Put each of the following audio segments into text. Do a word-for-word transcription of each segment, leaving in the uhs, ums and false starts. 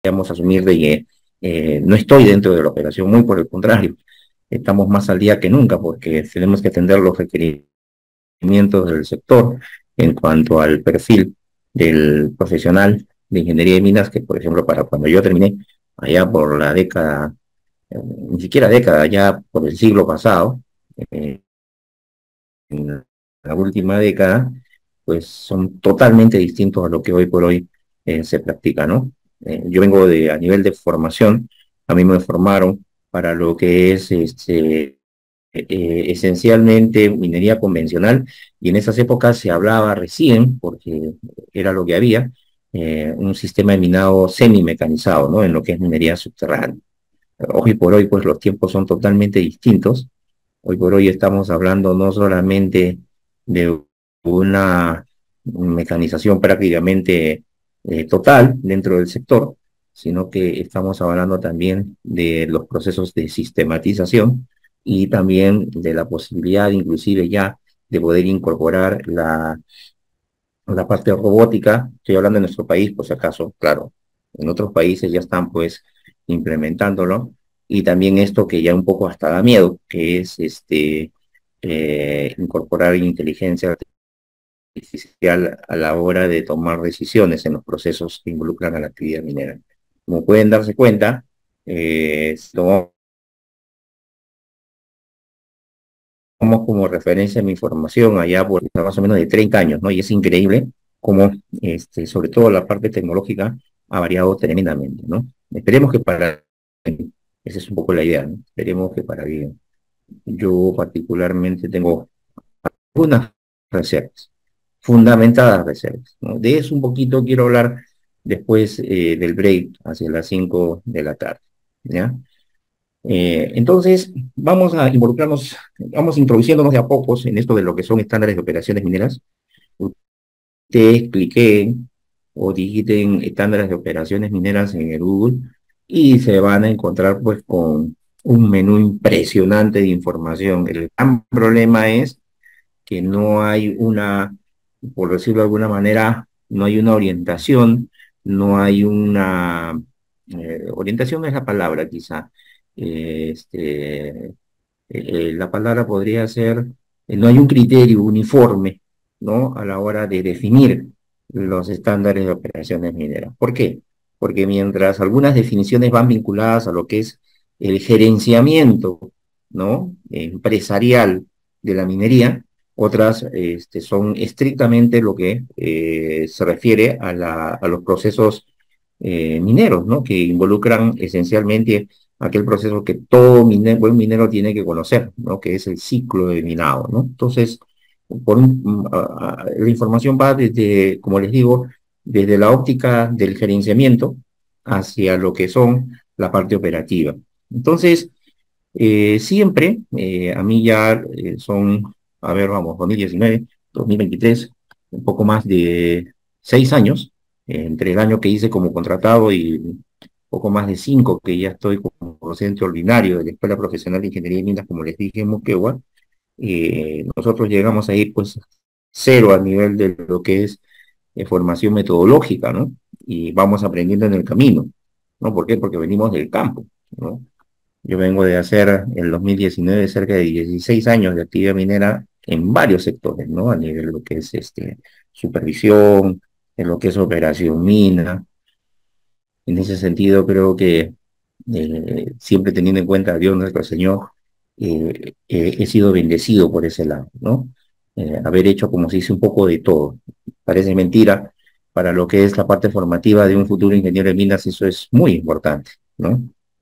podríamos asumir de que eh, no estoy dentro de la operación, muy por el contrario, estamos más al día que nunca porque tenemos que atender los requerimientos del sector en cuanto al perfil del profesional de ingeniería de minas, que por ejemplo para cuando yo terminé, allá por la década, eh, ni siquiera década, ya por el siglo pasado, eh, en la última década, pues son totalmente distintos a lo que hoy por hoy eh, se practica, ¿no? Eh, yo vengo de, a nivel de formación, a mí me formaron para lo que es este, eh, esencialmente minería convencional, y en esas épocas se hablaba recién, porque era lo que había, eh, un sistema de minado semi-mecanizado, ¿no? En lo que es minería subterránea. Hoy por hoy, pues los tiempos son totalmente distintos. Hoy por hoy estamos hablando no solamente de una mecanización prácticamente eh, total dentro del sector, sino que estamos hablando también de los procesos de sistematización y también de la posibilidad inclusive ya de poder incorporar la, la parte robótica. Estoy hablando de nuestro país, por si acaso, claro, en otros países ya están pues implementándolo, y también esto que ya un poco hasta da miedo, que es este eh, incorporar inteligencia artificial a la hora de tomar decisiones en los procesos que involucran a la actividad minera. Como pueden darse cuenta, eh, lo tomo como referencia a mi formación allá por más o menos de treinta años, ¿no? Y es increíble cómo, este, sobre todo la parte tecnológica, ha variado tremendamente, ¿no? Esperemos que para bien. Esa es un poco la idea, ¿no? Esperemos que para bien. Yo particularmente tengo unas reservas, fundamentadas reservas, ¿no? De eso un poquito quiero hablar después eh, del break, hacia las cinco de la tarde, ¿ya? Eh, entonces, vamos a involucrarnos, vamos introduciéndonos de a pocos en esto de lo que son estándares de operaciones mineras. Te expliqué o digiten estándares de operaciones mineras en el Google y se van a encontrar pues con un menú impresionante de información. El gran problema es que no hay una, por decirlo de alguna manera, no hay una orientación, no hay una, eh, orientación no es la palabra quizá, eh, este, eh, la palabra podría ser, eh, no hay un criterio uniforme, ¿no? A la hora de definir los estándares de operaciones mineras. ¿Por qué? Porque mientras algunas definiciones van vinculadas a lo que es el gerenciamiento, ¿no? Empresarial de la minería, otras este, son estrictamente lo que eh, se refiere a, la, a los procesos eh, mineros, ¿no? Que involucran esencialmente aquel proceso que todo mine, buen minero tiene que conocer, ¿no? Que es el ciclo de minado, ¿no? Entonces, por un, a, a, la información va desde, como les digo, desde la óptica del gerenciamiento hacia lo que son la parte operativa. Entonces, eh, siempre, eh, a mí ya eh, son, a ver, vamos, dos mil diecinueve, dos mil veintitrés, un poco más de seis años, eh, entre el año que hice como contratado y poco más de cinco que ya estoy como docente ordinario de la Escuela Profesional de Ingeniería y Minas, como les dije en Moquegua. Eh, nosotros llegamos a ir pues cero a nivel de lo que es eh, formación metodológica, ¿no? Y vamos aprendiendo en el camino, ¿no? ¿Por qué? Porque venimos del campo, ¿no? Yo vengo de hacer en dos mil diecinueve cerca de dieciséis años de actividad minera en varios sectores, ¿no? A nivel de lo que es este, supervisión, en lo que es operación mina. En ese sentido, creo que eh, siempre teniendo en cuenta a Dios nuestro Señor, eh, eh, he sido bendecido por ese lado, ¿no? Eh, haber hecho, como se dice, un poco de todo. Parece mentira, para lo que es la parte formativa de un futuro ingeniero de minas, eso es muy importante, ¿no?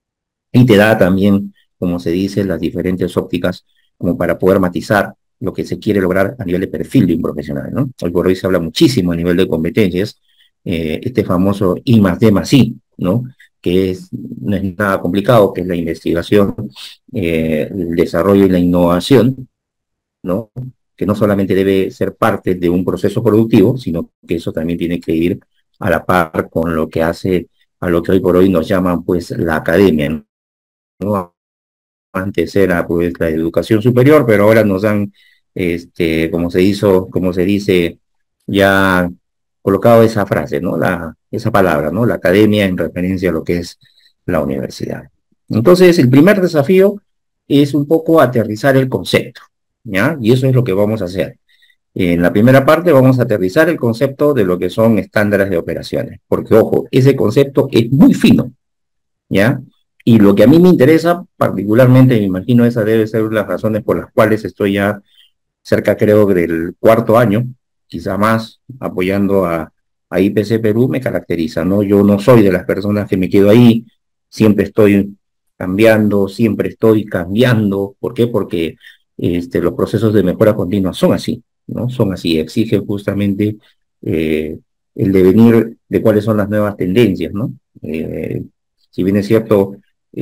Y te da también, como se dice, las diferentes ópticas como para poder matizar lo que se quiere lograr a nivel de perfil de un profesional, ¿no? Hoy por hoy se habla muchísimo a nivel de competencias, eh, este famoso I más D más I, ¿no? Que es, no es nada complicado, que es la investigación, eh, el desarrollo y la innovación, ¿no? Que no solamente debe ser parte de un proceso productivo, sino que eso también tiene que ir a la par con lo que hace a lo que hoy por hoy nos llaman pues la academia, ¿no? Antes era pues la educación superior, pero ahora nos dan, este, como se hizo, como se dice, ya colocado esa frase, ¿no? La, esa palabra, ¿no? La academia en referencia a lo que es la universidad. Entonces, el primer desafío es un poco aterrizar el concepto, ¿ya? Y eso es lo que vamos a hacer. En la primera parte vamos a aterrizar el concepto de lo que son estándares de operaciones, porque ojo, ese concepto es muy fino, ¿ya? Y lo que a mí me interesa particularmente, me imagino esa debe ser una de las razones por las cuales estoy ya cerca, creo, del cuarto año, quizá más, apoyando a, a I P C Perú, me caracteriza, ¿no? Yo no soy de las personas que me quedo ahí, siempre estoy cambiando, siempre estoy cambiando. ¿Por qué? Porque este, los procesos de mejora continua son así, ¿no? Son así, exigen justamente eh, el devenir de cuáles son las nuevas tendencias, ¿no? Eh, si bien es cierto,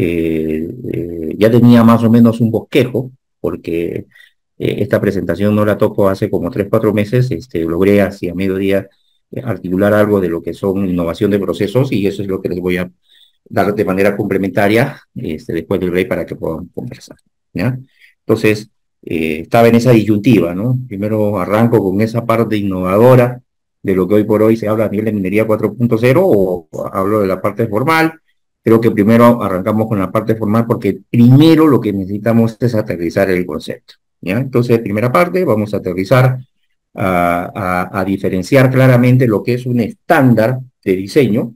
eh, eh, ya tenía más o menos un bosquejo, porque eh, esta presentación no la toco hace como tres, cuatro meses, este, logré hacia mediodía eh, articular algo de lo que son innovación de procesos y eso es lo que les voy a dar de manera complementaria este, después del break para que puedan conversar, ¿ya? Entonces, eh, estaba en esa disyuntiva, ¿no? Primero arranco con esa parte innovadora de lo que hoy por hoy se habla a nivel de minería cuatro punto cero o hablo de la parte formal. Creo que primero arrancamos con la parte formal porque primero lo que necesitamos es aterrizar el concepto, ¿ya? Entonces, primera parte, vamos a aterrizar a, a, a diferenciar claramente lo que es un estándar de diseño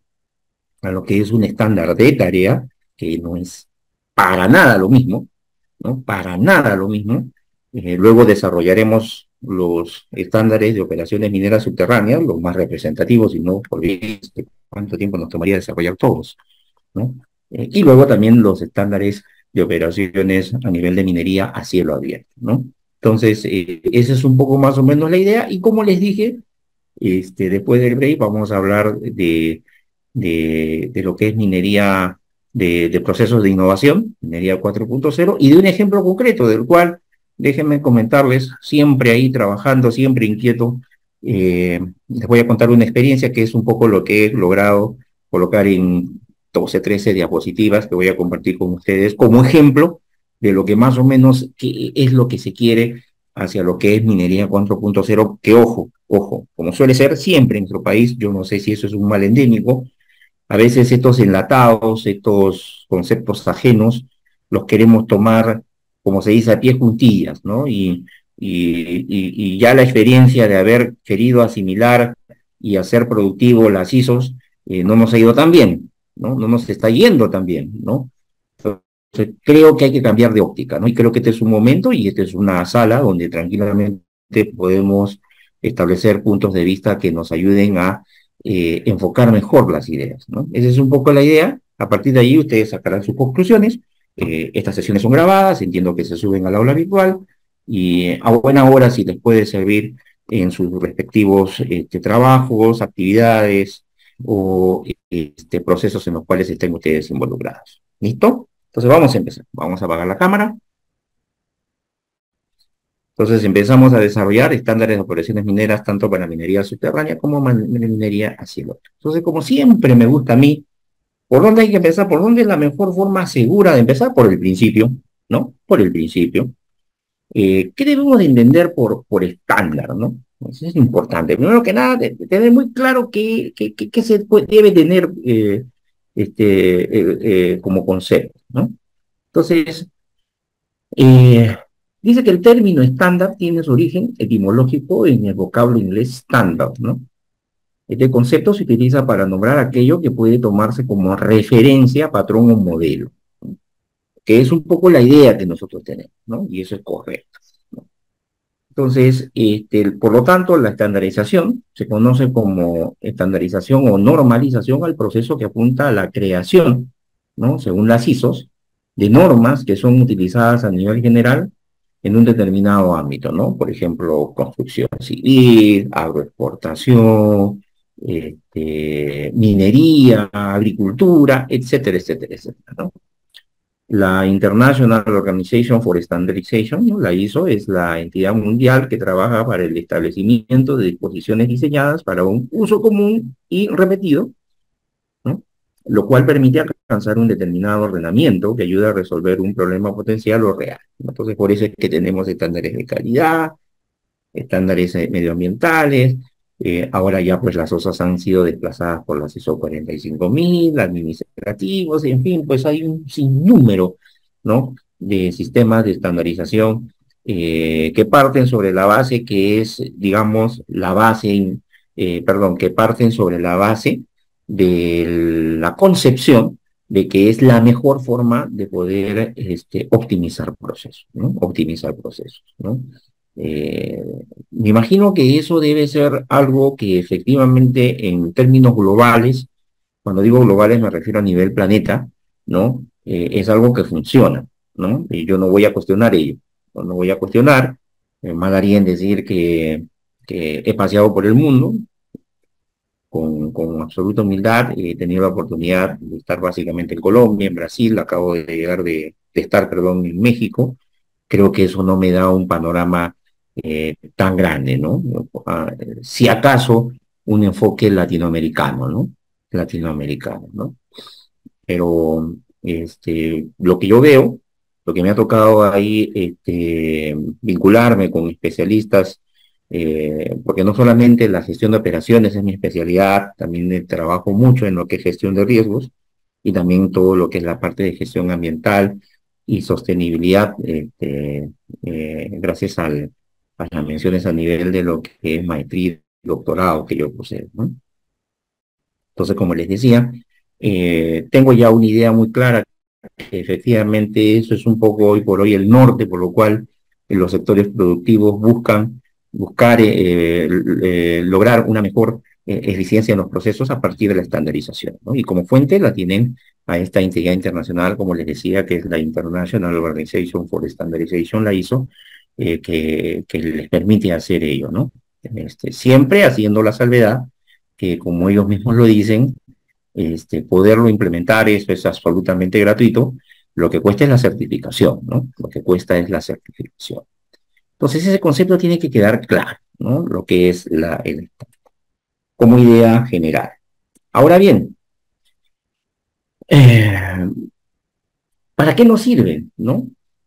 a lo que es un estándar de tarea, que no es para nada lo mismo, ¿no? Para nada lo mismo. Eh, luego desarrollaremos los estándares de operaciones mineras subterráneas, los más representativos, y no olvides cuánto tiempo nos tomaría desarrollar todos, ¿no? Eh, y luego también los estándares de operaciones a nivel de minería a cielo abierto, ¿no? Entonces, eh, esa es un poco más o menos la idea, y como les dije, este, después del break vamos a hablar de, de, de lo que es minería de, de procesos de innovación, minería cuatro punto cero, y de un ejemplo concreto del cual, déjenme comentarles, siempre ahí trabajando, siempre inquieto, eh, les voy a contar una experiencia que es un poco lo que he logrado colocar en doce, trece diapositivas que voy a compartir con ustedes como ejemplo de lo que más o menos que es lo que se quiere hacia lo que es minería cuatro punto cero, que ojo, ojo, como suele ser siempre en nuestro país, yo no sé si eso es un mal endémico, a veces estos enlatados, estos conceptos ajenos, los queremos tomar, como se dice, a pie juntillas, ¿no? Y, y, y, y ya la experiencia de haber querido asimilar y hacer productivo las I S Os eh, no nos ha ido tan bien, ¿no? No nos está yendo tan bien, ¿no? Entonces, creo que hay que cambiar de óptica, ¿no? Y creo que este es un momento y esta es una sala donde tranquilamente podemos establecer puntos de vista que nos ayuden a eh, enfocar mejor las ideas, ¿no? Esa es un poco la idea. A partir de ahí ustedes sacarán sus conclusiones. Eh, estas sesiones son grabadas, entiendo que se suben al aula virtual y a buena hora si les puede servir en sus respectivos este, trabajos, actividades o este, procesos en los cuales estén ustedes involucrados. ¿Listo? Entonces vamos a empezar. Vamos a apagar la cámara. Entonces empezamos a desarrollar estándares de operaciones mineras tanto para minería subterránea como minería a cielo. Entonces, como siempre me gusta a mí, ¿por dónde hay que empezar? ¿Por dónde es la mejor forma segura de empezar? Por el principio, ¿no? Por el principio. Eh, ¿Qué debemos de entender por, por estándar, ¿no? Eso es importante. Primero que nada, de, de tener muy claro qué, qué, qué, qué se puede, debe tener eh, este, eh, eh, como concepto, ¿no? Entonces, eh, dice que el término estándar tiene su origen etimológico en el vocablo inglés standard, ¿no? Este concepto se utiliza para nombrar aquello que puede tomarse como referencia, patrón o modelo, ¿no? Que es un poco la idea que nosotros tenemos, ¿no? Y eso es correcto, ¿no? Entonces, este, por lo tanto, la estandarización se conoce como estandarización o normalización al proceso que apunta a la creación, ¿no? Según las I S Os, de normas que son utilizadas a nivel general en un determinado ámbito, ¿no? Por ejemplo, construcción civil, agroexportación, este, minería, agricultura, etcétera, etcétera, etcétera, ¿no? La International Organization for Standardization, ¿no? La I S O, es la entidad mundial que trabaja para el establecimiento de disposiciones diseñadas para un uso común y repetido, ¿no? Lo cual permite alcanzar un determinado ordenamiento que ayuda a resolver un problema potencial o real, ¿no? Entonces, por eso es que tenemos estándares de calidad, estándares eh, medioambientales, Eh, ahora ya pues las OSAs han sido desplazadas por las ISO cuarenta y cinco mil, administrativos, en fin, pues hay un sinnúmero, ¿no? De sistemas de estandarización eh, que parten sobre la base que es, digamos, la base, eh, perdón, que parten sobre la base de la concepción de que es la mejor forma de poder este, optimizar procesos, ¿no? Optimizar procesos, ¿no? Eh, Me imagino que eso debe ser algo que efectivamente en términos globales, cuando digo globales me refiero a nivel planeta, ¿no? Eh, es algo que funciona, ¿no? Y yo no voy a cuestionar ello, no, no voy a cuestionar, eh, mal haría en decir que, que he paseado por el mundo con, con absoluta humildad, he tenido la oportunidad de estar básicamente en Colombia, en Brasil, acabo de llegar de, de estar, perdón, en México. Creo que eso no me da un panorama eh, tan grande, ¿no? Ah, si acaso un enfoque latinoamericano, ¿no? Latinoamericano, ¿no? Pero este, lo que yo veo, lo que me ha tocado ahí este, vincularme con especialistas, eh, porque no solamente la gestión de operaciones es mi especialidad, también eh, trabajo mucho en lo que es gestión de riesgos y también todo lo que es la parte de gestión ambiental y sostenibilidad, este, eh, gracias al, a las menciones a nivel de lo que es maestría y doctorado que yo poseo, ¿no? Entonces, como les decía, eh, tengo ya una idea muy clara que efectivamente eso es un poco hoy por hoy el norte, por lo cual eh, los sectores productivos buscan buscar eh, eh, lograr una mejor eh, eficiencia en los procesos a partir de la estandarización, ¿no? Y como fuente la tienen a esta entidad internacional, como les decía, que es la International Organization for Standardization, la ISO, eh, que, que les permite hacer ello, ¿no? Este, siempre haciendo la salvedad que, como ellos mismos lo dicen, este, poderlo implementar, eso es absolutamente gratuito, lo que cuesta es la certificación, ¿no? Lo que cuesta es la certificación. Entonces ese concepto tiene que quedar claro, ¿no? Lo que es la, el, como idea general. Ahora bien, eh, ¿para qué nos sirve, no?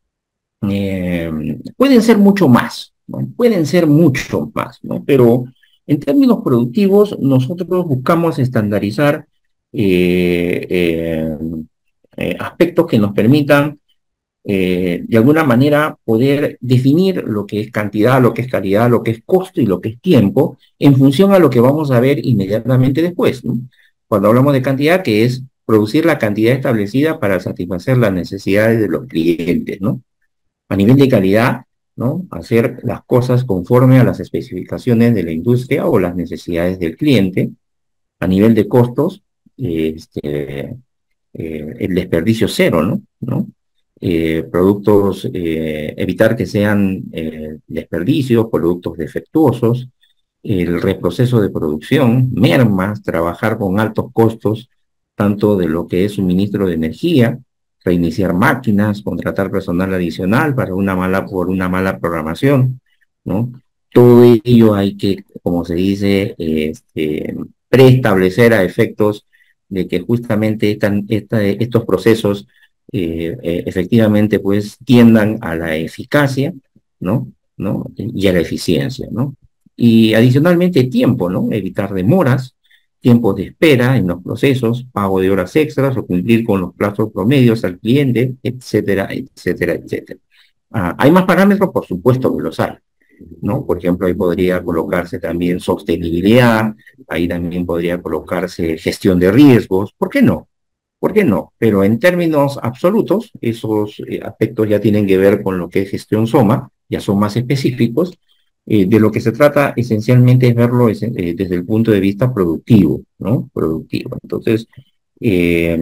Eh, pueden ser mucho más, ¿no? Pueden ser mucho más, ¿no? Pero en términos productivos, nosotros buscamos estandarizar eh, eh, eh, aspectos que nos permitan, eh, de alguna manera, poder definir lo que es cantidad, lo que es calidad, lo que es costo y lo que es tiempo, en función a lo que vamos a ver inmediatamente después, ¿no? Cuando hablamos de cantidad, que es producir la cantidad establecida para satisfacer las necesidades de los clientes, ¿no? A nivel de calidad, ¿no? Hacer las cosas conforme a las especificaciones de la industria o las necesidades del cliente. A nivel de costos, eh, este, eh, el desperdicio cero, ¿no? ¿No? Eh, productos, eh, evitar que sean eh, desperdicios, productos defectuosos, el reproceso de producción, mermas, trabajar con altos costos, tanto de lo que es suministro de energía, reiniciar máquinas, contratar personal adicional para una mala, por una mala programación, ¿no? Todo ello hay que, como se dice, este, preestablecer a efectos de que justamente están, esta, estos procesos eh, eh, efectivamente pues tiendan a la eficacia, ¿no? ¿No? Y a la eficiencia, ¿no? Y adicionalmente tiempo, ¿no? Evitar demoras, tiempos de espera en los procesos, pago de horas extras o cumplir con los plazos promedios al cliente, etcétera, etcétera, etcétera. Ah, ¿hay más parámetros? Por supuesto que los hay, ¿no? Por ejemplo, ahí podría colocarse también sostenibilidad, ahí también podría colocarse gestión de riesgos, ¿por qué no? ¿Por qué no? Pero en términos absolutos, esos eh, aspectos ya tienen que ver con lo que es gestión SOMA, ya son más específicos. Eh, de lo que se trata esencialmente es verlo es, eh, desde el punto de vista productivo, ¿no? Productivo. Entonces, eh,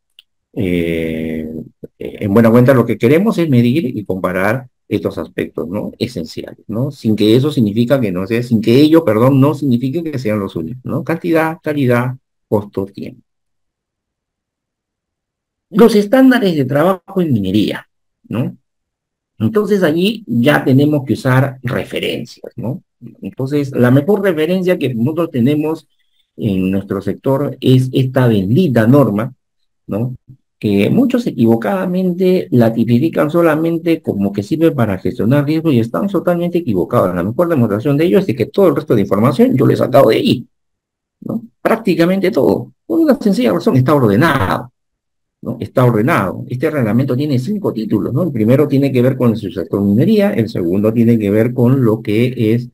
eh, en buena cuenta lo que queremos es medir y comparar estos aspectos, ¿no? Esenciales, ¿no? Sin que eso significa que no sea, sin que ello, perdón, no signifique que sean los únicos, ¿no? Cantidad, calidad, costo, tiempo. Los estándares de trabajo en minería, ¿no? Entonces allí ya tenemos que usar referencias, ¿no? Entonces, la mejor referencia que nosotros tenemos en nuestro sector es esta bendita norma, ¿no? que muchos equivocadamente la tipifican solamente como que sirve para gestionar riesgos y están totalmente equivocados. La mejor demostración de ello es de que todo el resto de información yo le he sacado de ahí, ¿no? Prácticamente todo. Por una sencilla razón, está ordenado, ¿no? Está ordenado. Este reglamento tiene cinco títulos, ¿no? El primero tiene que ver con el sector minería, el segundo tiene que ver con lo que es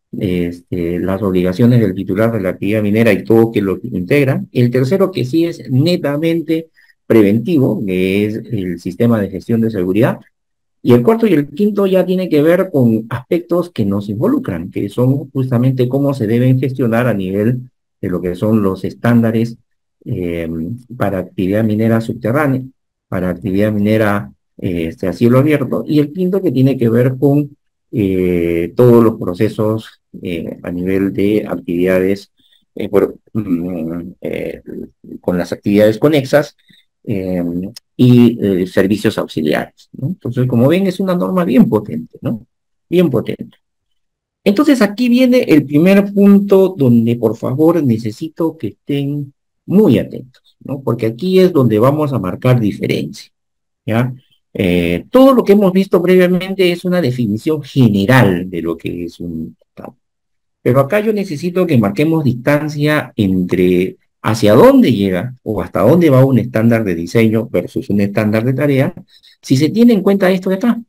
este, las obligaciones del titular de la actividad minera y todo que lo integra. El tercero, que sí es netamente preventivo, que es el sistema de gestión de seguridad. Y el cuarto y el quinto ya tiene que ver con aspectos que nos involucran, que son justamente cómo se deben gestionar a nivel de lo que son los estándares eh, para actividad minera subterránea, para actividad minera eh, este, a cielo abierto, y el quinto que tiene que ver con eh, todos los procesos eh, a nivel de actividades, eh, por, mm, eh, con las actividades conexas, eh, y eh, servicios auxiliares, ¿no? Entonces, como ven, es una norma bien potente, ¿no? Bien potente. Entonces, aquí viene el primer punto donde, por favor, necesito que estén muy atentos, ¿no? Porque aquí es donde vamos a marcar diferencia, ¿ya? Eh, todo lo que hemos visto previamente es una definición general de lo que es un Estado. Pero acá yo necesito que marquemos distancia entre hacia dónde llega o hasta dónde va un estándar de diseño versus un estándar de tarea, si se tiene en cuenta esto de acá,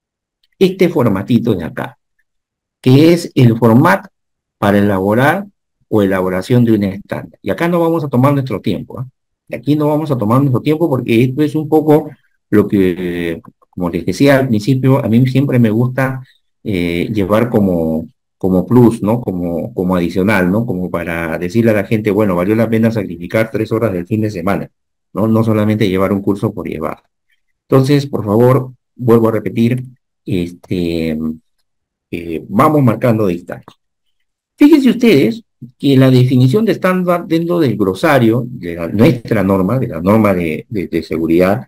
este formatito de acá, que es el formato para elaborar o elaboración de un estándar. Y acá no vamos a tomar nuestro tiempo, ¿eh? Aquí no vamos a tomar nuestro tiempo porque esto es un poco lo que, como les decía al principio, a mí siempre me gusta eh, llevar como, como plus, ¿no? Como, como adicional, ¿no? Como para decirle a la gente, bueno, valió la pena sacrificar tres horas del fin de semana, ¿no? No solamente llevar un curso por llevar. Entonces, por favor, vuelvo a repetir, este, eh, vamos marcando distancia. Fíjense ustedes que la definición de estándar dentro del glosario de la, nuestra norma, de la norma de, de, de seguridad,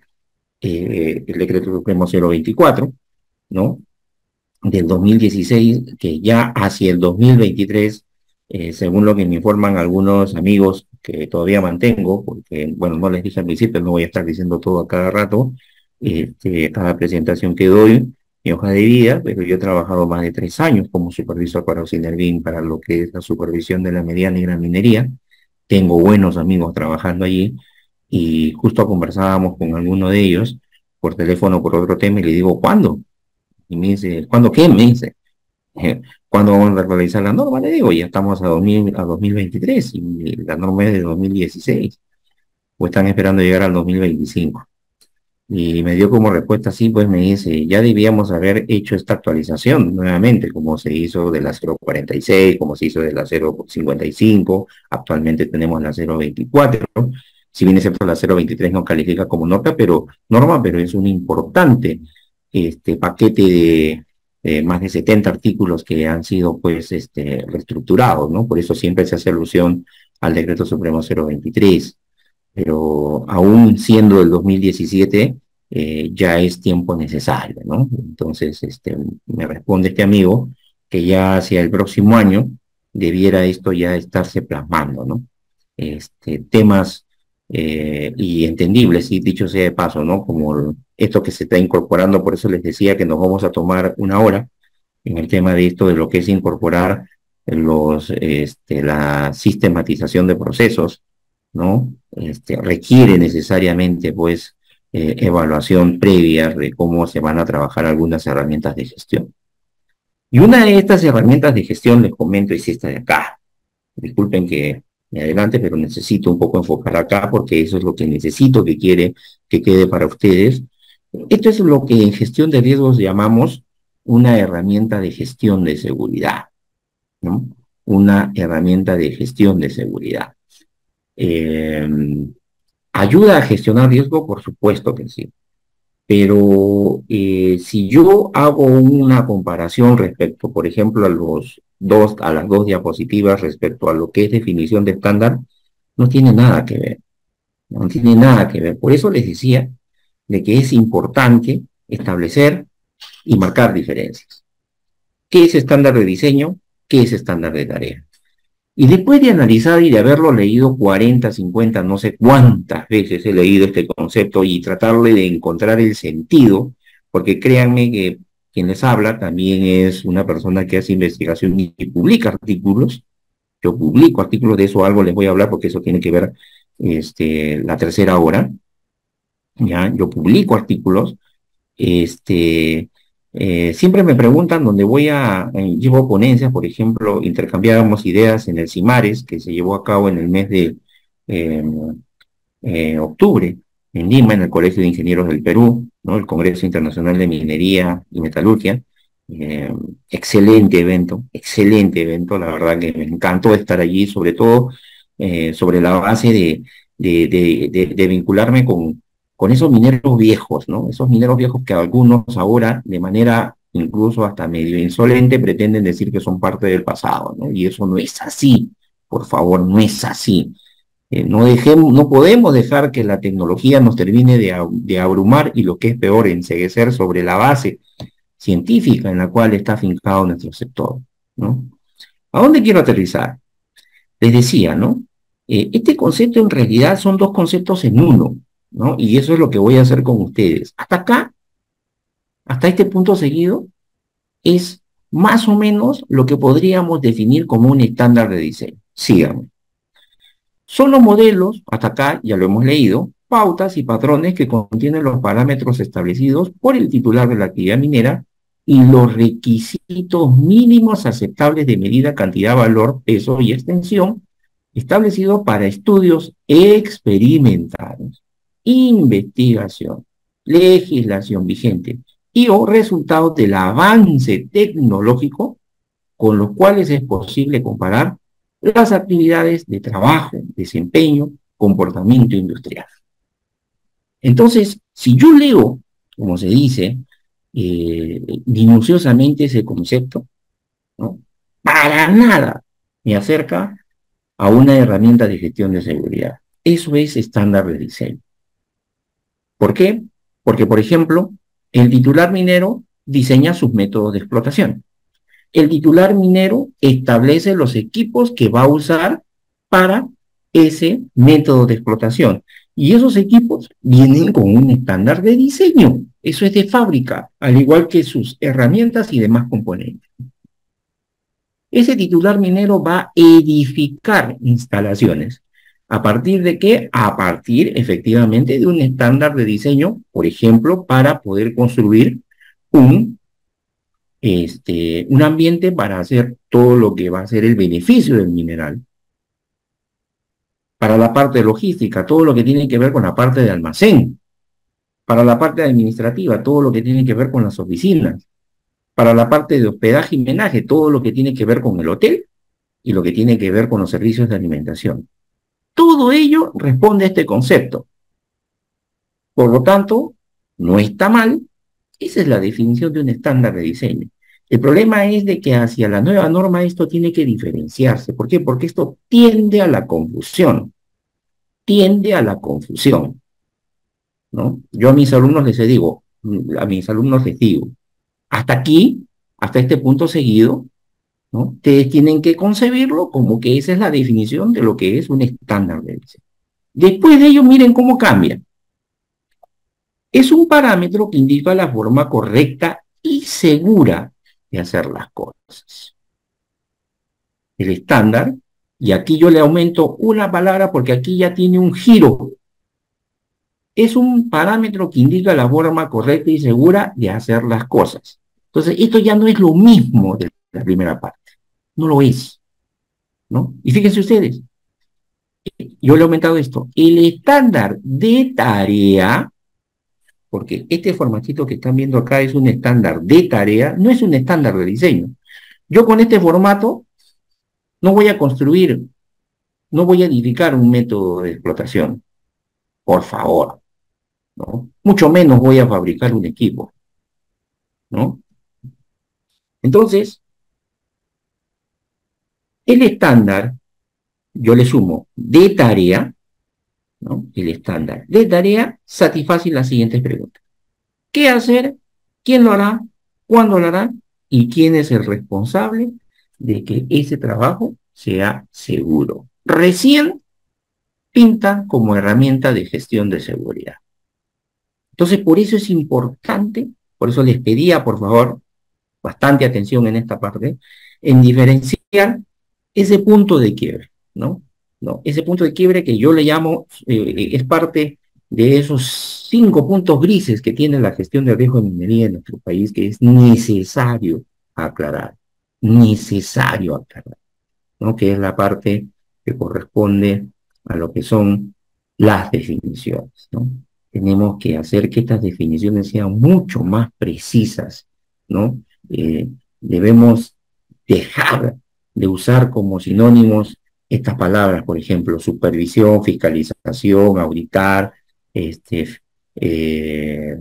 eh, el decreto supremo cero veinticuatro, ¿no? Del dos mil dieciséis, que ya hacia el dos mil veintitrés, eh, según lo que me informan algunos amigos que todavía mantengo, porque, bueno, no les dije al principio, no voy a estar diciendo todo a cada rato, este, cada presentación que doy, mi hoja de vida, pero yo he trabajado más de tres años como supervisor para Ocinervin, para lo que es la supervisión de la mediana y gran minería. Tengo buenos amigos trabajando allí y justo conversábamos con alguno de ellos por teléfono por otro tema y le digo, ¿cuándo? Y me dice, ¿cuándo qué? Me dice, eh, ¿cuándo vamos a realizar la norma? Le digo, ya estamos a, dos mil, a dos mil veintitrés y la norma es de dos mil dieciséis, o están esperando llegar al dos mil veinticinco. Y me dio como respuesta así, pues me dice, ya debíamos haber hecho esta actualización nuevamente, como se hizo de la cero cuarenta y seis, como se hizo de la cero cincuenta y cinco, actualmente tenemos la cero veinticuatro, si bien es cierto la cero veintitrés no califica como norma, pero, norma, pero es un importante este, paquete de eh, más de setenta artículos que han sido pues este, reestructurados, ¿no? Por eso siempre se hace alusión al decreto supremo cero veintitrés, pero aún siendo el dos mil diecisiete, eh, ya es tiempo necesario, ¿no? Entonces, este, me responde este amigo que ya hacia el próximo año debiera esto ya estarse plasmando, ¿no? Este, temas eh, y entendibles, y dicho sea de paso, ¿no? Como esto que se está incorporando, por eso les decía que nos vamos a tomar una hora en el tema de esto, de lo que es incorporar los, este, la sistematización de procesos, ¿no? Este, requiere necesariamente, pues, eh, evaluación previa de cómo se van a trabajar algunas herramientas de gestión. Y una de estas herramientas de gestión, les comento, es esta de acá. Disculpen que me adelante, pero necesito un poco enfocar acá porque eso es lo que necesito que quiere que quede para ustedes. Esto es lo que en gestión de riesgos llamamos una herramienta de gestión de seguridad, ¿no? Una herramienta de gestión de seguridad. Eh, ¿Ayuda a gestionar riesgo? Por supuesto que sí. Pero eh, si yo hago una comparación respecto, por ejemplo, a los dos, a las dos diapositivas respecto a lo que es definición de estándar, no tiene nada que ver. No tiene nada que ver. Por eso les decía de que es importante establecer y marcar diferencias. ¿Qué es estándar de diseño? ¿Qué es estándar de tarea? Y después de analizar y de haberlo leído cuarenta, cincuenta, no sé cuántas veces he leído este concepto y tratarle de encontrar el sentido, porque créanme que quien les habla también es una persona que hace investigación y, y publica artículos. Yo publico artículos, de eso algo les voy a hablar porque eso tiene que ver este, la tercera hora. ¿Ya? Yo publico artículos. Este, eh, siempre me preguntan dónde voy a, eh, llevo ponencias, por ejemplo, intercambiábamos ideas en el CIMARES, que se llevó a cabo en el mes de eh, eh, octubre, en Lima, en el Colegio de Ingenieros del Perú, ¿no? El Congreso Internacional de Minería y Metalurgia. Eh, excelente evento, excelente evento, la verdad que me encantó estar allí, sobre todo eh, sobre la base de, de, de, de, de vincularme con, con esos mineros viejos, ¿no? Esos mineros viejos que algunos ahora, de manera incluso hasta medio insolente, pretenden decir que son parte del pasado, ¿no? Y eso no es así, por favor, no es así. Eh, no, dejemos, no podemos dejar que la tecnología nos termine de, de abrumar y lo que es peor, enceguecer sobre la base científica en la cual está afincado nuestro sector, ¿no? ¿A dónde quiero aterrizar? Les decía, ¿no? Eh, este concepto en realidad son dos conceptos en uno, ¿no? Y eso es lo que voy a hacer con ustedes. Hasta acá, hasta este punto seguido, es más o menos lo que podríamos definir como un estándar de diseño. Síganme. Son los modelos, hasta acá ya lo hemos leído, pautas y patrones que contienen los parámetros establecidos por el titular de la actividad minera y los requisitos mínimos aceptables de medida, cantidad, valor, peso y extensión establecidos para estudios experimentales, investigación, legislación vigente y o resultados del avance tecnológico con los cuales es posible comparar las actividades de trabajo, desempeño, comportamiento industrial. Entonces, si yo leo, como se dice, eh, minuciosamente ese concepto, ¿no? Para nada me acerca a una herramienta de gestión de seguridad. Eso es estándar de diseño. ¿Por qué? Porque, por ejemplo, el titular minero diseña sus métodos de explotación. El titular minero establece los equipos que va a usar para ese método de explotación. Y esos equipos vienen con un estándar de diseño. Eso es de fábrica, al igual que sus herramientas y demás componentes. Ese titular minero va a edificar instalaciones. ¿A partir de qué? A partir, efectivamente, de un estándar de diseño, por ejemplo, para poder construir un Este, un ambiente para hacer todo lo que va a ser el beneficio del mineral. Para la parte logística, todo lo que tiene que ver con la parte de almacén. Para la parte administrativa, todo lo que tiene que ver con las oficinas. Para la parte de hospedaje y menaje, todo lo que tiene que ver con el hotel y lo que tiene que ver con los servicios de alimentación. Todo ello responde a este concepto. Por lo tanto, no está mal. Esa es la definición de un estándar de diseño. El problema es de que hacia la nueva norma esto tiene que diferenciarse. ¿Por qué? Porque esto tiende a la confusión. Tiende a la confusión, ¿no? Yo a mis alumnos les digo, a mis alumnos les digo, hasta aquí, hasta este punto seguido, ¿no? Ustedes tienen que concebirlo como que esa es la definición de lo que es un estándar de diseño. Después de ello, miren cómo cambia. Es un parámetro que indica la forma correcta y segura de hacer las cosas. El estándar, y aquí yo le aumento una palabra porque aquí ya tiene un giro. Es un parámetro que indica la forma correcta y segura de hacer las cosas. Entonces, esto ya no es lo mismo de la primera parte. No lo es, ¿no? Y fíjense ustedes, yo le he aumentado esto. El estándar de tarea, porque este formatito que están viendo acá es un estándar de tarea, no es un estándar de diseño. Yo con este formato no voy a construir, no voy a edificar un método de explotación, por favor, ¿no? Mucho menos voy a fabricar un equipo, ¿no? Entonces, el estándar, yo le sumo de tarea, ¿no? El estándar de tarea satisface las siguientes preguntas. ¿Qué hacer? ¿Quién lo hará? ¿Cuándo lo hará? ¿Y quién es el responsable de que ese trabajo sea seguro. Recién pinta como herramienta de gestión de seguridad. Entonces, por eso es importante, por eso les pedía, por favor, bastante atención en esta parte, en diferenciar ese punto de quiebre, ¿no? ¿No? Ese punto de quiebre que yo le llamo, eh, es parte de esos cinco puntos grises que tiene la gestión de riesgo de minería en nuestro país, que es necesario aclarar, necesario aclarar, ¿no? Que es la parte que corresponde a lo que son las definiciones, ¿no? Tenemos que hacer que estas definiciones sean mucho más precisas, ¿no? Eh, debemos dejar de usar como sinónimos estas palabras, por ejemplo, supervisión, fiscalización, auditar, este, eh,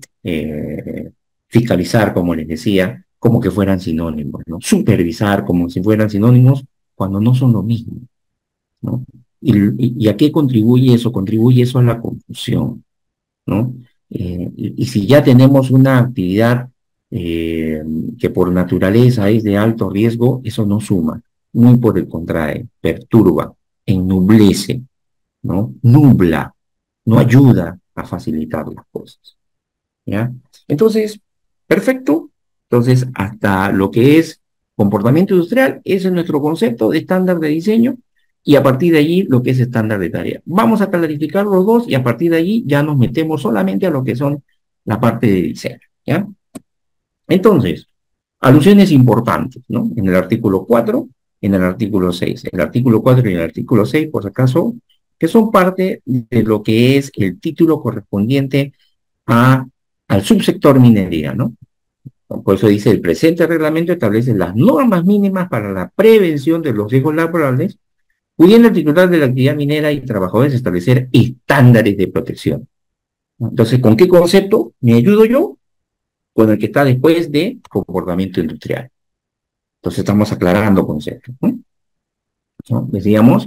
eh, fiscalizar, como les decía, como que fueran sinónimos, ¿no? Supervisar como si fueran sinónimos cuando no son lo mismo, ¿no? ¿Y, y, y a qué contribuye eso? Contribuye eso a la confusión, ¿no? Eh, y, y si ya tenemos una actividad eh, que por naturaleza es de alto riesgo, eso no suma, muy por el contrario, perturba, ennublece, ¿no? Nubla, no ayuda a facilitar las cosas, ¿ya? Entonces, perfecto. Entonces, hasta lo que es comportamiento industrial, ese es nuestro concepto de estándar de diseño, y a partir de allí lo que es estándar de tarea. Vamos a clarificar los dos y a partir de allí ya nos metemos solamente a lo que son la parte de diseño, ¿ya? Entonces, alusiones importantes, ¿no? En el artículo cuatro, en el artículo seis. El artículo cuatro y el artículo seis, por si acaso, que son parte de lo que es el título correspondiente a, al subsector minería, ¿no? Por eso dice, el presente reglamento establece las normas mínimas para la prevención de los riesgos laborales, pudiendo el titular de la actividad minera y trabajadores establecer estándares de protección. Entonces, ¿con qué concepto me ayudo yo? Con el que está después de comportamiento industrial. Entonces, estamos aclarando conceptos, ¿no? ¿No? Decíamos,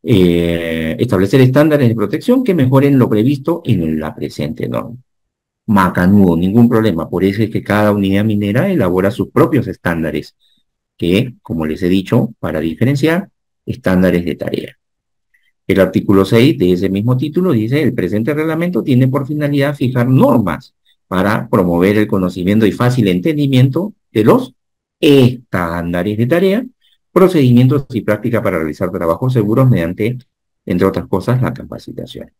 eh, establecer estándares de protección que mejoren lo previsto en la presente norma. Macanudo, ningún problema. Por eso es que cada unidad minera elabora sus propios estándares, que, como les he dicho, para diferenciar, estándares de tarea. El artículo seis de ese mismo título dice, el presente reglamento tiene por finalidad fijar normas para promover el conocimiento y fácil entendimiento de los estándares de tarea, procedimientos y prácticas para realizar trabajos seguros mediante, entre otras cosas, la capacitación.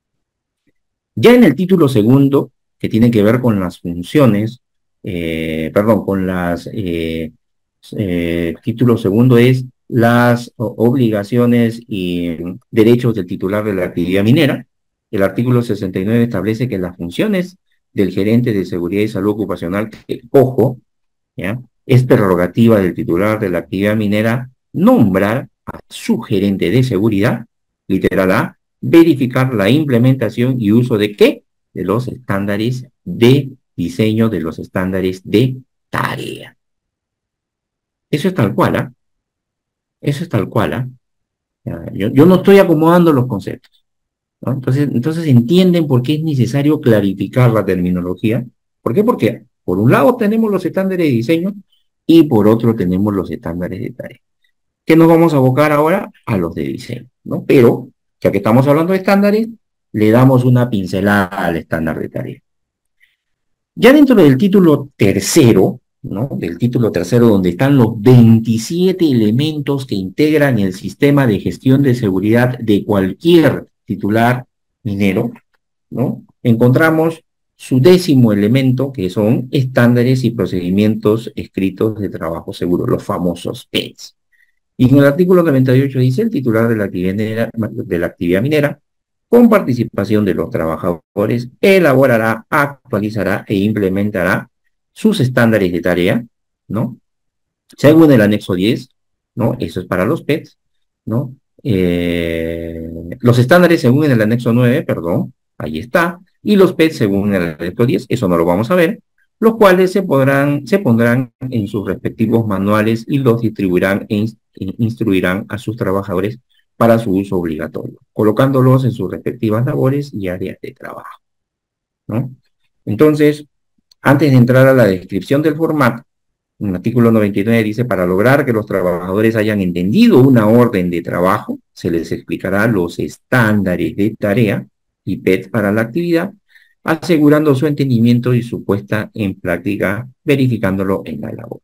Ya en el título segundo, que tiene que ver con las funciones, eh, perdón, con las, eh, eh, título segundo es las obligaciones y derechos del titular de la actividad minera. El artículo sesenta y nueve establece que las funciones del gerente de seguridad y salud ocupacional, que, ojo, ¿ya?, es prerrogativa del titular de la actividad minera nombrar a su gerente de seguridad, literal A, verificar la implementación y uso de qué, de los estándares de diseño, de los estándares de tarea. Eso es tal cual, ¿ah? ¿eh? Eso es tal cual, ¿ah? ¿eh? Yo, yo no estoy acomodando los conceptos, ¿no? Entonces, entonces entienden por qué es necesario clarificar la terminología. ¿Por qué? Porque por un lado tenemos los estándares de diseño y por otro tenemos los estándares de tarea. ¿Qué nos vamos a abocar ahora? A los de diseño, ¿no? Pero, ya que estamos hablando de estándares, le damos una pincelada al estándar de tarea. Ya dentro del título tercero, ¿no? Del título tercero, donde están los veintisiete elementos que integran el sistema de gestión de seguridad de cualquier titular minero, ¿no? Encontramos su décimo elemento, que son estándares y procedimientos escritos de trabajo seguro, los famosos P E Ts. Y en el artículo noventa y ocho dice, el titular de la actividad minera, de la actividad minera con participación de los trabajadores, elaborará, actualizará e implementará sus estándares de tarea, ¿no? Según el anexo diez, ¿no? Eso es para los P E Ts, ¿no? Eh, los estándares según el anexo nueve, perdón, ahí está, y los P E Ts según el anexo diez, eso no lo vamos a ver, los cuales se, podrán, se pondrán en sus respectivos manuales y los distribuirán e instruirán a sus trabajadores para su uso obligatorio, colocándolos en sus respectivas labores y áreas de trabajo, ¿no? Entonces, antes de entrar a la descripción del formato, En el artículo noventa y nueve dice, para lograr que los trabajadores hayan entendido una orden de trabajo, se les explicará los estándares de tarea y P E T para la actividad, asegurando su entendimiento y su puesta en práctica, verificándolo en la labor.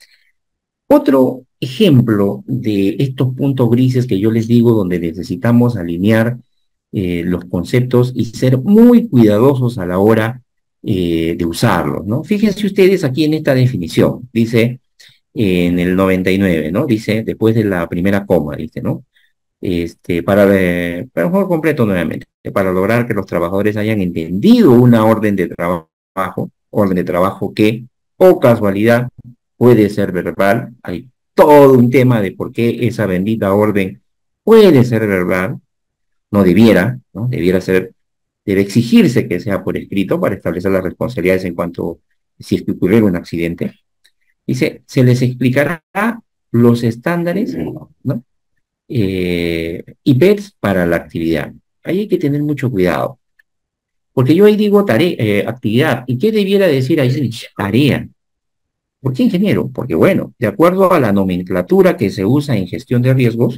Otro ejemplo de estos puntos grises que yo les digo, donde necesitamos alinear eh, los conceptos y ser muy cuidadosos a la hora eh, de usarlos, ¿no? Fíjense ustedes aquí en esta definición, dice eh, en el noventa y nueve, ¿no? Dice, después de la primera coma, dice, ¿no? Este, para, eh, para un juego completo nuevamente, para lograr que los trabajadores hayan entendido una orden de trabajo, orden de trabajo que, o casualidad, puede ser verbal. Hay todo un tema de por qué esa bendita orden puede ser verbal, no debiera, ¿no? Debiera ser, debe exigirse que sea por escrito para establecer las responsabilidades en cuanto si es que ocurriera un accidente. Dice, se les explicará los estándares, ¿no? Eh, y P E Ts para la actividad. Ahí hay que tener mucho cuidado, porque yo ahí digo tarea, eh, actividad, ¿y qué debiera decir ahí? Tarea. ¿Por qué ingeniero? Porque bueno, de acuerdo a la nomenclatura que se usa en gestión de riesgos,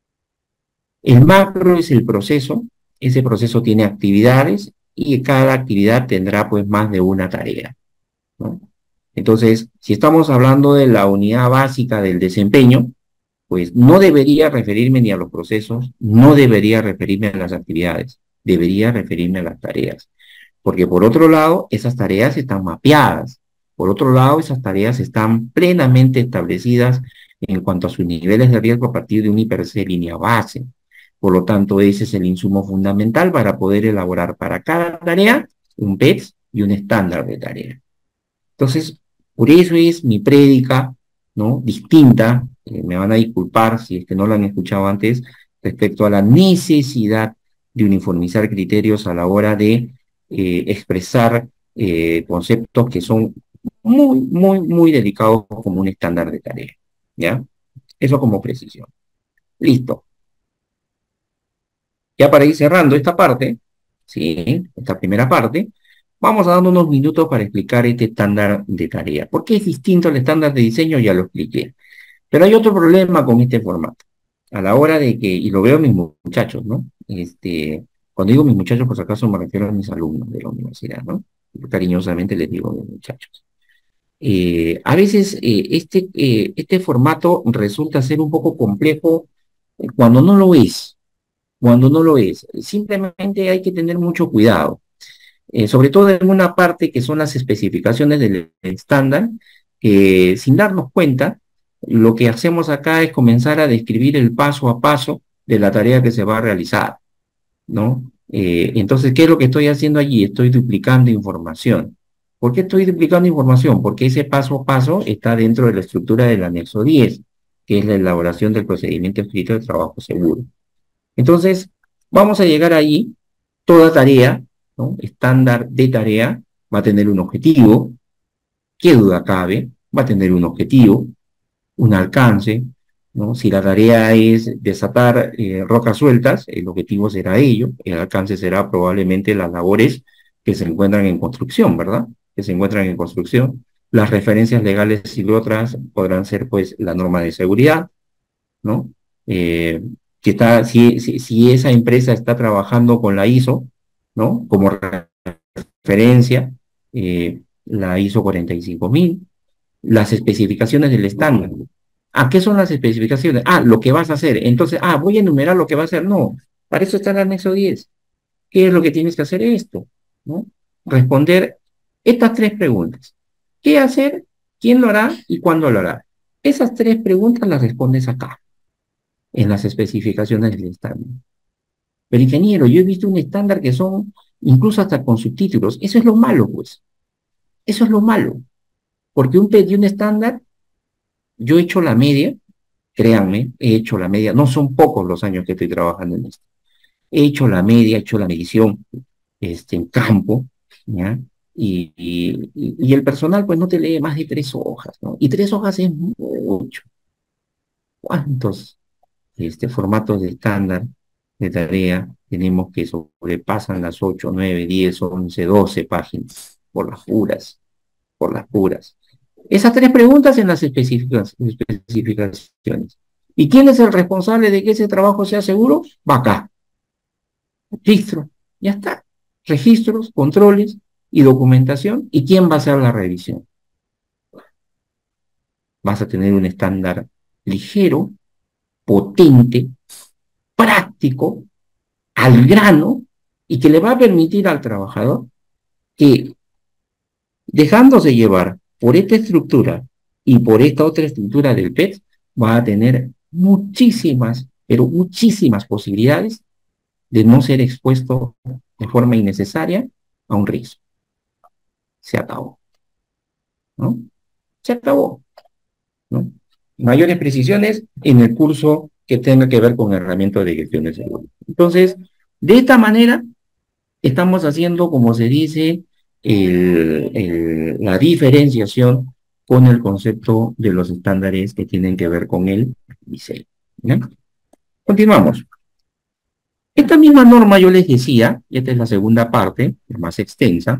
el macro es el proceso, ese proceso tiene actividades y cada actividad tendrá pues más de una tarea, ¿no? Entonces, si estamos hablando de la unidad básica del desempeño, pues no debería referirme ni a los procesos, no debería referirme a las actividades, debería referirme a las tareas. Porque por otro lado, esas tareas están mapeadas. Por otro lado, esas tareas están plenamente establecidas en cuanto a sus niveles de riesgo a partir de una I P C línea base. Por lo tanto, ese es el insumo fundamental para poder elaborar para cada tarea un P E T S y un estándar de tarea. Entonces, por eso es mi prédica, ¿no? Distinta, eh, me van a disculpar si es que no la han escuchado antes, respecto a la necesidad de uniformizar criterios a la hora de eh, expresar eh, conceptos que son muy, muy, muy delicados como un estándar de tarea, ¿ya? Eso como precisión. Listo. Ya para ir cerrando esta parte, ¿sí? Esta primera parte, vamos a dar unos minutos para explicar este estándar de tarea. ¿Por qué es distinto al estándar de diseño? Ya lo expliqué. Pero hay otro problema con este formato. A la hora de que, y lo veo en mis muchachos, ¿no? Este, cuando digo mis muchachos, por si acaso me refiero a mis alumnos de la universidad, ¿no? Cariñosamente les digo mis muchachos. Eh, a veces eh, este, eh, este formato resulta ser un poco complejo eh, cuando no lo es, cuando no lo es. Simplemente hay que tener mucho cuidado. Eh, sobre todo en una parte que son las especificaciones del estándar, que sin darnos cuenta, lo que hacemos acá es comenzar a describir el paso a paso de la tarea que se va a realizar, ¿no? Eh, entonces, ¿qué es lo que estoy haciendo allí? Estoy duplicando información. ¿Por qué estoy duplicando información? Porque ese paso a paso está dentro de la estructura del anexo diez, que es la elaboración del procedimiento escrito de trabajo seguro. Entonces, vamos a llegar allí, toda tarea, ¿no? Estándar de tarea, va a tener un objetivo, qué duda cabe, va a tener un objetivo, un alcance, ¿no? Si la tarea es desatar eh, rocas sueltas, el objetivo será ello, el alcance será probablemente las labores que se encuentran en construcción, ¿verdad? Que se encuentran en construcción. Las referencias legales y otras podrán ser, pues, la norma de seguridad, ¿no? Eh, que está, si, si, si esa empresa está trabajando con la I S O, ¿no? Como referencia, eh, la I S O cuarenta y cinco mil, las especificaciones del estándar. ¿A qué son las especificaciones? Ah, lo que vas a hacer. Entonces, ah, voy a enumerar lo que va a hacer. No, para eso está el anexo diez. ¿Qué es lo que tienes que hacer? Esto, ¿no? Responder estas tres preguntas. ¿Qué hacer? ¿Quién lo hará? ¿Y cuándo lo hará? Esas tres preguntas las respondes acá, en las especificaciones del estándar. Pero ingeniero, yo he visto un estándar que son incluso hasta con subtítulos. Eso es lo malo, pues. Eso es lo malo. Porque un P E T y un estándar, yo he hecho la media, créanme, he hecho la media, no son pocos los años que estoy trabajando en esto. He hecho la media, he hecho la medición este, en campo, ¿ya? Y, y, y el personal pues no te lee más de tres hojas, ¿no? Y tres hojas es mucho. ¿Cuántos este, formatos de estándar de tarea tenemos que sobrepasan las ocho, nueve, diez, once, doce páginas? Por las puras, por las puras. Esas tres preguntas en las especifica- especificaciones. ¿Y quién es el responsable de que ese trabajo sea seguro? Va acá. Registro. Ya está. Registros, controles y documentación. ¿Y quién va a hacer la revisión? Vas a tener un estándar ligero, potente, práctico, al grano, y que le va a permitir al trabajador que, dejándose llevar por esta estructura y por esta otra estructura del P E T, va a tener muchísimas, pero muchísimas posibilidades de no ser expuesto de forma innecesaria a un riesgo. Se acabó, ¿no? Se acabó, ¿no? Mayores precisiones en el curso que tenga que ver con herramientas de gestión de seguridad. Entonces, de esta manera, estamos haciendo, como se dice, el, el, la diferenciación con el concepto de los estándares que tienen que ver con el diseño. ¿Ya? Continuamos. Esta misma norma, yo les decía, y esta es la segunda parte, la más extensa,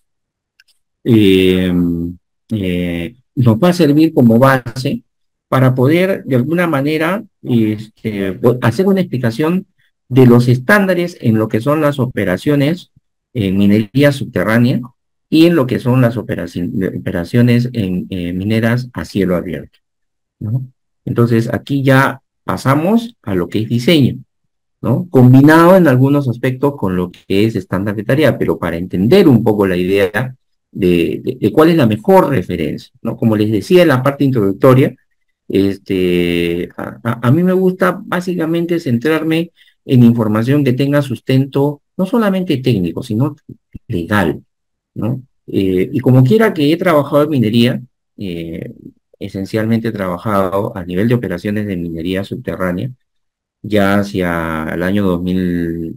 eh, eh, nos va a servir como base para poder, de alguna manera, este, hacer una explicación de los estándares en lo que son las operaciones en minería subterránea y en lo que son las operaciones en eh, mineras a cielo abierto, ¿no? Entonces, aquí ya pasamos a lo que es diseño, ¿no? Combinado en algunos aspectos con lo que es estándar de tarea, pero para entender un poco la idea de, de, de cuál es la mejor referencia, ¿no? Como les decía en la parte introductoria, este, a, a, a mí me gusta básicamente centrarme en información que tenga sustento no solamente técnico, sino legal, ¿no? Eh, y como quiera que he trabajado en minería, eh, esencialmente he trabajado a nivel de operaciones de minería subterránea, ya hacia el año dos mil,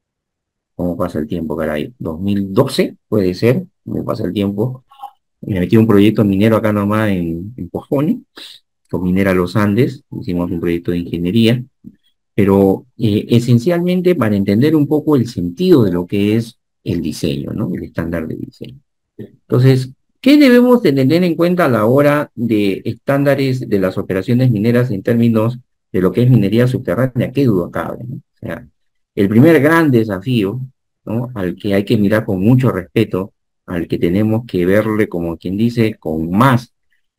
¿cómo pasa el tiempo, caray? dos mil doce, puede ser, me pasa el tiempo. Me metí en un proyecto minero acá nomás en, en Pojone, con Minera Los Andes, hicimos un proyecto de ingeniería, pero eh, esencialmente para entender un poco el sentido de lo que es el diseño, ¿no? El estándar de diseño. Entonces, ¿qué debemos de tener en cuenta a la hora de estándares de las operaciones mineras en términos de lo que es minería subterránea? ¿Qué duda cabe, ¿no? O sea, el primer gran desafío, ¿no? Al que hay que mirar con mucho respeto, al que tenemos que verle, como quien dice, con más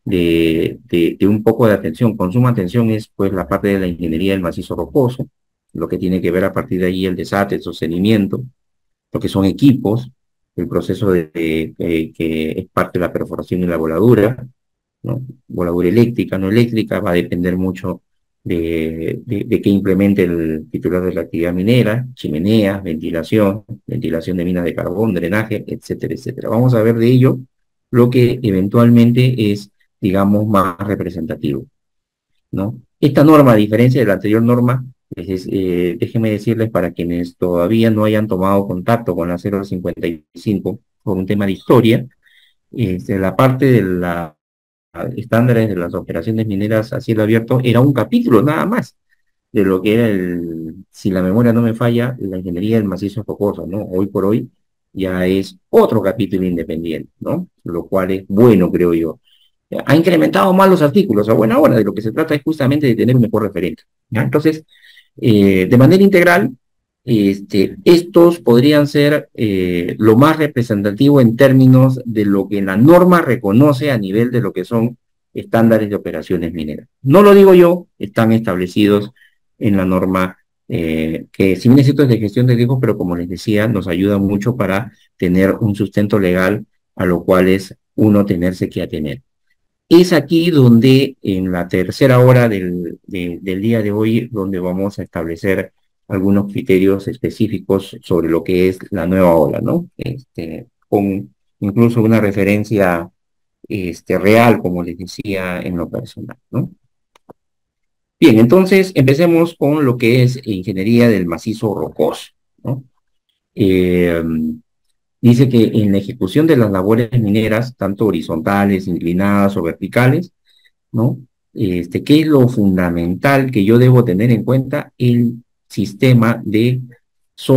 de, de, de un poco de atención, con suma atención, es pues la parte de la ingeniería del macizo rocoso, lo que tiene que ver a partir de ahí el desate, el sostenimiento, lo que son equipos, el proceso de, de, de que es parte de la perforación y la voladura, ¿no? Voladura eléctrica, no eléctrica, va a depender mucho de, de, de qué implemente el titular de la actividad minera, chimeneas, ventilación, ventilación de minas de carbón, drenaje, etcétera, etcétera. Vamos a ver de ello lo que eventualmente es, digamos, más representativo, ¿no? Esta norma, a diferencia de la anterior norma, es, eh, déjenme decirles para quienes todavía no hayan tomado contacto con la cero cincuenta y cinco por un tema de historia, este, la parte de los estándares de las operaciones mineras a cielo abierto era un capítulo nada más de lo que era el, si la memoria no me falla, la ingeniería del macizo rocoso, ¿no? Hoy por hoy ya es otro capítulo independiente, ¿no? Lo cual es bueno, creo yo. Ha incrementado más los artículos, a buena hora, de lo que se trata es justamente de tener un mejor referente, ¿ya? Entonces, eh, de manera integral, este, estos podrían ser eh, lo más representativo en términos de lo que la norma reconoce a nivel de lo que son estándares de operaciones mineras. No lo digo yo, están establecidos en la norma, eh, que si bien es cierto es de gestión de riesgos, pero como les decía, nos ayuda mucho para tener un sustento legal a lo cual es uno tenerse que atener. Es aquí donde, en la tercera hora del, de, del día de hoy, donde vamos a establecer algunos criterios específicos sobre lo que es la nueva ola, ¿no? Este, con incluso una referencia este, real, como les decía, en lo personal, ¿no? Bien, entonces empecemos con lo que es ingeniería del macizo rocoso, ¿no? Eh, Dice que en la ejecución de las labores mineras, tanto horizontales, inclinadas o verticales, ¿no? Este, ¿qué es lo fundamental que yo debo tener en cuenta? El sistema de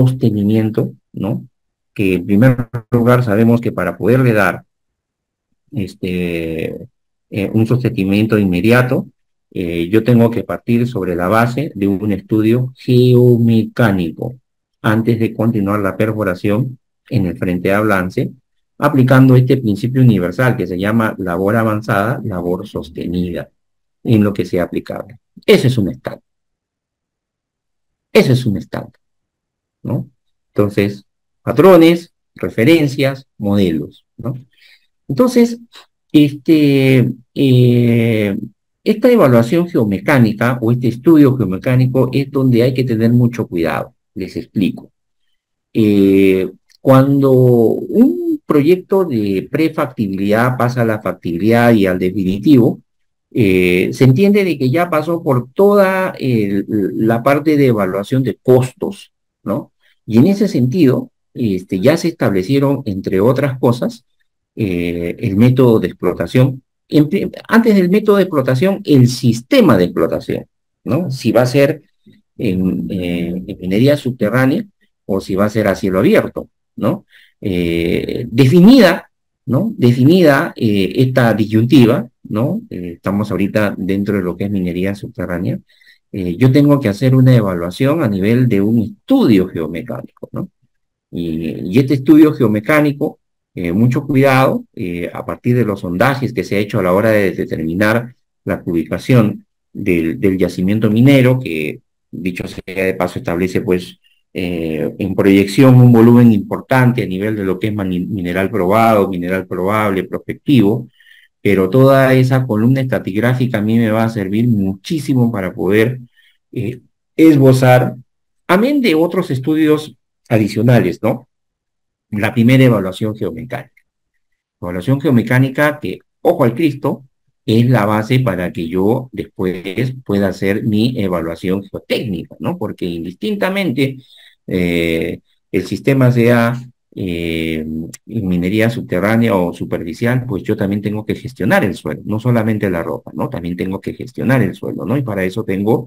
sostenimiento, ¿no? Que en primer lugar sabemos que para poderle dar este, eh, un sostenimiento inmediato, eh, yo tengo que partir sobre la base de un estudio geomecánico antes de continuar la perforación en el frente de avance, aplicando este principio universal que se llama labor avanzada, labor sostenida, en lo que sea aplicable. Ese es un estándar. Ese es un estándar, ¿no? Entonces, patrones, referencias, modelos, ¿no? Entonces, este, eh, esta evaluación geomecánica o este estudio geomecánico es donde hay que tener mucho cuidado. Les explico. Eh, Cuando un proyecto de prefactibilidad pasa a la factibilidad y al definitivo, eh, se entiende de que ya pasó por toda el- la parte de evaluación de costos, ¿no? Y en ese sentido, este, ya se establecieron, entre otras cosas, eh, el método de explotación. En pri- antes del método de explotación, el sistema de explotación, ¿no? Si va a ser en, eh, en minería subterránea o si va a ser a cielo abierto, ¿no? Eh, definida, ¿no? Definida eh, esta disyuntiva, ¿no? Eh, estamos ahorita dentro de lo que es minería subterránea. Eh, yo tengo que hacer una evaluación a nivel de un estudio geomecánico, ¿no? Y, y este estudio geomecánico, eh, mucho cuidado, eh, a partir de los sondajes que se ha hecho a la hora de determinar la ubicación del, del yacimiento minero, que dicho sea de paso establece pues eh, en proyección un volumen importante a nivel de lo que es mineral probado, mineral probable, prospectivo, pero toda esa columna estratigráfica a mí me va a servir muchísimo para poder eh, esbozar, amén de otros estudios adicionales, ¿no? La primera evaluación geomecánica. Evaluación geomecánica que, ojo al Cristo, es la base para que yo después pueda hacer mi evaluación geotécnica, ¿no? Porque indistintamente eh, el sistema sea eh, en minería subterránea o superficial, pues yo también tengo que gestionar el suelo, no solamente la roca, ¿no? También tengo que gestionar el suelo, ¿no? Y para eso tengo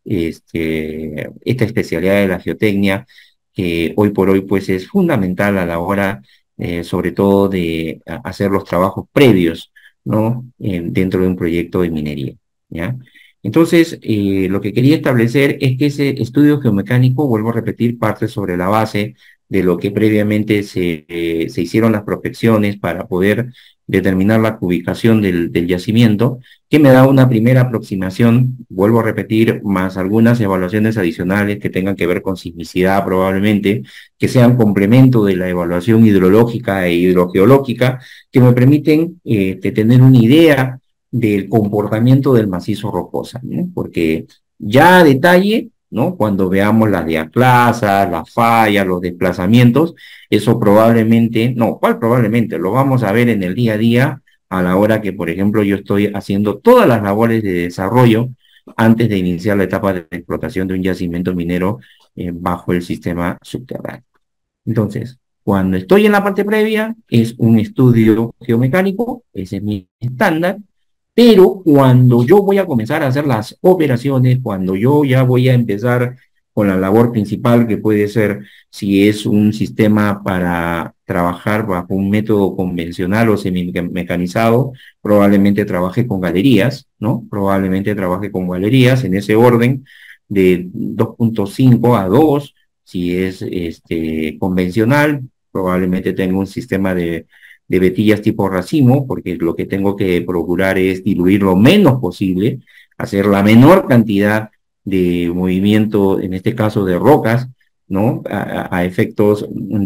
este, esta especialidad de la geotecnia, que hoy por hoy pues es fundamental a la hora eh, sobre todo de a, hacer los trabajos previos, ¿no? Eh, dentro de un proyecto de minería, ¿ya? Entonces, eh, lo que quería establecer es que ese estudio geomecánico, vuelvo a repetir, parte sobre la base de lo que previamente se, eh, se hicieron las prospecciones para poder determinar la ubicación del, del yacimiento, que me da una primera aproximación, vuelvo a repetir, más algunas evaluaciones adicionales que tengan que ver con sismicidad probablemente, que sean complemento de la evaluación hidrológica e hidrogeológica, que me permiten eh, de tener una idea del comportamiento del macizo rocosa, ¿no? Porque ya a detalle, ¿no? Cuando veamos las diaclasas, las fallas, los desplazamientos, eso probablemente, no, ¿cuál probablemente? Lo vamos a ver en el día a día a la hora que, por ejemplo, yo estoy haciendo todas las labores de desarrollo antes de iniciar la etapa de explotación de un yacimiento minero eh, bajo el sistema subterráneo. Entonces, cuando estoy en la parte previa, es un estudio geomecánico, ese es mi estándar, pero cuando yo voy a comenzar a hacer las operaciones, cuando yo ya voy a empezar con la labor principal, que puede ser si es un sistema para trabajar bajo un método convencional o semi-mecanizado, probablemente trabaje con galerías, ¿no? Probablemente trabaje con galerías en ese orden de dos punto cinco a dos, si es este, convencional, probablemente tenga un sistema de de vetillas tipo racimo, porque lo que tengo que procurar es diluir lo menos posible, hacer la menor cantidad de movimiento, en este caso de rocas, ¿no? A, a efectos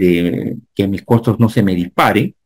de que mis costos no se me disparen,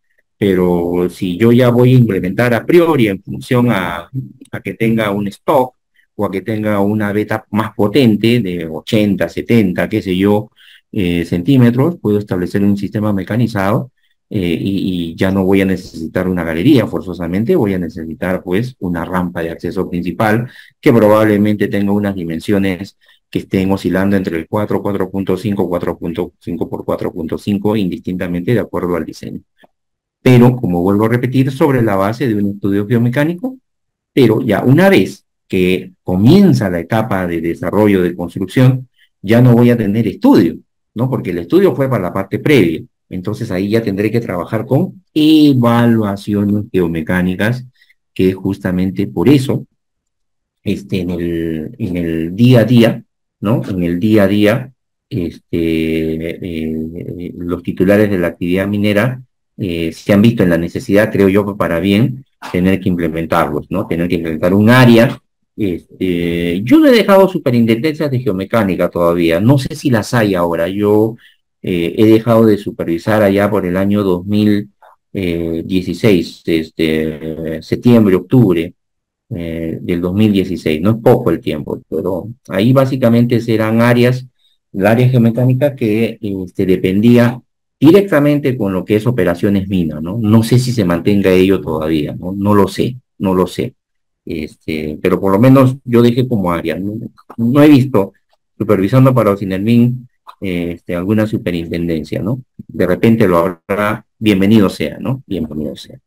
pero si yo ya voy a implementar a priori en función a, a que tenga un stock o a que tenga una beta más potente de ochenta, setenta, qué sé yo, eh, centímetros, puedo establecer un sistema mecanizado eh, y, y ya no voy a necesitar una galería forzosamente, voy a necesitar pues una rampa de acceso principal que probablemente tenga unas dimensiones que estén oscilando entre el cuatro, cuatro punto cinco, cuatro punto cinco por cuatro punto cinco, indistintamente de acuerdo al diseño. Pero, como vuelvo a repetir, sobre la base de un estudio geomecánico, pero ya una vez que comienza la etapa de desarrollo de construcción, ya no voy a tener estudio, ¿no? Porque el estudio fue para la parte previa. Entonces ahí ya tendré que trabajar con evaluaciones geomecánicas, que justamente por eso, este, en el, en el día a día, ¿no? En el día a día, este, eh, los titulares de la actividad minera eh, se han visto en la necesidad, creo yo, para bien, tener que implementarlos, ¿no? Tener que implementar un área. Este, yo no he dejado superintendencias de geomecánica todavía, no sé si las hay ahora. Yo eh, he dejado de supervisar allá por el año dos mil dieciséis, este, septiembre, octubre eh, del dos mil dieciséis. No es poco el tiempo, pero ahí básicamente serán áreas, el área geomecánica que este, dependía directamente con lo que es operaciones minas, ¿no? No sé si se mantenga ello todavía, ¿no? No lo sé, no lo sé. Este, pero por lo menos yo dejé como área. No, no he visto supervisando para Ocinermin eh, este, alguna superintendencia, ¿no? De repente lo habrá, bienvenido sea, ¿no? Bienvenido sea.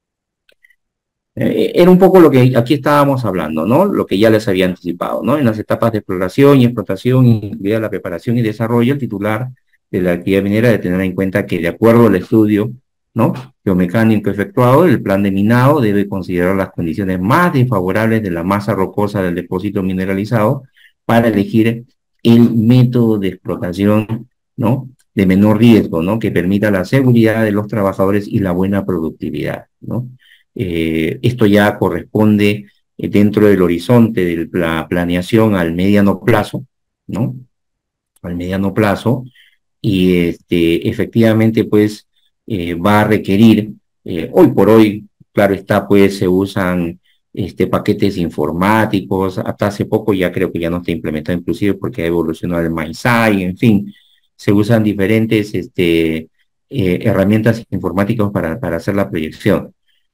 Eh, era un poco lo que aquí estábamos hablando, ¿no? Lo que ya les había anticipado, ¿no? En las etapas de exploración y explotación, incluida la preparación y desarrollo, el titular de la actividad minera debe tener en cuenta que de acuerdo al estudio, ¿no? Geomecánico efectuado, el plan de minado debe considerar las condiciones más desfavorables de la masa rocosa del depósito mineralizado para elegir el método de explotación, ¿no? De menor riesgo, ¿no? Que permita la seguridad de los trabajadores y la buena productividad, ¿no? Eh, esto ya corresponde eh, dentro del horizonte de la planeación al mediano plazo, ¿no? Al mediano plazo, y este, efectivamente, pues, eh, va a requerir, eh, hoy por hoy, claro está, pues, se usan este, paquetes informáticos, hasta hace poco ya creo que ya no está implementado inclusive porque ha evolucionado el MySci, en fin, se usan diferentes este, eh, herramientas informáticas para, para hacer la proyección.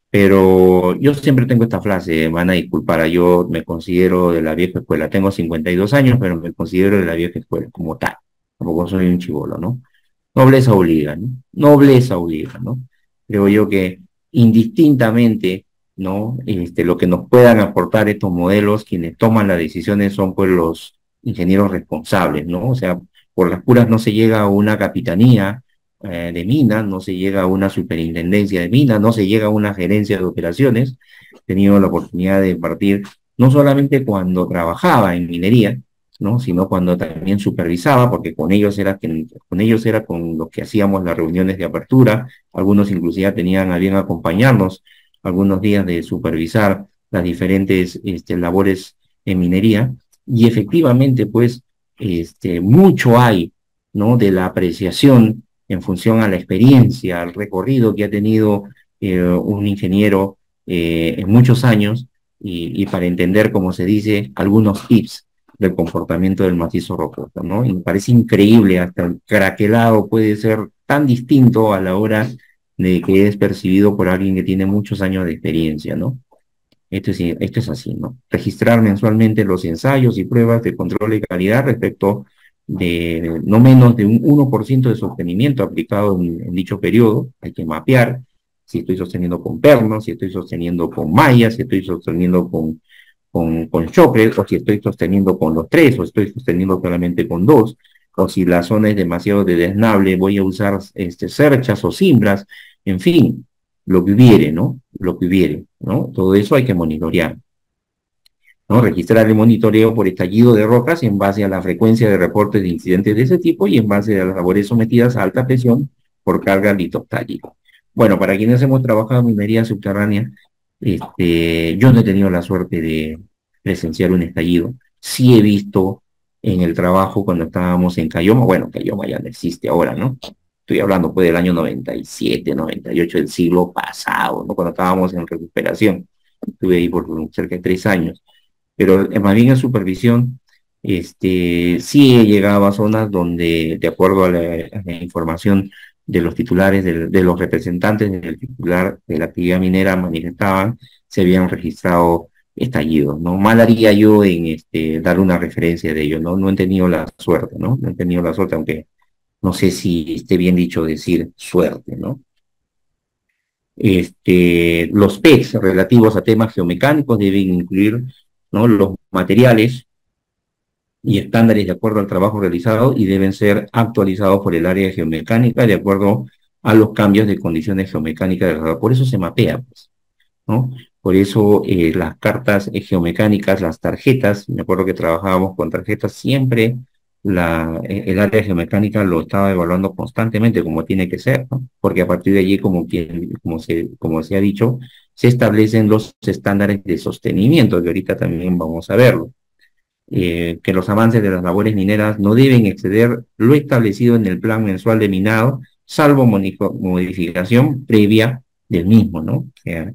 Pero yo siempre tengo esta frase, van a disculpar, yo me considero de la vieja escuela, tengo cincuenta y dos años, pero me considero de la vieja escuela, como tal, tampoco soy un chibolo, ¿no? Nobleza obliga, ¿no? Nobleza obliga, ¿no? Creo yo que indistintamente, ¿no? Este, lo que nos puedan aportar estos modelos, quienes toman las decisiones son pues los ingenieros responsables, ¿no? O sea, por las puras no se llega a una capitanía eh, de minas, no se llega a una superintendencia de minas, no se llega a una gerencia de operaciones. He tenido la oportunidad de partir no solamente cuando trabajaba en minería, ¿no? Sino cuando también supervisaba, porque con ellos era, que, con ellos era con los que hacíamos las reuniones de apertura, algunos inclusive tenían a bien acompañarnos algunos días de supervisar las diferentes este, labores en minería, y efectivamente, pues, este, mucho hay, ¿no? De la apreciación en función a la experiencia, al recorrido que ha tenido eh, un ingeniero eh, en muchos años, y, y para entender, como se dice, algunos tips del comportamiento del macizo rocoso, ¿no? Y me parece increíble, hasta el craquelado puede ser tan distinto a la hora de que es percibido por alguien que tiene muchos años de experiencia, ¿no? Esto es, esto es así, ¿no? Registrar mensualmente los ensayos y pruebas de control de calidad respecto de no menos de un uno por ciento de sostenimiento aplicado en, en dicho periodo. Hay que mapear si estoy sosteniendo con pernos, si estoy sosteniendo con mallas, si estoy sosteniendo con con, con chocles, o si estoy sosteniendo con los tres, o estoy sosteniendo solamente con dos, o si la zona es demasiado de desnable, voy a usar este, cerchas o cimbras, en fin, lo que hubiere, ¿no? Lo que hubiere, ¿no? Todo eso hay que monitorear, ¿no? Registrar el monitoreo por estallido de rocas en base a la frecuencia de reportes de incidentes de ese tipo y en base a las labores sometidas a alta presión por carga litostática. Bueno, para quienes hemos trabajado en minería subterránea, este, yo no he tenido la suerte de presenciar un estallido. Sí he visto en el trabajo cuando estábamos en Cayoma, bueno, Cayoma ya no existe ahora, ¿no? Estoy hablando pues del año noventa y siete, noventa y ocho del siglo pasado, ¿no? Cuando estábamos en recuperación. Estuve ahí por cerca de tres años. Pero eh, más bien en supervisión, este, sí he llegado a zonas donde, de acuerdo a la, a la información de los titulares, de, de los representantes del titular de la actividad minera manifestaban, se habían registrado estallidos, ¿no? Mal haría yo en este, dar una referencia de ello, ¿no? No he tenido la suerte, ¿no? No he tenido la suerte, aunque no sé si esté bien dicho decir suerte, ¿no? Este, los P E Cs relativos a temas geomecánicos deben incluir, ¿no? Los materiales y estándares de acuerdo al trabajo realizado y deben ser actualizados por el área de geomecánica de acuerdo a los cambios de condiciones geomecánicas del radar. Por eso se mapea, pues, ¿no? Por eso eh, las cartas eh, geomecánicas, las tarjetas, me acuerdo que trabajábamos con tarjetas, siempre la, eh, el área geomecánica lo estaba evaluando constantemente como tiene que ser, ¿no? Porque a partir de allí, como, quien, como, se, como se ha dicho, se establecen los estándares de sostenimiento, que ahorita también vamos a verlo. Eh, que los avances de las labores mineras no deben exceder lo establecido en el plan mensual de minado, salvo modificación previa del mismo, ¿no? O sea,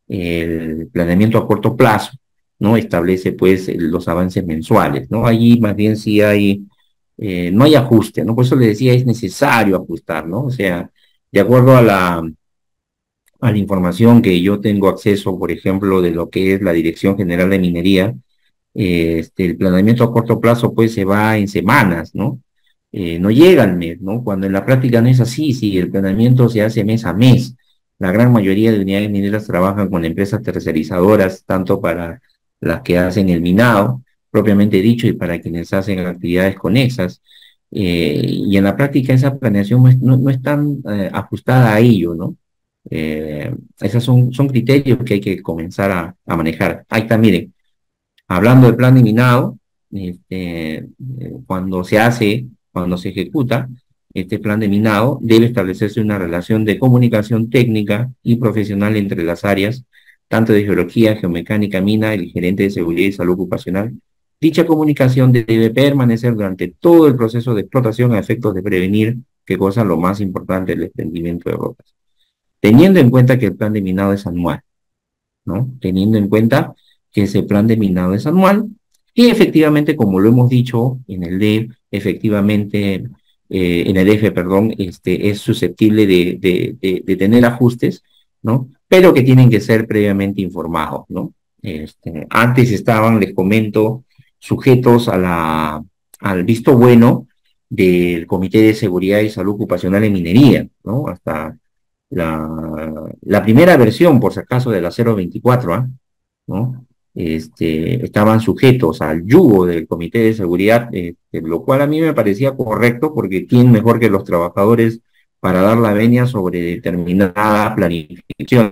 el planeamiento a corto plazo, ¿no? Establece, pues, los avances mensuales, ¿no? Allí más bien sí hay, eh, no hay ajuste, ¿no? Por eso le decía, es necesario ajustar, ¿no? O sea, de acuerdo a la, a la información que yo tengo acceso, por ejemplo, de lo que es la Dirección General de Minería, eh, este, el planeamiento a corto plazo pues se va en semanas, ¿no? Eh, no llega al mes, ¿no? Cuando en la práctica no es así, sí, el planeamiento se hace mes a mes. La gran mayoría de unidades mineras trabajan con empresas tercerizadoras, tanto para las que hacen el minado, propiamente dicho, y para quienes hacen actividades conexas. Eh, y en la práctica esa planeación no es, no, no es tan eh, ajustada a ello, ¿no? Eh, esos son, son criterios que hay que comenzar a, a manejar. Ahí está, miren. Hablando del plan de minado, este, eh, cuando se hace, cuando se ejecuta este plan de minado, debe establecerse una relación de comunicación técnica y profesional entre las áreas, tanto de geología, geomecánica, mina, el gerente de seguridad y salud ocupacional. Dicha comunicación debe permanecer durante todo el proceso de explotación a efectos de prevenir, qué cosa lo más importante, el desprendimiento de rocas. Teniendo en cuenta que el plan de minado es anual, ¿no? Teniendo en cuenta que ese plan de minado es anual y efectivamente, como lo hemos dicho en el D E F, efectivamente, eh, en el D F, perdón, este, es susceptible de, de, de, de tener ajustes, ¿no? Pero que tienen que ser previamente informados, ¿no? Este, antes estaban, les comento, sujetos a la, al visto bueno del Comité de Seguridad y Salud Ocupacional en Minería, ¿no? Hasta la, la primera versión, por si acaso, de la cero veinticuatro, ¿ah? ¿No? Este, estaban sujetos al yugo del Comité de Seguridad, este, lo cual a mí me parecía correcto, porque ¿quién mejor que los trabajadores para dar la venia sobre determinada planificación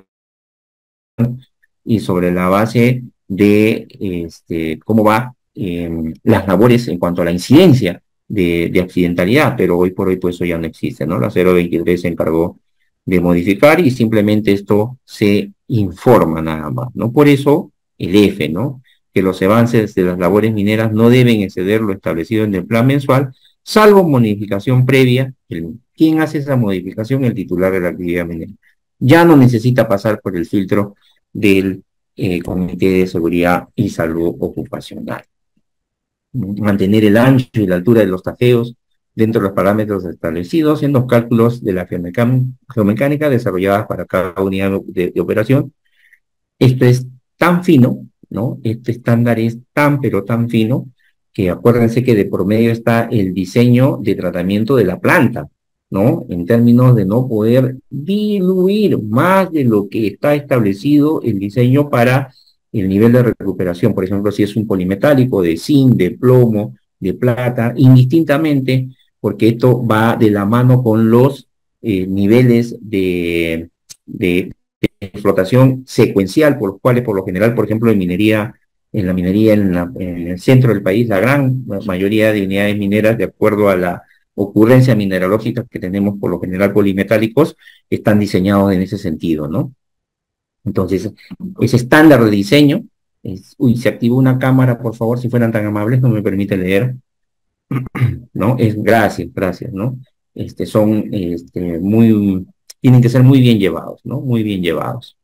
y sobre la base de este, cómo va eh, las labores en cuanto a la incidencia de, de accidentalidad, pero hoy por hoy pues eso ya no existe, ¿no? La cero veintitrés se encargó de modificar y simplemente esto se informa nada más, ¿no? Por eso el F, ¿no? Que los avances de las labores mineras no deben exceder lo establecido en el plan mensual, salvo modificación previa. El, ¿quién hace esa modificación? El titular de la actividad minera. Ya no necesita pasar por el filtro del eh, Comité de Seguridad y Salud Ocupacional. Mantener el ancho y la altura de los tajeos dentro de los parámetros establecidos en los cálculos de la geomecánica desarrolladas para cada unidad de, de operación. Esto es tan fino, ¿no? Este estándar es tan, pero tan fino, que acuérdense que de por medio está el diseño de tratamiento de la planta, ¿no? En términos de no poder diluir más de lo que está establecido el diseño para el nivel de recuperación. Por ejemplo, si es un polimetálico de zinc, de plomo, de plata, indistintamente, porque esto va de la mano con los eh, niveles de, de, de explotación secuencial, por los cuales, por lo general, por ejemplo, en minería, en la minería en, la, en el centro del país, la gran mayoría de unidades mineras, de acuerdo a la ocurrencia mineralógica que tenemos por lo general polimetálicos, están diseñados en ese sentido, ¿no? Entonces, ese estándar de diseño, es, uy, se activó una cámara, por favor, si fueran tan amables, no me permite leer, ¿no? Es, gracias, gracias, ¿no? Este, son, este, muy, tienen que ser muy bien llevados, ¿no? Muy bien llevados.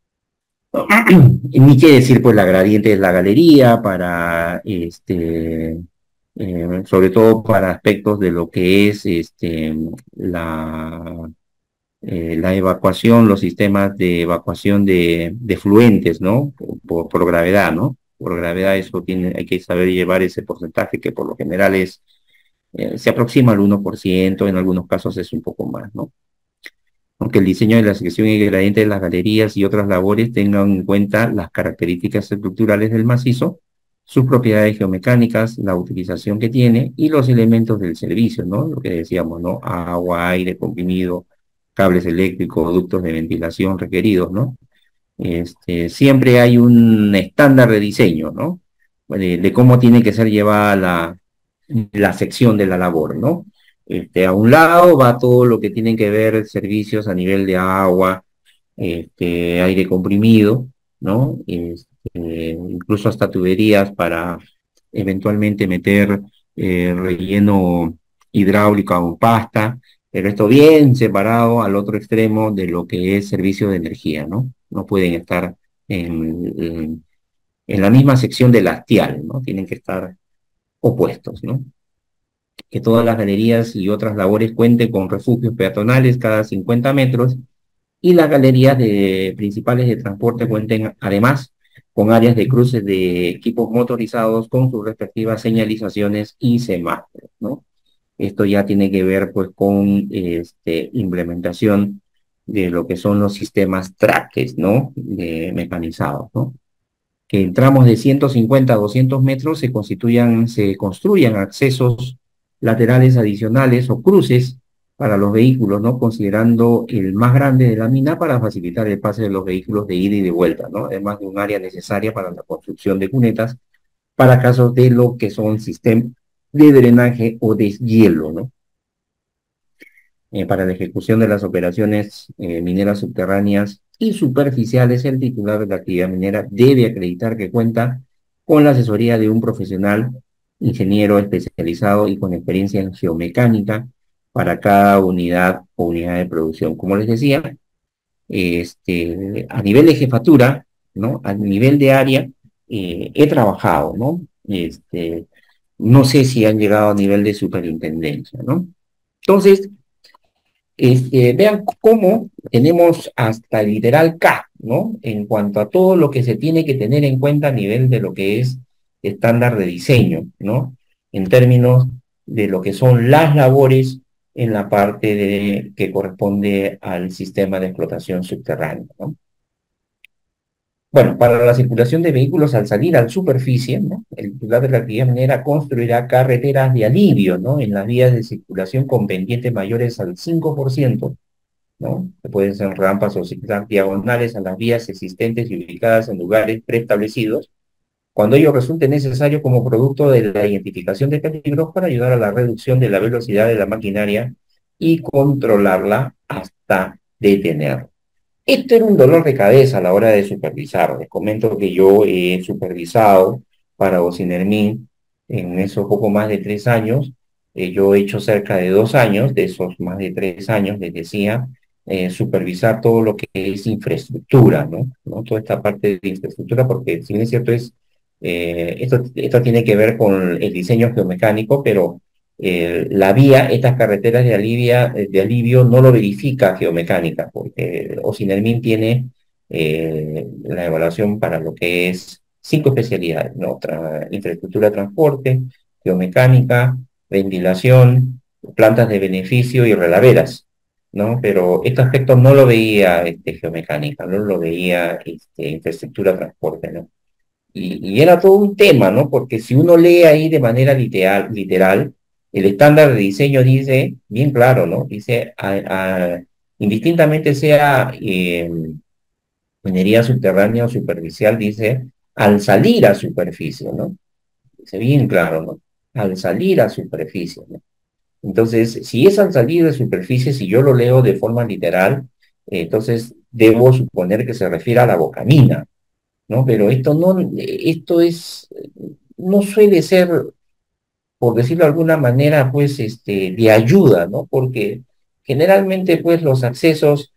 Ni qué decir, pues, la gradiente de la galería para, este, eh, sobre todo para aspectos de lo que es, este, la eh, la evacuación, los sistemas de evacuación de, de fluentes, ¿no? Por, por, por gravedad, ¿no? Por gravedad eso tiene, hay que saber llevar ese porcentaje que por lo general es, eh, se aproxima al uno por ciento, en algunos casos es un poco más, ¿no? Aunque el diseño de la sección y gradiente de las galerías y otras labores tengan en cuenta las características estructurales del macizo, sus propiedades geomecánicas, la utilización que tiene y los elementos del servicio, ¿no? Lo que decíamos, ¿no? Agua, aire comprimido, cables eléctricos, ductos de ventilación requeridos, ¿no? Este, siempre hay un estándar de diseño, ¿no? De, de cómo tiene que ser llevada la, la sección de la labor, ¿no? Este, a un lado va todo lo que tiene que ver servicios a nivel de agua, este, aire comprimido, ¿no? Este, incluso hasta tuberías para eventualmente meter eh, relleno hidráulico o pasta, pero esto bien separado al otro extremo de lo que es servicio de energía, ¿no? No pueden estar en, en, en la misma sección del hastial, ¿no? Tienen que estar opuestos, ¿no? Que todas las galerías y otras labores cuenten con refugios peatonales cada cincuenta metros y las galerías de, principales de transporte cuenten además con áreas de cruces de equipos motorizados con sus respectivas señalizaciones y semáforos, ¿no? Esto ya tiene que ver pues con este, implementación de lo que son los sistemas traques, ¿no? De, mecanizados, ¿no? Que en tramos de ciento cincuenta a doscientos metros se constituyan, se construyan accesos laterales adicionales o cruces para los vehículos, ¿no? Considerando el más grande de la mina para facilitar el pase de los vehículos de ida y de vuelta, ¿no? Además de un área necesaria para la construcción de cunetas para casos de lo que son sistemas de drenaje o deshielo, ¿no? Eh, para la ejecución de las operaciones eh, mineras subterráneas y superficiales, el titular de la actividad minera debe acreditar que cuenta con la asesoría de un profesional, ingeniero especializado y con experiencia en geomecánica para cada unidad o unidad de producción. Como les decía, este, a nivel de jefatura, ¿no? A nivel de área, eh, he trabajado, ¿no? Este, no sé si han llegado a nivel de superintendencia, ¿no? Entonces, este, vean cómo tenemos hasta el literal K, ¿no? En cuanto a todo lo que se tiene que tener en cuenta a nivel de lo que es estándar de diseño, ¿no? En términos de lo que son las labores en la parte de, que corresponde al sistema de explotación subterránea, ¿no? Bueno, para la circulación de vehículos al salir a la superficie, ¿no? El titular de la actividad minera construirá carreteras de alivio, ¿no? En las vías de circulación con pendientes mayores al cinco por ciento, ¿no? Que pueden ser rampas o zigzag diagonales a las vías existentes y ubicadas en lugares preestablecidos, cuando ello resulte necesario como producto de la identificación de peligros para ayudar a la reducción de la velocidad de la maquinaria y controlarla hasta detenerla. Esto era un dolor de cabeza a la hora de supervisar. Les comento que yo he supervisado para Ocinermin en esos poco más de tres años. Eh, yo he hecho cerca de dos años, de esos más de tres años, les decía, eh, supervisar todo lo que es infraestructura, ¿no? ¿no? Toda esta parte de infraestructura, porque si bien es cierto, es, eh, esto, esto tiene que ver con el diseño geomecánico, pero eh, la vía, estas carreteras de, alivia, de alivio no lo verifica geomecánica, porque Ocinermin tiene eh, la evaluación para lo que es cinco especialidades, ¿no? Tra infraestructura de transporte, geomecánica, ventilación, plantas de beneficio y relaveras, ¿no? Pero este aspecto no lo veía este, geomecánica, no lo veía este, infraestructura de transporte, ¿no? Y, y era todo un tema, ¿no? Porque si uno lee ahí de manera literal, literal el estándar de diseño dice, bien claro, ¿no? Dice, a, a, indistintamente sea eh, minería subterránea o superficial, dice, al salir a superficie, ¿no? Dice bien claro, ¿no? Al salir a superficie, ¿no? Entonces, si es al salir de superficie, si yo lo leo de forma literal, eh, entonces debo suponer que se refiere a la bocamina, ¿no? Pero esto no, esto es, no suele ser, por decirlo de alguna manera, pues, este, de ayuda, ¿no? Porque generalmente, pues, los accesos,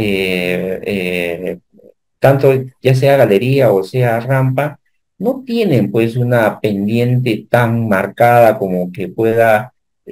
eh, eh, tanto ya sea galería o sea rampa, no tienen, pues, una pendiente tan marcada como que pueda,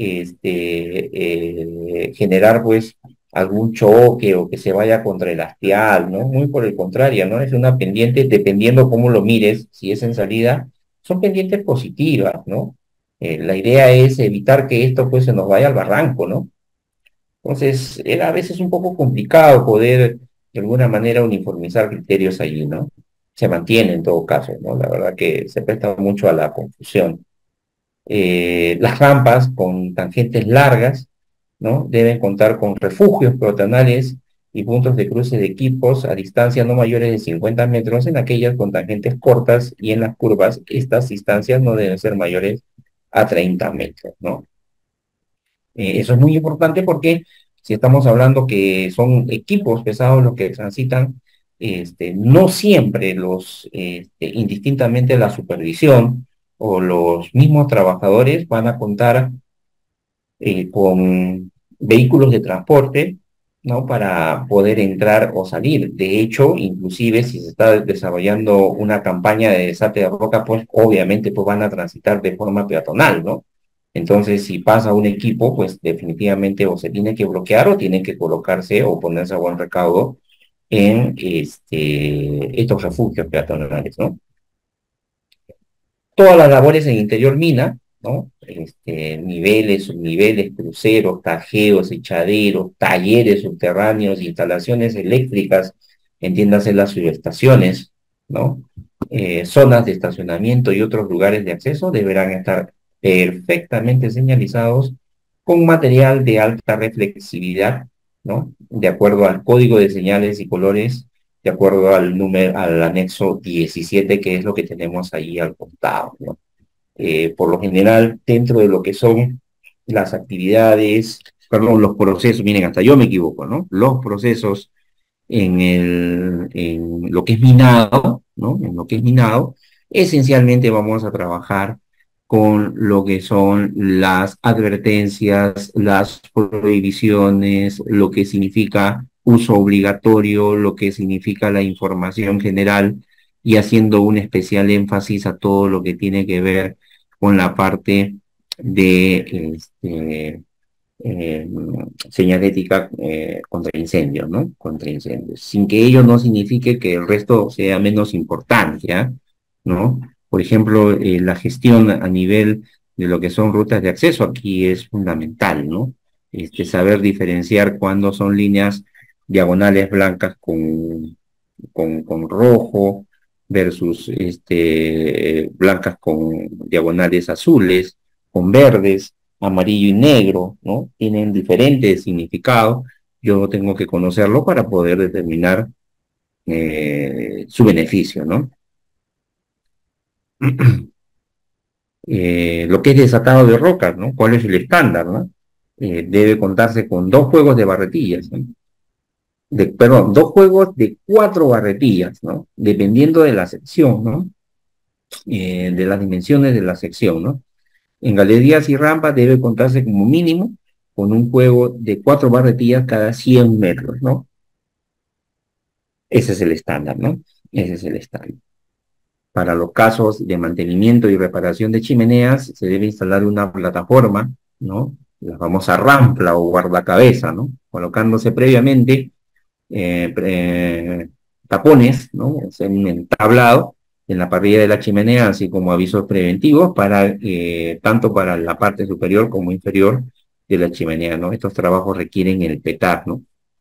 este, eh, generar, pues, algún choque o que se vaya contra el hastial, ¿no? Muy por el contrario, ¿no? Es una pendiente, dependiendo cómo lo mires, si es en salida, son pendientes positivas, ¿no? Eh, la idea es evitar que esto pues se nos vaya al barranco, ¿no? Entonces, era a veces un poco complicado poder de alguna manera uniformizar criterios allí, ¿no? se mantiene en todo caso, ¿no? La verdad que se presta mucho a la confusión. Eh, las rampas con tangentes largas, ¿no? Deben contar con refugios peatonales y puntos de cruce de equipos a distancias no mayores de cincuenta metros en aquellas con tangentes cortas y en las curvas estas distancias no deben ser mayores a treinta metros, ¿no? Eh, eso es muy importante porque si estamos hablando que son equipos pesados los que transitan, este, no siempre los, este, indistintamente la supervisión o los mismos trabajadores van a contar eh, con vehículos de transporte, ¿no? Para poder entrar o salir. De hecho, inclusive si se está desarrollando una campaña de desate de roca, pues obviamente pues van a transitar de forma peatonal, ¿no? Entonces, si pasa un equipo, pues definitivamente o se tiene que bloquear o tiene que colocarse o ponerse a buen recaudo en este, estos refugios peatonales, ¿no? Todas las labores en interior mina, ¿no? Este, niveles, subniveles, cruceros, tajeos, echaderos, talleres subterráneos, instalaciones eléctricas, entiéndase las subestaciones, ¿no? Eh, zonas de estacionamiento y otros lugares de acceso deberán estar perfectamente señalizados con material de alta reflexividad, ¿no? De acuerdo al código de señales y colores, de acuerdo al número, al anexo diecisiete, que es lo que tenemos ahí al costado, ¿no? Eh, por lo general, dentro de lo que son las actividades, perdón, los procesos, miren, hasta yo me equivoco, ¿no? Los procesos en, el, en lo que es minado, ¿no? En lo que es minado, esencialmente vamos a trabajar con lo que son las advertencias, las prohibiciones, lo que significa uso obligatorio, lo que significa la información general y haciendo un especial énfasis a todo lo que tiene que ver con la parte de este, eh, señalética eh, contra incendios, ¿no? Contra incendios. Sin que ello no signifique que el resto sea menos importante, ¿ya? ¿No? Por ejemplo, eh, la gestión a nivel de lo que son rutas de acceso aquí es fundamental, ¿no? Este, saber diferenciar cuándo son líneas diagonales blancas con, con, con rojo versus este, blancas con diagonales azules, con verdes, amarillo y negro, ¿no? Tienen diferentes significados. Yo tengo que conocerlo para poder determinar eh, su beneficio, ¿no? Eh, lo que es desatado de rocas, ¿no? ¿Cuál es el estándar, ¿no? Eh, debe contarse con dos juegos de barretillas, ¿no? De, perdón, dos juegos de cuatro barretillas, ¿no? Dependiendo de la sección, ¿no? Eh, de las dimensiones de la sección, ¿no? En galerías y rampas debe contarse como mínimo con un juego de cuatro barretillas cada cien metros, ¿no? Ese es el estándar, ¿no? Ese es el estándar. Para los casos de mantenimiento y reparación de chimeneas, se debe instalar una plataforma, ¿no? La famosa rampla o guardacabeza, ¿no? Colocándose previamente eh, pre- tapones, ¿no? O sea, un entablado en la parrilla de la chimenea, así como avisos preventivos para eh, tanto para la parte superior como inferior de la chimenea, ¿no? Estos trabajos requieren el petar, ¿no?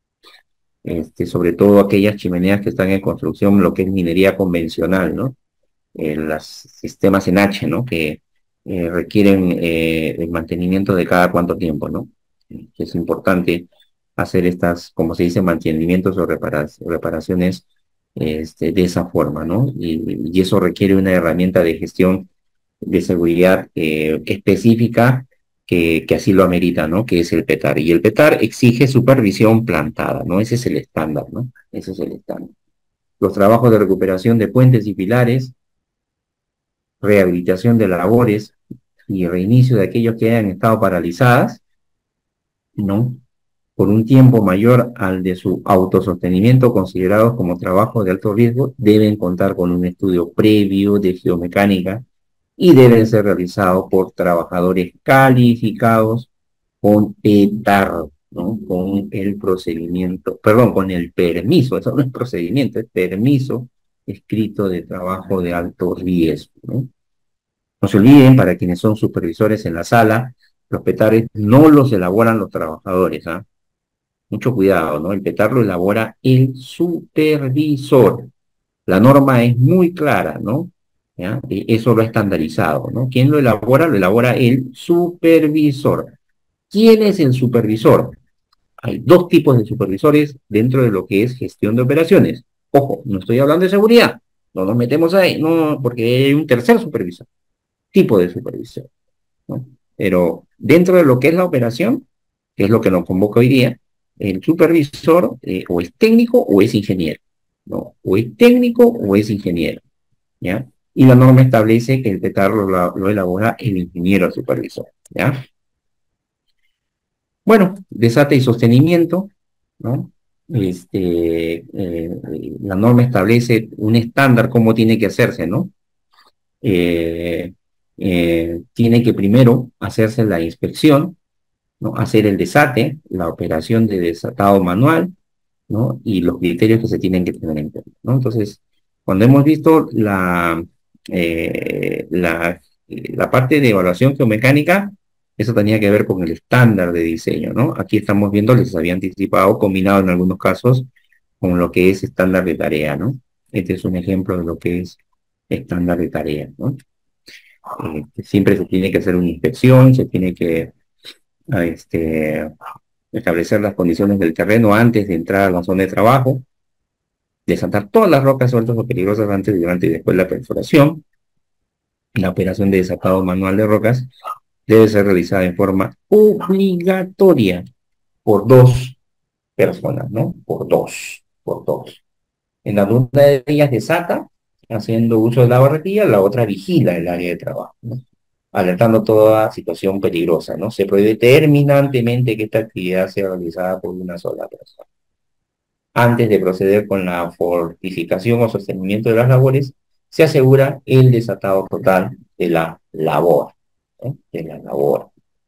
Este, sobre todo aquellas chimeneas que están en construcción, lo que es minería convencional, ¿no? Eh, los sistemas en H, ¿no? Que eh, requieren eh, el mantenimiento de cada cuánto tiempo, ¿no? Es importante hacer estas, como se dice, mantenimientos o reparas, reparaciones este, de esa forma, ¿no? Y, y eso requiere una herramienta de gestión de seguridad eh, específica que, que así lo amerita, ¿no? Que es el petar. Y el petar exige supervisión plantada, ¿no? Ese es el estándar, ¿no? Ese es el estándar. Los trabajos de recuperación de puentes y pilares, rehabilitación de labores y reinicio de aquellos que hayan estado paralizadas, ¿no? Por un tiempo mayor al de su autosostenimiento, considerados como trabajos de alto riesgo, deben contar con un estudio previo de geomecánica y deben ser realizados por trabajadores calificados con ETAR, ¿no? Con el procedimiento, perdón, con el permiso, eso no es procedimiento, es permiso escrito de trabajo de alto riesgo, ¿no? No se olviden, para quienes son supervisores en la sala, los petares no los elaboran los trabajadores, ¿ah? Mucho cuidado, ¿no? El petar lo elabora el supervisor, La norma es muy clara, ¿no? ¿Ya? Y eso lo ha estandarizado, ¿no? ¿Quién lo elabora? Lo elabora el supervisor. ¿Quién es el supervisor? Hay dos tipos de supervisores dentro de lo que es gestión de operaciones. Ojo, no estoy hablando de seguridad, no nos metemos ahí, no, porque hay un tercer supervisor, tipo de supervisor, ¿no? Pero dentro de lo que es la operación, que es lo que nos convoca hoy día, el supervisor eh, o es técnico o es ingeniero, ¿no? O es técnico o es ingeniero, ¿ya? Y la norma establece que el petardo lo, lo elabora el ingeniero supervisor, ¿ya? Bueno, desate y sostenimiento, ¿no? Este, eh, la norma establece un estándar cómo tiene que hacerse, ¿no? Eh, eh, tiene que primero hacerse la inspección, ¿no? Hacer el desate, la operación de desatado manual, ¿no? Y los criterios que se tienen que tener en cuenta, ¿no? Entonces, cuando hemos visto la, eh, la, la parte de evaluación geomecánica, eso tenía que ver con el estándar de diseño, ¿no? Aquí estamos viendo, les había anticipado, combinado en algunos casos con lo que es estándar de tarea, ¿no? Este es un ejemplo de lo que es estándar de tarea, ¿no? Eh, siempre se tiene que hacer una inspección, se tiene que a este, establecer las condiciones del terreno antes de entrar a la zona de trabajo, desatar todas las rocas sueltas o peligrosas antes, durante y después de la perforación. La operación de desatado manual de rocas debe ser realizada en forma obligatoria por dos personas, ¿no? Por dos, por dos. En la una de ellas desata, haciendo uso de la barretilla, la otra vigila el área de trabajo, ¿no? Alertando toda situación peligrosa, ¿no? Se prohíbe terminantemente que esta actividad sea realizada por una sola persona. Antes de proceder con la fortificación o sostenimiento de las labores, se asegura el desatado total de la labor, ¿eh? De la labor.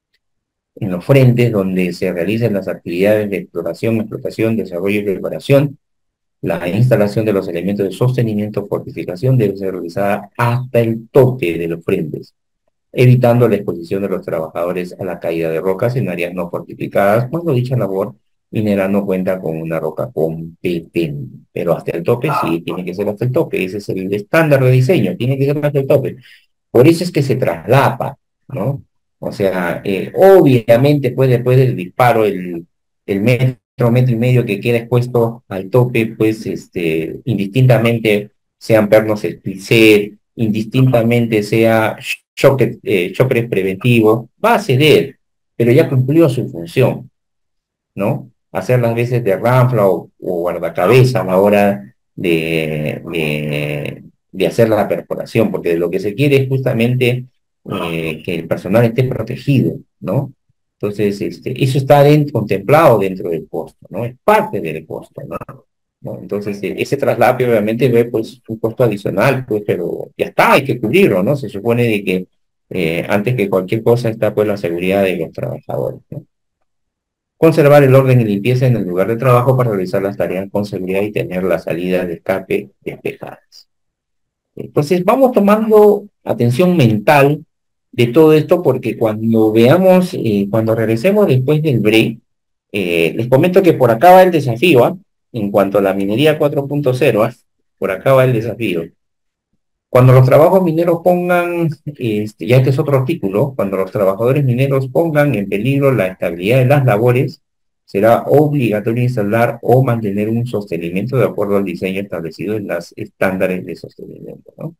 En los frentes donde se realizan las actividades de exploración, explotación, desarrollo y preparación, la instalación de los elementos de sostenimiento o fortificación debe ser realizada hasta el tope de los frentes, evitando la exposición de los trabajadores a la caída de rocas en áreas no fortificadas cuando dicha labor minera no cuenta con una roca competente. Pero hasta el tope, sí, tiene que ser hasta el tope. Ese es el estándar de diseño, tiene que ser hasta el tope. Por eso es que se traslapa, ¿no? O sea, eh, obviamente puede, puede el disparo, el, el metro, metro y medio que queda expuesto al tope, pues este, indistintamente sean pernos split, indistintamente sea shock, eh, shocker preventivo, va a ceder, pero ya cumplió su función, ¿no? Hacer las veces de ranfla o, o guardacabeza a la hora de, de, de hacer la perforación, porque de lo que se quiere es justamente eh, que el personal esté protegido, ¿no? Entonces, este, eso está dentro, contemplado dentro del costo, ¿no? Es parte del costo, ¿no? ¿No? Entonces, eh, ese traslado obviamente ve pues un costo adicional, pues, pero ya está, hay que cubrirlo, ¿no? Se supone de que eh, antes que cualquier cosa está pues la seguridad de los trabajadores, ¿no? Conservar el orden y limpieza en el lugar de trabajo para realizar las tareas con seguridad y tener las salidas de escape despejadas. Entonces, vamos tomando atención mental de todo esto porque cuando veamos, eh, cuando regresemos después del break, eh, les comento que por acá va el desafío, ¿ah? En cuanto a la minería cuatro punto cero, ¿ah? Por acá va el desafío. Cuando los trabajos mineros pongan, este, ya este es otro artículo, cuando los trabajadores mineros pongan en peligro la estabilidad de las labores, será obligatorio instalar o mantener un sostenimiento de acuerdo al diseño establecido en los estándares de sostenimiento, ¿no?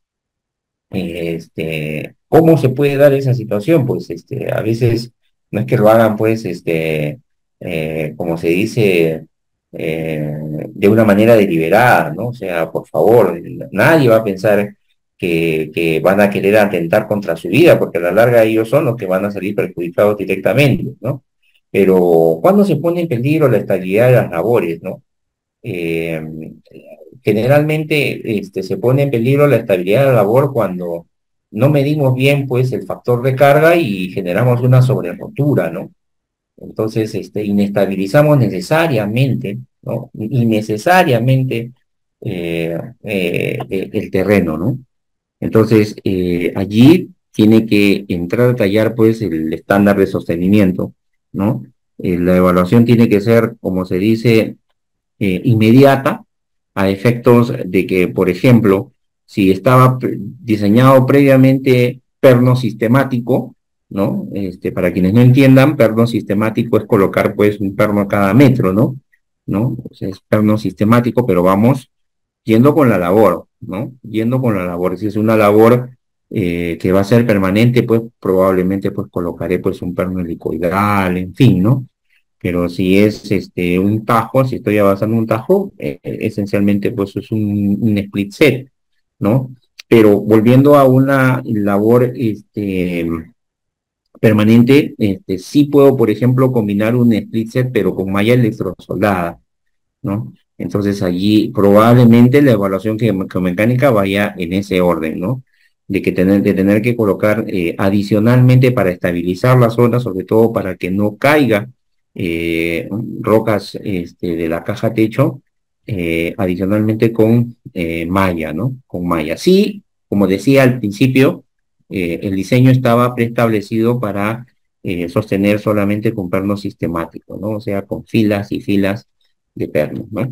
Este, ¿cómo se puede dar esa situación? Pues este, a veces no es que lo hagan, pues, este, eh, como se dice, eh, de una manera deliberada, ¿no? O sea, por favor, nadie va a pensar que, que van a querer atentar contra su vida, porque a la larga ellos son los que van a salir perjudicados directamente, ¿no? Pero cuando se pone en peligro la estabilidad de las labores, ¿no? Eh, Generalmente este, se pone en peligro la estabilidad de la labor cuando no medimos bien pues el factor de carga y generamos una sobrerotura, ¿no? Entonces, este, inestabilizamos necesariamente, ¿no? Innecesariamente eh, eh, el, el terreno, ¿no? Entonces, eh, allí tiene que entrar a tallar pues el estándar de sostenimiento, ¿no? Eh, la evaluación tiene que ser, como se dice, eh, inmediata, a efectos de que, por ejemplo, si estaba diseñado previamente perno sistemático, ¿no? Este, para quienes no entiendan, perno sistemático es colocar pues un perno a cada metro, ¿no? ¿No? O sea, es perno sistemático, pero vamos yendo con la labor, ¿no? Yendo con la labor. Si es una labor eh, que va a ser permanente, pues probablemente pues colocaré pues un perno helicoidal, en fin, ¿no? Pero si es este un tajo, si estoy avanzando un tajo, eh, esencialmente pues es un, un split set, ¿no? Pero volviendo a una labor este, permanente, este, sí puedo, por ejemplo, combinar un split set, pero con malla electrosoldada, ¿no? Entonces allí probablemente la evaluación geomecánica vaya en ese orden, ¿no? De que tener, de tener que colocar eh, adicionalmente para estabilizar la zona, sobre todo para que no caiga eh, rocas este, de la caja techo, eh, adicionalmente con eh, malla, ¿no? Con malla. Sí, como decía al principio, eh, el diseño estaba preestablecido para eh, sostener solamente con pernos sistemáticos, ¿no? O sea, con filas y filas de pernos, ¿no?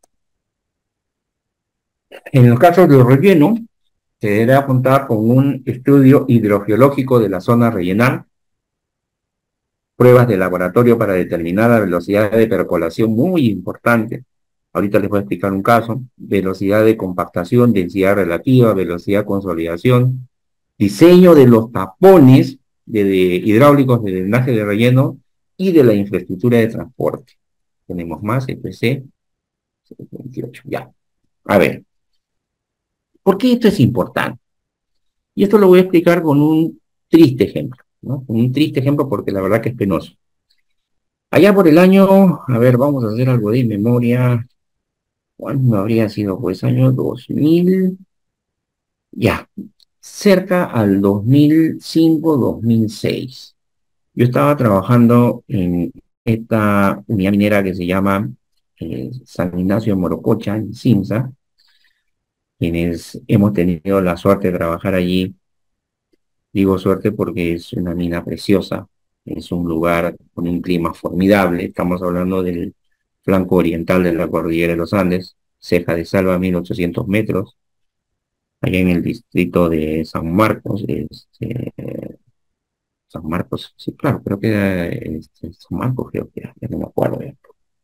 En los casos de relleno, se deberá contar con un estudio hidrogeológico de la zona rellenar, pruebas de laboratorio para determinar la velocidad de percolación muy importante. Ahorita les voy a explicar un caso. Velocidad de compactación, densidad relativa, velocidad de consolidación, diseño de los tapones de, de hidráulicos de drenaje de relleno y de la infraestructura de transporte. Tenemos más, E P C veintiocho. Ya. A ver, ¿por qué esto es importante? Y esto lo voy a explicar con un triste ejemplo, ¿no? Un triste ejemplo porque la verdad que es penoso. Allá por el año, a ver, vamos a hacer algo de memoria. ¿Cuándo habría sido? Pues año dos mil, ya, cerca al dos mil cinco, dos mil seis. Yo estaba trabajando en esta unidad minera que se llama eh, San Ignacio de Morococha, en Simsa, quienes hemos tenido la suerte de trabajar allí. Digo suerte porque es una mina preciosa, es un lugar con un clima formidable. Estamos hablando del flanco oriental de la cordillera de los Andes, ceja de Salva, mil ochocientos metros, allá en el distrito de San Marcos. Este, San Marcos, sí, claro, creo que era este, San Marcos, creo que era, ya no me acuerdo. Ya.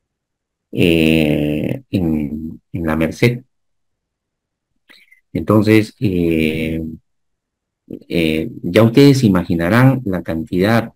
Eh, en, en la Merced. Entonces, eh, eh, ya ustedes imaginarán la cantidad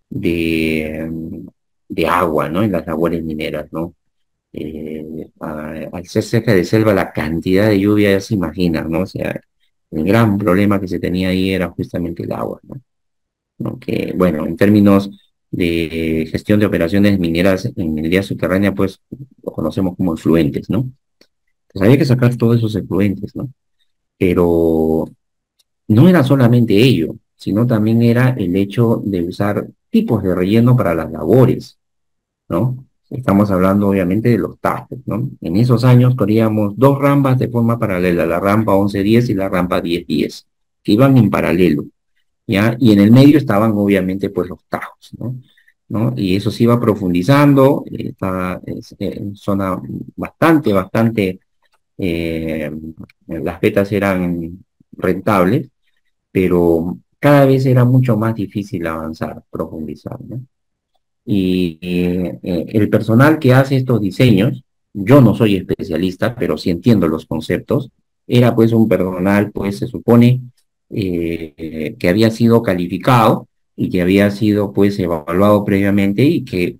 de, de agua, ¿no? En las labores mineras, ¿no? Eh, a- al ser cerca de selva, la cantidad de lluvia ya se imagina, ¿no? O sea, el gran problema que se tenía ahí era justamente el agua, ¿no? ¿No? Que, bueno, en términos de gestión de operaciones mineras en el vía subterránea, pues lo conocemos como efluentes, ¿no? Pues había que sacar todos esos efluentes, ¿no? Pero no era solamente ello, sino también era el hecho de usar tipos de relleno para las labores, ¿no? Estamos hablando obviamente de los tasques, ¿no? En esos años teníamos dos rampas de forma paralela, la rampa once diez y la rampa diez diez, que iban en paralelo, ¿ya? Y en el medio estaban obviamente pues los tajos, ¿no? ¿No? Y eso se iba profundizando, eh, estaba es, eh, en zona bastante, bastante, eh, las vetas eran rentables, pero cada vez era mucho más difícil avanzar, profundizar, ¿no? Y eh, eh, el personal que hace estos diseños, yo no soy especialista, pero sí entiendo los conceptos, era pues un personal, pues se supone eh, eh, que había sido calificado y que había sido pues evaluado previamente y que,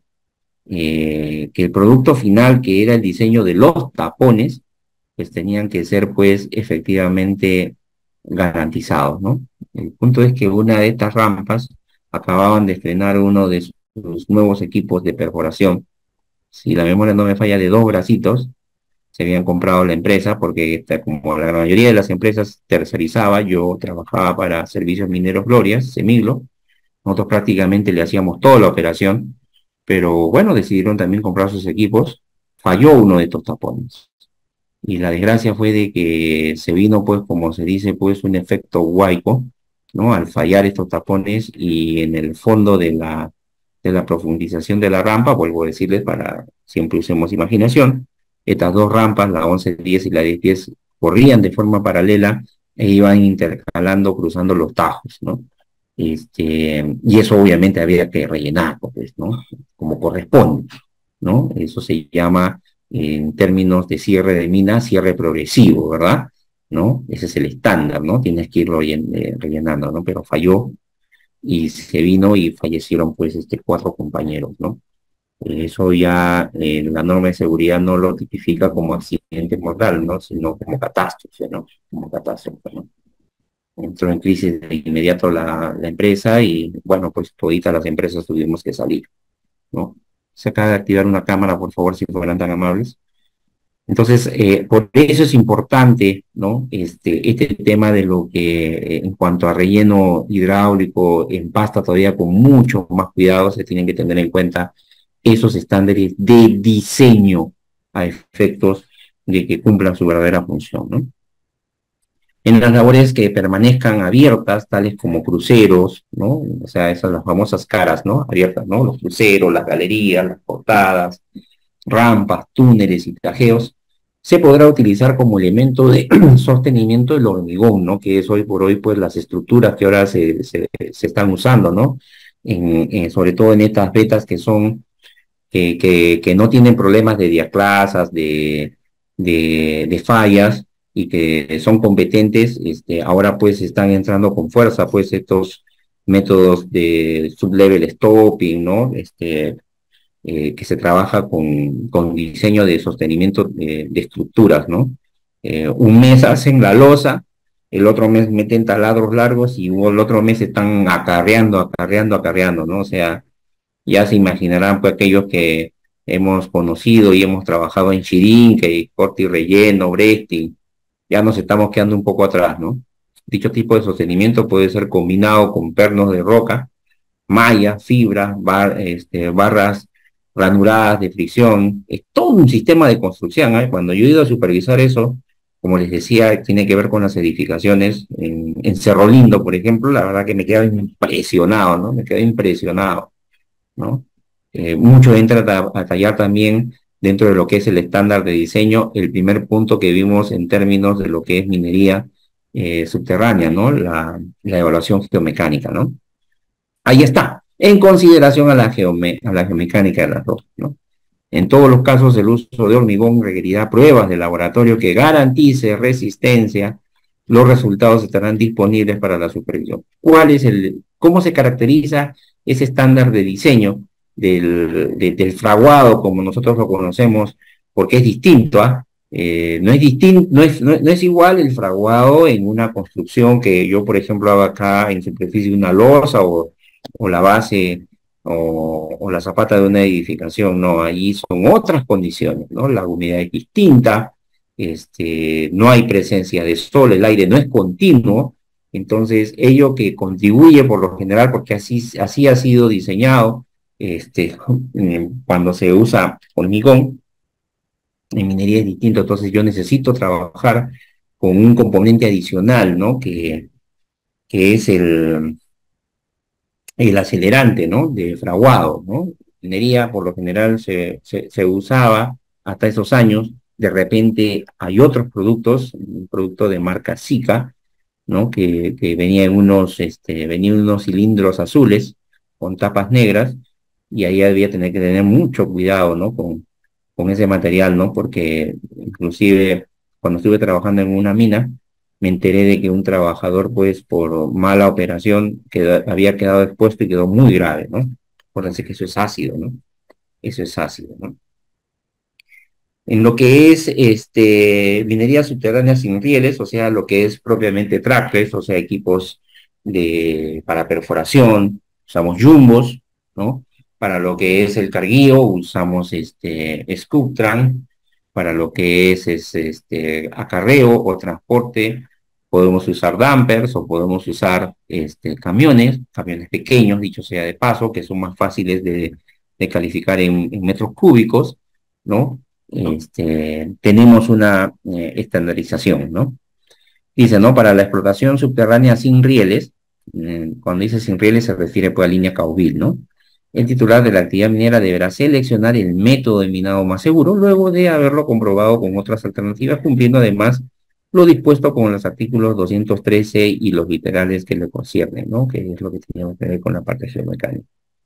eh, que el producto final, que era el diseño de los tapones, pues tenían que ser pues efectivamente garantizados, ¿no? El punto es que una de estas rampas acababan de estrenar uno de sus nuevos equipos de perforación. Si la memoria no me falla, de dos bracitos, se habían comprado la empresa, porque esta, como la mayoría de las empresas tercerizaba, yo trabajaba para Servicios Mineros Glorias, Semiglo, nosotros prácticamente le hacíamos toda la operación, pero bueno, decidieron también comprar sus equipos, falló uno de estos tapones. Y la desgracia fue de que se vino, pues, como se dice, pues, un efecto huaico, ¿no? Al fallar estos tapones y en el fondo de la, de la profundización de la rampa, vuelvo a decirles, para siempre usemos imaginación, Estas dos rampas, la once diez y la diez diez, corrían de forma paralela e iban intercalando, cruzando los tajos, ¿no? Este, y eso obviamente había que rellenar, pues, ¿no? Como corresponde, ¿no? Eso se llama, en términos de cierre de mina, cierre progresivo, ¿verdad? ¿No? Ese es el estándar, ¿no? Tienes que irlo rellenando, ¿no? Pero falló y se vino y fallecieron, pues, este, cuatro compañeros, ¿no? Eso ya eh, la norma de seguridad no lo tipifica como accidente mortal, ¿no? Sino como catástrofe, ¿no? Como catástrofe, ¿no? Entró en crisis de inmediato la, la empresa y, bueno, pues toditas las empresas tuvimos que salir, ¿no? Se acaba de activar una cámara, por favor, si fueran tan amables. Entonces, eh, por eso es importante, ¿no? Este, este tema de lo que eh, en cuanto a relleno hidráulico en pasta todavía con mucho más cuidado se tienen que tener en cuenta esos estándares de diseño a efectos de que cumplan su verdadera función, ¿no? En las labores que permanezcan abiertas, tales como cruceros, ¿no? O sea, esas las famosas caras, ¿no? Abiertas, ¿no? Los cruceros, las galerías, las portadas, rampas, túneles y tajeos, se podrá utilizar como elemento de sostenimiento del hormigón, ¿no? Que es hoy por hoy, pues, las estructuras que ahora se, se, se están usando, ¿no? En, en, sobre todo en estas vetas que son, que, que, que no tienen problemas de diaclasas, de, de, de fallas, y que son competentes, este, ahora pues están entrando con fuerza, pues, estos métodos de sublevel stopping, ¿no? Este, eh, que se trabaja con, con diseño de sostenimiento de, de estructuras, ¿no? Eh, un mes hacen la losa, el otro mes meten taladros largos y el otro mes están acarreando, acarreando, acarreando, ¿no? O sea, ya se imaginarán, pues, aquellos que hemos conocido y hemos trabajado en Chirinque, corte y relleno, Bresting, ya nos estamos quedando un poco atrás, ¿no? Dicho tipo de sostenimiento puede ser combinado con pernos de roca, malla, fibra, bar, este, barras ranuradas de fricción, es todo un sistema de construcción, ¿eh? Cuando yo he ido a supervisar eso, como les decía, tiene que ver con las edificaciones en, en Cerro Lindo, por ejemplo, la verdad que me quedo impresionado, ¿no? Me quedo impresionado, ¿no? Eh, mucho entra a, a tallar también dentro de lo que es el estándar de diseño, el primer punto que vimos en términos de lo que es minería eh, subterránea, ¿no? La, la evaluación geomecánica, ¿no? Ahí está, en consideración a la, geome a la geomecánica de las rocas, ¿no? En todos los casos, el uso de hormigón requerirá pruebas de laboratorio que garantice resistencia. Los resultados estarán disponibles para la supervisión. ¿Cuál es el, cómo se caracteriza ese estándar de diseño del, de, del fraguado, como nosotros lo conocemos? Porque es distinto, ¿ah? Eh, no es distinto, no es, no, no es igual el fraguado en una construcción que yo, por ejemplo, hago acá en superficie de una losa o, o la base o, o la zapata de una edificación, no, allí son otras condiciones, ¿no? La humedad es distinta, este, no hay presencia de sol, el aire no es continuo, entonces ello que contribuye por lo general, porque así, así ha sido diseñado, este, cuando se usa hormigón, en minería es distinto, entonces yo necesito trabajar con un componente adicional, ¿no? Que, que es el, el acelerante, ¿no? De fraguado, ¿no? Minería, por lo general, se, se, se usaba hasta esos años. De repente hay otros productos, un producto de marca Sika, ¿no? Que, que venía en unos, este, venía en unos cilindros azules con tapas negras, y ahí había tener que tener mucho cuidado, ¿no? Con, con ese material, ¿no? Porque inclusive cuando estuve trabajando en una mina, me enteré de que un trabajador, pues, por mala operación, queda, había quedado expuesto y quedó muy grave, ¿no? Acuérdense que eso es ácido, ¿no? Eso es ácido, ¿no? En lo que es este, minería subterránea sin rieles, o sea, lo que es propiamente trackers, o sea, equipos de, para perforación, usamos jumbos, ¿no? Para lo que es el carguío, usamos este, Scooptran. Para lo que es, es este, acarreo o transporte, podemos usar dumpers o podemos usar este, camiones, camiones pequeños, dicho sea de paso, que son más fáciles de, de calificar en, en metros cúbicos, ¿no? Este, tenemos una eh, estandarización, ¿no? Dice, ¿no? Para la explotación subterránea sin rieles, eh, cuando dice sin rieles se refiere pues a línea Cauville, ¿no? El titular de la actividad minera deberá seleccionar el método de minado más seguro luego de haberlo comprobado con otras alternativas, cumpliendo además lo dispuesto con los artículos doscientos trece y los literales que le conciernen, ¿no? Que es lo que teníamos que ver con la parte geomecánica.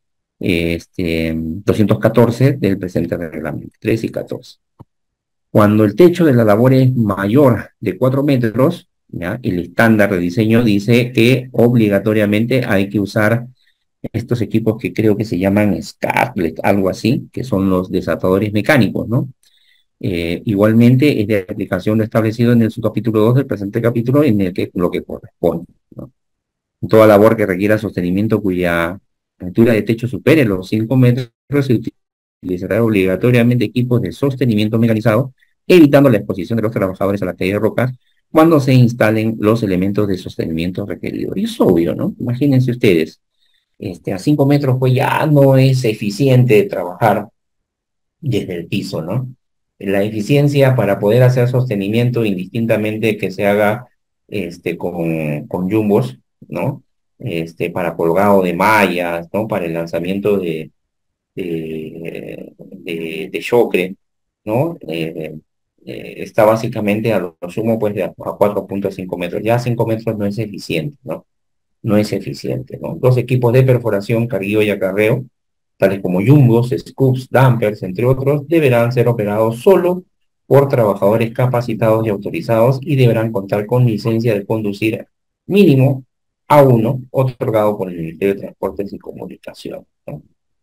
Este, doscientos catorce del presente reglamento, tres y catorce. Cuando el techo de la labor es mayor de cuatro metros, ¿ya? El estándar de diseño dice que obligatoriamente hay que usar estos equipos que creo que se llaman Scarlett, algo así, que son los desatadores mecánicos, ¿no? Eh, igualmente es de aplicación lo establecido en el subcapítulo dos del presente capítulo, en el que lo que corresponde, ¿no? Toda labor que requiera sostenimiento cuya altura de techo supere los cinco metros se utilizará obligatoriamente equipos de sostenimiento mecanizado, evitando la exposición de los trabajadores a la caída de rocas cuando se instalen los elementos de sostenimiento requeridos. Y es obvio, ¿no? Imagínense ustedes, este, a cinco metros pues ya no es eficiente trabajar desde el piso, ¿no? La eficiencia para poder hacer sostenimiento indistintamente que se haga este, con, con jumbos, ¿no? Este, para colgado de mallas, ¿no? Para el lanzamiento de, de, de, de chocre, ¿no? Eh, eh, está básicamente a lo sumo pues de a, a cuatro punto cinco metros. Ya cinco metros no es eficiente, ¿no? No es eficiente, ¿no? Dos equipos de perforación, carguillo y acarreo, tales como jumbos, scoops, dampers, entre otros, deberán ser operados solo por trabajadores capacitados y autorizados y deberán contar con licencia de conducir mínimo A uno, otorgado por el Ministerio de Transportes y Comunicación, ¿no?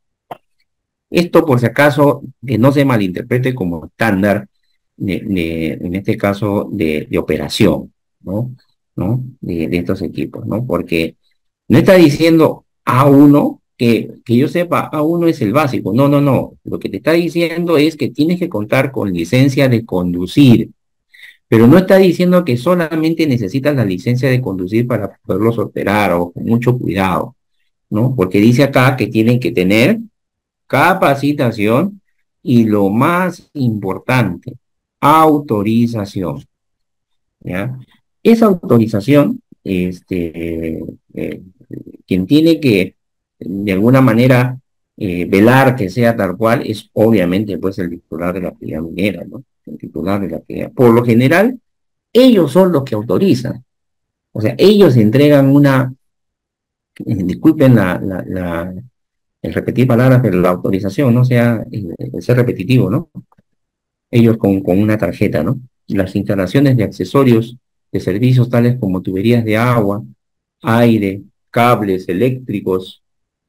Esto, por si acaso, que no se malinterprete como estándar, de, de, en este caso, de, de operación, ¿no? ¿No? De, de estos equipos, ¿no? Porque no está diciendo A uno, que, que yo sepa, A uno es el básico. No, no, no. Lo que te está diciendo es que tienes que contar con licencia de conducir, pero no está diciendo que solamente necesitas la licencia de conducir para poderlos operar o con mucho cuidado, ¿no? Porque dice acá que tienen que tener capacitación y lo más importante, autorización, ¿ya? Esa autorización, este, eh, quien tiene que, de alguna manera, eh, velar que sea tal cual, es obviamente, pues, el titular de la actividad minera, ¿no? El titular de la actividad. Por lo general, ellos son los que autorizan. O sea, ellos entregan una, eh, disculpen la, la, la, el repetir palabras, pero la autorización, no sea, el, el ser repetitivo, ¿no? Ellos con, con una tarjeta, ¿no? Las instalaciones de accesorios de servicios tales como tuberías de agua, aire, cables eléctricos,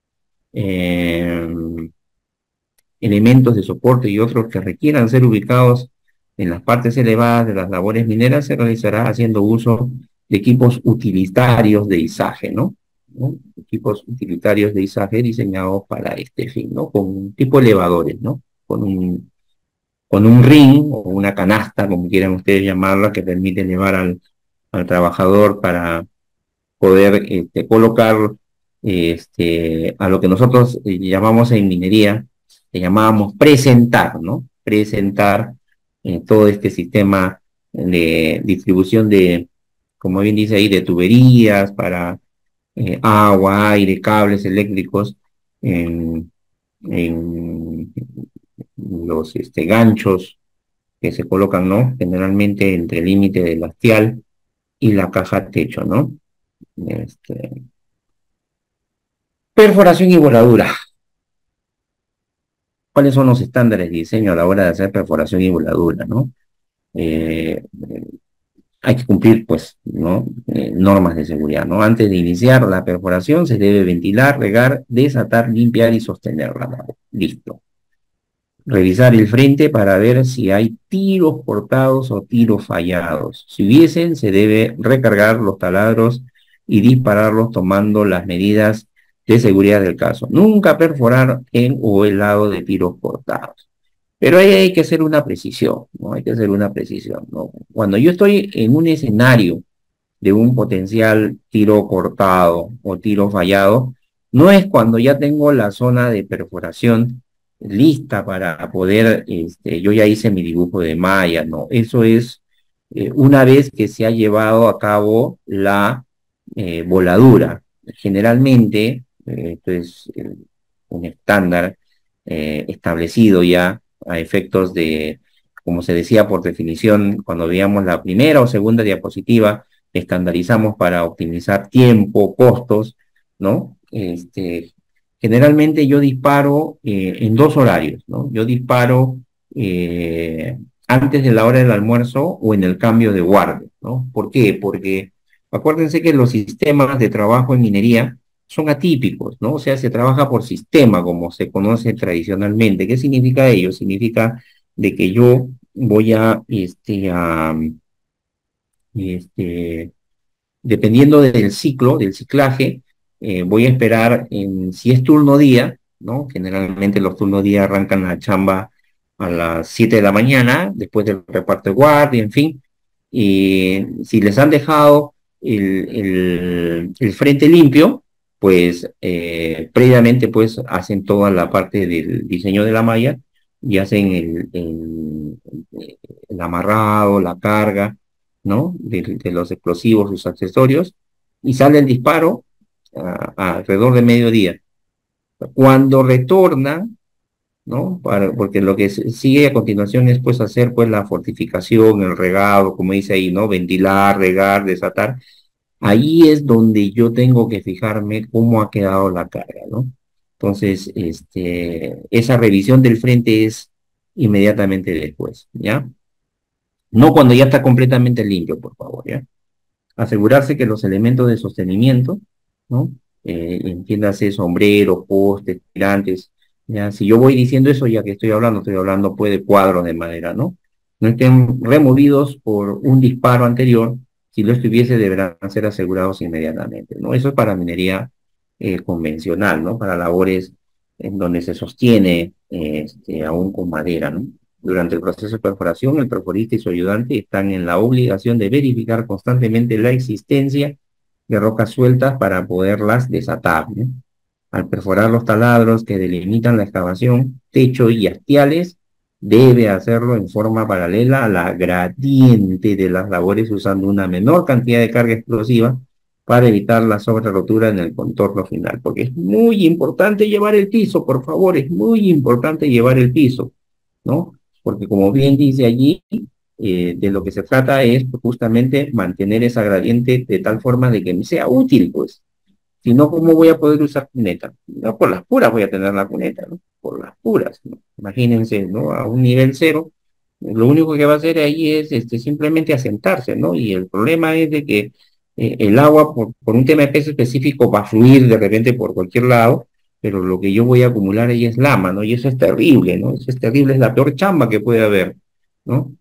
eh, elementos de soporte y otros que requieran ser ubicados en las partes elevadas de las labores mineras, se realizará haciendo uso de equipos utilitarios de izaje, ¿no? ¿No? Equipos utilitarios de izaje diseñados para este fin, ¿no? Con tipo elevadores, ¿no? Con un, con un ring o una canasta, como quieran ustedes llamarla, que permite llevar al, al trabajador para poder este, colocar este, a lo que nosotros eh, llamamos en minería, le llamábamos presentar, ¿no? Presentar eh, todo este sistema de distribución de, como bien dice ahí, de tuberías para eh, agua, aire, cables eléctricos, en, en los este, ganchos que se colocan, ¿no? Generalmente entre el límite del hastial y la caja techo, ¿no? Este, perforación y voladura. ¿Cuáles son los estándares de diseño a la hora de hacer perforación y voladura, no? Eh, eh, hay que cumplir, pues, ¿no? Eh, normas de seguridad, ¿no? Antes de iniciar la perforación se debe ventilar, regar, desatar, limpiar y sostenerla, ¿no? Listo. Revisar el frente para ver si hay tiros cortados o tiros fallados. Si hubiesen, se debe recargar los taladros y dispararlos tomando las medidas de seguridad del caso. Nunca perforar en o el lado de tiros cortados. Pero ahí hay que hacer una precisión, ¿no? Hay que hacer una precisión, ¿no? Cuando yo estoy en un escenario de un potencial tiro cortado o tiro fallado, no es cuando ya tengo la zona de perforación lista para poder, este, yo ya hice mi dibujo de malla, no, eso es eh, una vez que se ha llevado a cabo la eh, voladura. Generalmente, eh, pues, eh, un estándar eh, establecido ya a efectos de, como se decía por definición, cuando veíamos la primera o segunda diapositiva, estandarizamos para optimizar tiempo, costos, ¿no? Este, generalmente yo disparo eh, en dos horarios, ¿no? Yo disparo eh, antes de la hora del almuerzo o en el cambio de guardia, ¿no? ¿Por qué? Porque acuérdense que los sistemas de trabajo en minería son atípicos, ¿no? O sea, se trabaja por sistema, como se conoce tradicionalmente. ¿Qué significa ello? Significa de que yo voy a, este, a, este, dependiendo del ciclo, del ciclaje, eh, voy a esperar en, si es turno día, ¿no? Generalmente los turnos día arrancan la chamba a las siete de la mañana, después del reparto de guardia, en fin. Y si les han dejado el, el, el frente limpio, pues eh, previamente pues hacen toda la parte del diseño de la malla y hacen el, el, el amarrado, la carga, ¿no? De, de los explosivos, sus accesorios, y sale el disparo a, a alrededor de mediodía. Cuando retorna, ¿no? Para, porque lo que sigue a continuación es pues hacer pues la fortificación, el regado, como dice ahí, ¿no? Ventilar, regar, desatar. Ahí es donde yo tengo que fijarme cómo ha quedado la carga, ¿no? Entonces, este, esa revisión del frente es inmediatamente después, ¿ya? No cuando ya está completamente limpio, por favor, ¿ya? Asegurarse que los elementos de sostenimiento, ¿no? Eh, entiéndase sombreros, postes, tirantes, ya, si yo voy diciendo eso, ya que estoy hablando, estoy hablando pues de cuadros de madera, ¿no? No estén removidos por un disparo anterior, si lo estuviese deberán ser asegurados inmediatamente, ¿no? Eso es para minería eh, convencional, ¿no? Para labores en donde se sostiene eh, este, aún con madera, ¿no? Durante el proceso de perforación, el perforista y su ayudante están en la obligación de verificar constantemente la existencia de rocas sueltas para poderlas desatar, ¿no? Al perforar los taladros que delimitan la excavación, techo y hastiales, debe hacerlo en forma paralela a la gradiente de las labores usando una menor cantidad de carga explosiva para evitar la sobrerotura en el contorno final. Porque es muy importante llevar el piso, por favor, es muy importante llevar el piso, ¿no? Porque como bien dice allí, eh, de lo que se trata es justamente mantener esa gradiente de tal forma de que me sea útil, pues. Si no, ¿cómo voy a poder usar cuneta? No, por las puras voy a tener la cuneta, ¿no? Por las puras, ¿no? Imagínense, ¿no? A un nivel cero, lo único que va a hacer ahí es este, simplemente asentarse, ¿no? Y el problema es de que eh, el agua, por, por un tema de peso específico, va a fluir de repente por cualquier lado, pero lo que yo voy a acumular ahí es lama, ¿no? Y eso es terrible, ¿no? Eso es terrible, es la peor chamba que puede haber, ¿no?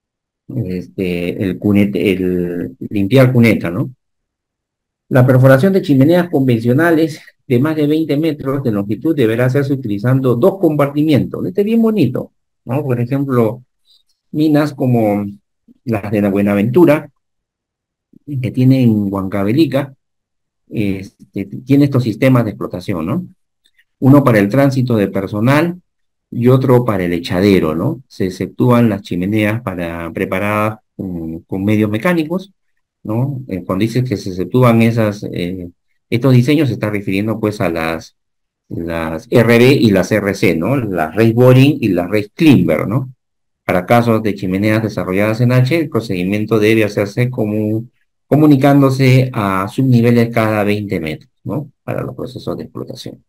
Este, el cunete, el limpiar cuneta, ¿no? La perforación de chimeneas convencionales de más de veinte metros de longitud deberá hacerse utilizando dos compartimientos. Este es bien bonito, ¿no? Por ejemplo, minas como las de la Buenaventura, que tienen Huancavelica, este, tiene estos sistemas de explotación, ¿no? Uno para el tránsito de personal y otro para el echadero, ¿no? Se exceptúan las chimeneas para, preparadas con, con medios mecánicos, ¿no? Eh, cuando dice que se exceptúan esas, eh, estos diseños se está refiriendo pues a las, las R B y las R C, ¿no? Las race boring y las race climber, ¿no? Para casos de chimeneas desarrolladas en H, el procedimiento debe hacerse como, comunicándose a subniveles cada veinte metros, ¿no? Para los procesos de explotación.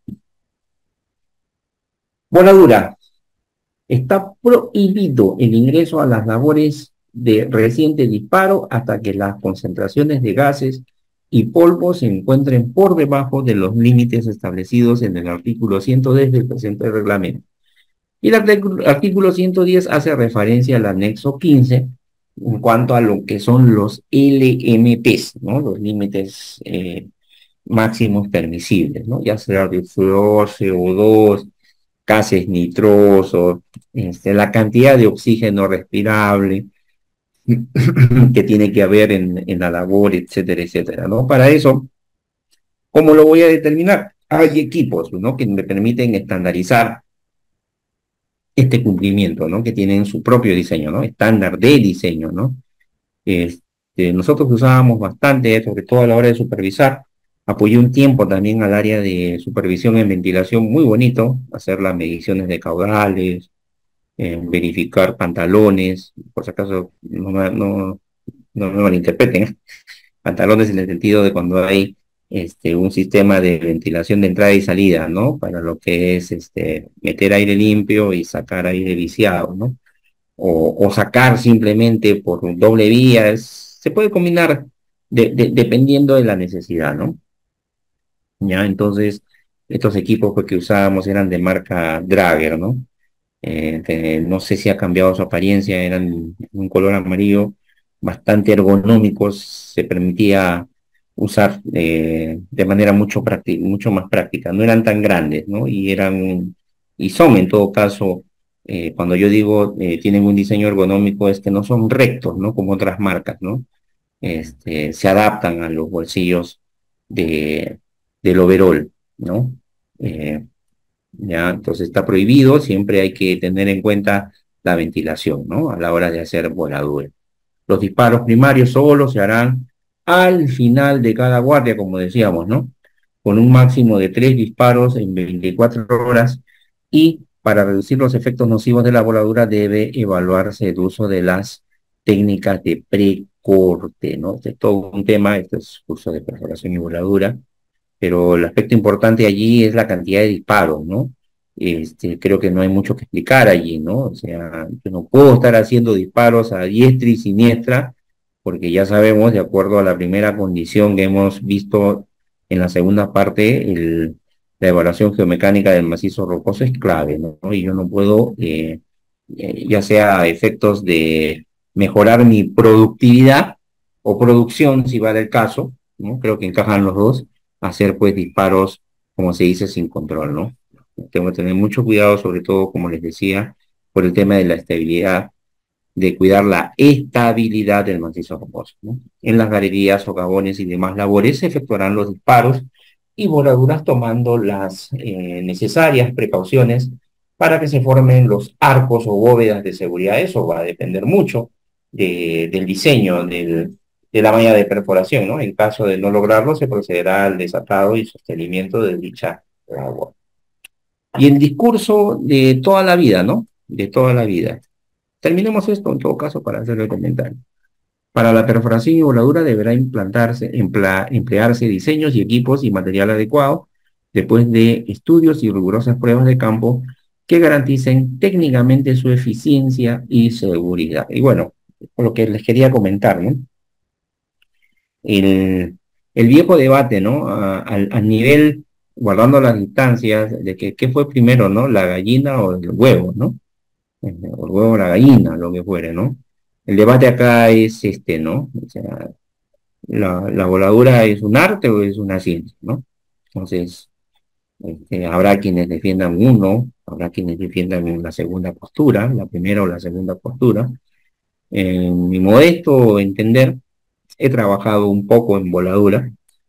Voladura. Está prohibido el ingreso a las labores de reciente disparo hasta que las concentraciones de gases y polvo se encuentren por debajo de los límites establecidos en el artículo ciento diez del presente reglamento. Y el artículo ciento diez hace referencia al anexo quince en cuanto a lo que son los L M Ps, ¿no? Los límites eh, máximos permisibles, ¿no? Ya sea de flúor, C O dos, gases nitrosos, este, la cantidad de oxígeno respirable que tiene que haber en, en la labor, etcétera, etcétera, ¿no? Para eso, ¿cómo lo voy a determinar? Hay equipos, ¿no? Que me permiten estandarizar este cumplimiento, ¿no? Que tienen su propio diseño, ¿no? Estándar de diseño, ¿no? Este, nosotros usábamos bastante, sobre todo a la hora de supervisar, Apoyé un tiempo también al área de supervisión en ventilación, muy bonito, hacer las mediciones de caudales, eh, verificar pantalones, por si acaso no, me- no, no me malinterpreten, ¿eh? Pantalones en el sentido de cuando hay este, un sistema de ventilación de entrada y salida, ¿no? Para lo que es este, meter aire limpio y sacar aire viciado, ¿no? O, o sacar simplemente por doble vía, es- se puede combinar de- de- dependiendo de la necesidad, ¿no? Ya, entonces, estos equipos pues, que usábamos eran de marca Drager, ¿no? Eh, que no sé si ha cambiado su apariencia, eran un color amarillo bastante ergonómicos, se permitía usar eh, de manera mucho, prácti- mucho más práctica, no eran tan grandes, ¿no? Y eran, y son en todo caso, eh, cuando yo digo eh, tienen un diseño ergonómico, es que no son rectos, ¿no? Como otras marcas, ¿no? Este, se adaptan a los bolsillos de, del overol, ¿no? Eh, ¿ya? Entonces está prohibido, siempre hay que tener en cuenta la ventilación, ¿no? A la hora de hacer voladura. Los disparos primarios solo se harán al final de cada guardia, como decíamos, ¿no? Con un máximo de tres disparos en veinticuatro horas y para reducir los efectos nocivos de la voladura debe evaluarse el uso de las técnicas de precorte, ¿no? Este es todo un tema, este es curso de perforación y voladura, pero el aspecto importante allí es la cantidad de disparos, ¿no? Este, creo que no hay mucho que explicar allí, ¿no? O sea, yo no puedo estar haciendo disparos a diestra y siniestra, porque ya sabemos, de acuerdo a la primera condición que hemos visto en la segunda parte, el, la evaluación geomecánica del macizo rocoso es clave, ¿no? Y yo no puedo, eh, eh, ya sea a efectos de mejorar mi productividad o producción, si va del caso, ¿no? Creo que encajan los dos hacer pues disparos, como se dice, sin control, ¿no? Tengo que tener mucho cuidado, sobre todo, como les decía, por el tema de la estabilidad, de cuidar la estabilidad del macizo rocoso, ¿no? En las galerías, socavones y demás labores se efectuarán los disparos y voladuras tomando las eh, necesarias precauciones para que se formen los arcos o bóvedas de seguridad. Eso va a depender mucho de, del diseño del, de la malla de perforación, ¿no? En caso de no lograrlo, se procederá al desatado y sostenimiento de dicha agua. Y el discurso de toda la vida, ¿no? De toda la vida. Terminemos esto en todo caso para hacer el comentario. Para la perforación y voladura deberá implantarse, empla- emplearse diseños y equipos y material adecuado después de estudios y rigurosas pruebas de campo que garanticen técnicamente su eficiencia y seguridad. Y bueno, lo que les quería comentar, ¿no? El, el viejo debate, ¿no? A- al, al nivel, guardando las distancias, de que qué fue primero, ¿no? La gallina o el huevo, ¿no? O el huevo o la gallina, lo que fuere, ¿no? El debate acá es este, ¿no? O sea, la, la voladura es un arte o es una ciencia, ¿no? Entonces, este, habrá quienes defiendan uno, habrá quienes defiendan la segunda postura, la primera o la segunda postura. En mi modesto entender, he trabajado un poco en voladura.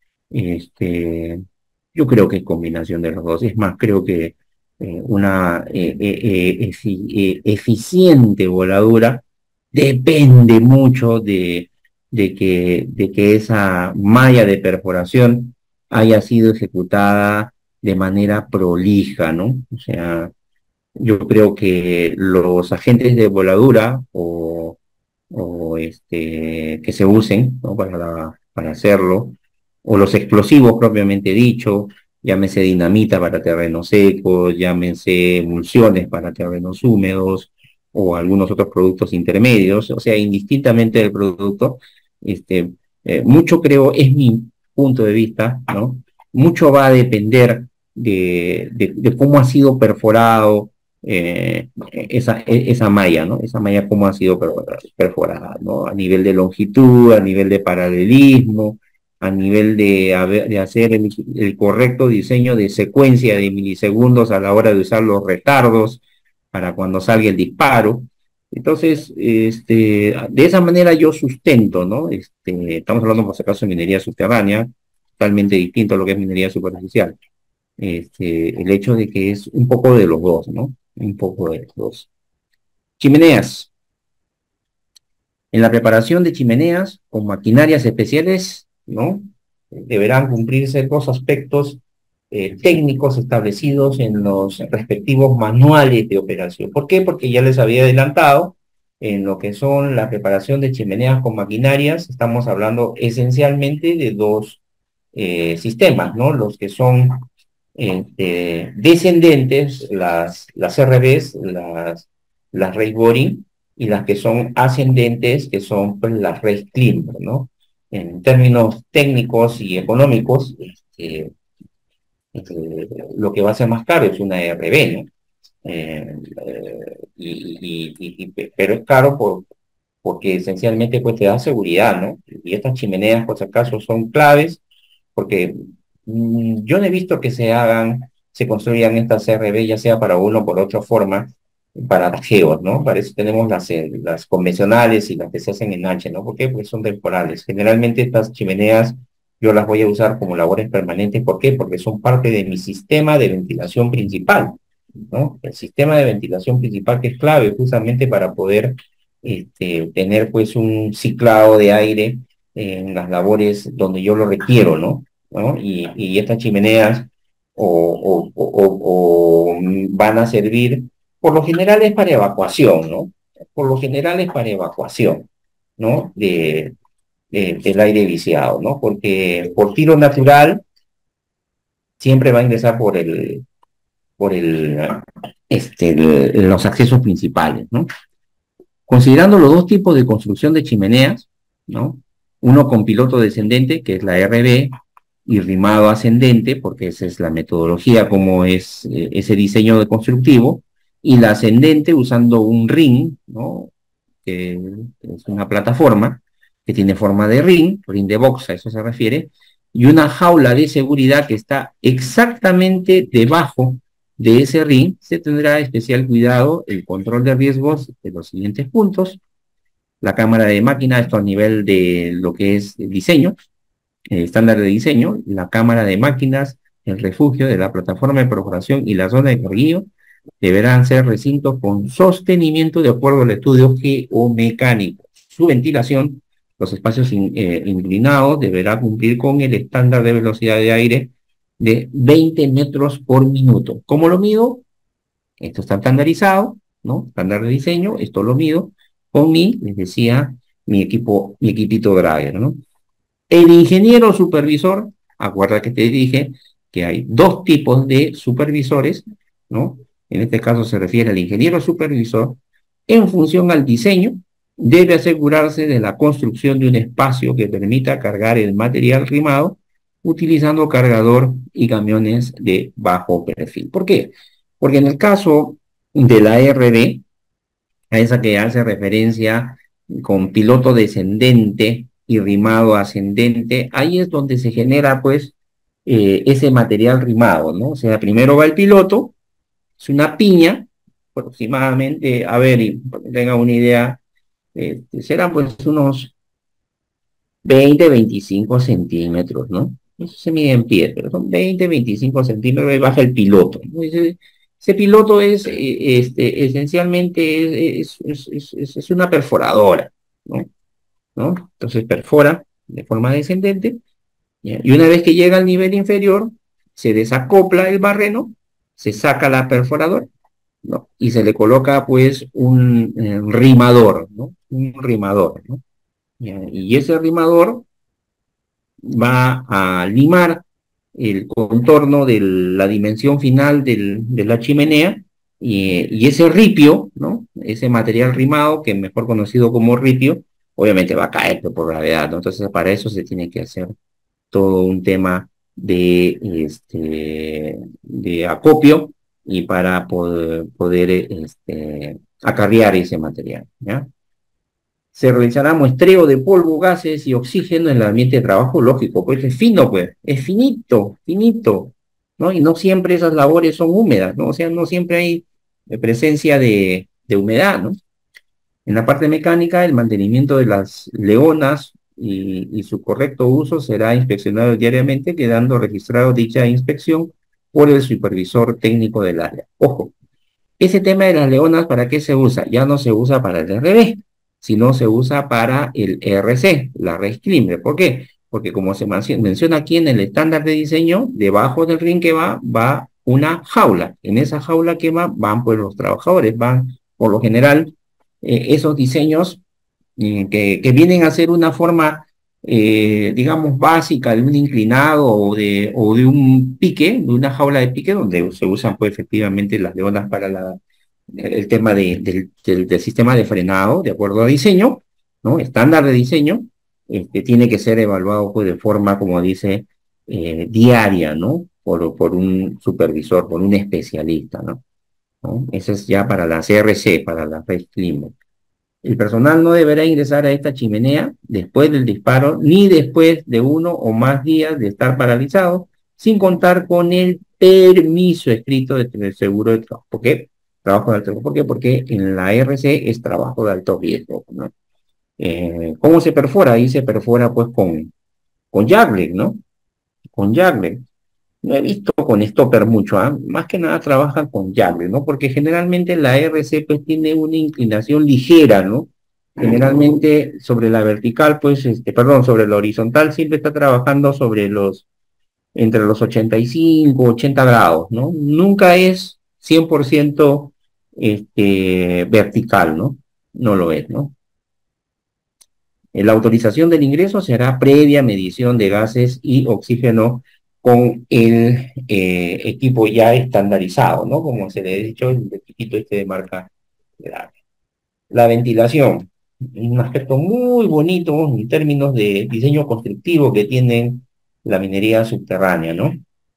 Este, yo creo que es combinación de los dos. Es más, creo que eh, una eh, eh, eh, efi- eh, eficiente voladura depende mucho de, de que, de que esa malla de perforación haya sido ejecutada de manera prolija, ¿no? O sea, yo creo que los agentes de voladura o, o este, que se usen, ¿no? para, la- para hacerlo, o los explosivos propiamente dicho, llámese dinamita para terrenos secos, llámense emulsiones para terrenos húmedos o algunos otros productos intermedios, o sea, indistintamente del producto, este, eh, mucho creo, es mi punto de vista, ¿no? Mucho va a depender de, de, de cómo ha sido perforado eh, esa, e- esa malla, ¿no? Esa malla cómo ha sido perforada, perforada, ¿no? A nivel de longitud, a nivel de paralelismo, a nivel de, haber- de hacer el, el correcto diseño de secuencia de milisegundos a la hora de usar los retardos para cuando salga el disparo. Entonces, este, de esa manera yo sustento, ¿no? Este, estamos hablando, por si acaso, de minería subterránea, totalmente distinto a lo que es minería superficial. Este, el hecho de que es un poco de los dos, ¿no? Un poco de los dos. Chimeneas. En la preparación de chimeneas con maquinarias especiales, ¿no? deberán cumplirse dos aspectos eh, técnicos establecidos en los respectivos manuales de operación. ¿Por qué? Porque ya les había adelantado en lo que son la preparación de chimeneas con maquinarias, estamos hablando esencialmente de dos eh, sistemas, ¿no? Los que son eh, descendentes, las, las R Bs, las, las raised boring, y las que son ascendentes, que son pues, las raised climber, ¿no? En términos técnicos y económicos, este, este, lo que va a ser más caro es una R B, ¿no? Eh, eh, y, y, y, y, pero es caro por, porque esencialmente pues te da seguridad, ¿no? Y estas chimeneas, por si acaso, son claves, porque mmm, yo no he visto que se hagan, se construyan estas R B, ya sea para uno o por otra forma, para geos, ¿no? Para eso tenemos las, eh, las convencionales y las que se hacen en H, ¿no? ¿Por qué? Porque son temporales. Generalmente estas chimeneas yo las voy a usar como labores permanentes. ¿Por qué? Porque son parte de mi sistema de ventilación principal, ¿no? El sistema de ventilación principal que es clave justamente para poder este, tener pues un ciclado de aire en las labores donde yo lo requiero, ¿no? ¿No? Y, y estas chimeneas o, o, o, o, van a servir, por lo general es para evacuación, ¿no? Por lo general es para evacuación, ¿no? De, de, del aire viciado, ¿no? Porque por tiro natural siempre va a ingresar por el, por el, este, el, los accesos principales, ¿no? Considerando los dos tipos de construcción de chimeneas, ¿no? Uno con piloto descendente, que es la R B, y rimado ascendente, porque esa es la metodología como es eh, ese diseño de constructivo, y la ascendente usando un ring, ¿no? Que es una plataforma que tiene forma de ring, ring de box, a eso se refiere, y una jaula de seguridad que está exactamente debajo de ese ring. Se tendrá especial cuidado el control de riesgos de los siguientes puntos: la cámara de máquina, esto a nivel de lo que es el diseño, el estándar de diseño, la cámara de máquinas, el refugio de la plataforma de perforación y la zona de carguillo deberán ser recintos con sostenimiento de acuerdo al estudio geomecánico. Su ventilación, los espacios in, eh, inclinados, deberá cumplir con el estándar de velocidad de aire de veinte metros por minuto. ¿Cómo lo mido? Esto está estandarizado, ¿no? Estándar de diseño, esto lo mido con mi, les decía, mi equipo, mi equipito Drager, ¿no? El ingeniero supervisor, acuerda que te dije que hay dos tipos de supervisores, ¿no? En este caso se refiere al ingeniero supervisor. En función al diseño, debe asegurarse de la construcción de un espacio que permita cargar el material rimado utilizando cargador y camiones de bajo perfil. ¿Por qué? Porque en el caso de la R B, a esa que hace referencia con piloto descendente y rimado ascendente, ahí es donde se genera pues eh, ese material rimado, ¿no? O sea, primero va el piloto, es una piña, aproximadamente, a ver, y para que tengan una idea, eh, serán pues unos veinte, veinticinco centímetros, ¿no? Eso se mide en pie, pero son veinte, veinticinco centímetros y baja el piloto, ¿no? Ese, ese piloto es, eh, este, esencialmente, es, es, es, es, es una perforadora, ¿no? ¿No? Entonces perfora de forma descendente, ¿ya? Y una vez que llega al nivel inferior, se desacopla el barreno, se saca la perforadora, ¿no? Y se le coloca pues un eh, rimador, ¿no? Un rimador, ¿no? ¿Ya? Y ese rimador va a limar el contorno de la dimensión final del, de la chimenea, y, y ese ripio, ¿no? Ese material rimado, que es mejor conocido como ripio, obviamente va a caer por gravedad, ¿no? Entonces para eso se tiene que hacer todo un tema de, este, de acopio y para poder, poder este, acarrear ese material, ¿ya? Se realizará muestreo de polvo, gases y oxígeno en el ambiente de trabajo, lógico, pues es fino, pues, es finito, finito, ¿no? Y no siempre esas labores son húmedas, ¿no? O sea, no siempre hay presencia de, de humedad, ¿no? En la parte mecánica, el mantenimiento de las leonas y, y su correcto uso será inspeccionado diariamente, quedando registrado dicha inspección por el supervisor técnico del área. Ojo, ese tema de las leonas, ¿para qué se usa? Ya no se usa para el R B, sino se usa para el R C, la red Climber. ¿Por qué? porque como se manci- menciona aquí en el estándar de diseño, debajo del ring que va, va una jaula. En esa jaula que va, van pues los trabajadores, van por lo general eh, esos diseños eh, que, que vienen a ser una forma, eh, digamos, básica de un inclinado o de, o de un pique, de una jaula de pique, donde se usan pues efectivamente las leonas para la, el tema de- del, del- del sistema de frenado, de acuerdo a diseño, ¿no? Estándar de diseño, este, tiene que ser evaluado pues de forma, como dice, eh, diaria, ¿no? Por, por un supervisor, por un especialista, ¿no? ¿No? Eso es ya para la C R C, para la Red Climate. El personal no deberá ingresar a esta chimenea después del disparo ni después de uno o más días de estar paralizado, sin contar con el permiso escrito de tener seguro de trabajo. ¿Por qué? Trabajo de alto riesgo. ¿Por qué? Porque en la R C es trabajo de alto riesgo, ¿no? Eh, ¿cómo se perfora? Ahí se perfora pues con, con Jagler, ¿no? Con Jagler. No he visto con stopper mucho, ¿ah? Más que nada trabajan con llave, ¿no? Porque generalmente la R C pues tiene una inclinación ligera, ¿no? Generalmente sobre la vertical, pues, este, perdón, sobre la horizontal siempre está trabajando sobre los, entre los ochenta y cinco, ochenta grados, ¿no? Nunca es cien por ciento este, vertical, ¿no? No lo es, ¿no? La autorización del ingreso se hará previa medición de gases y oxígeno con el eh, equipo ya estandarizado, ¿no? Como se le ha dicho, el equipito este de marca grande. La ventilación, un aspecto muy bonito en términos de diseño constructivo que tienen la minería subterránea, ¿no?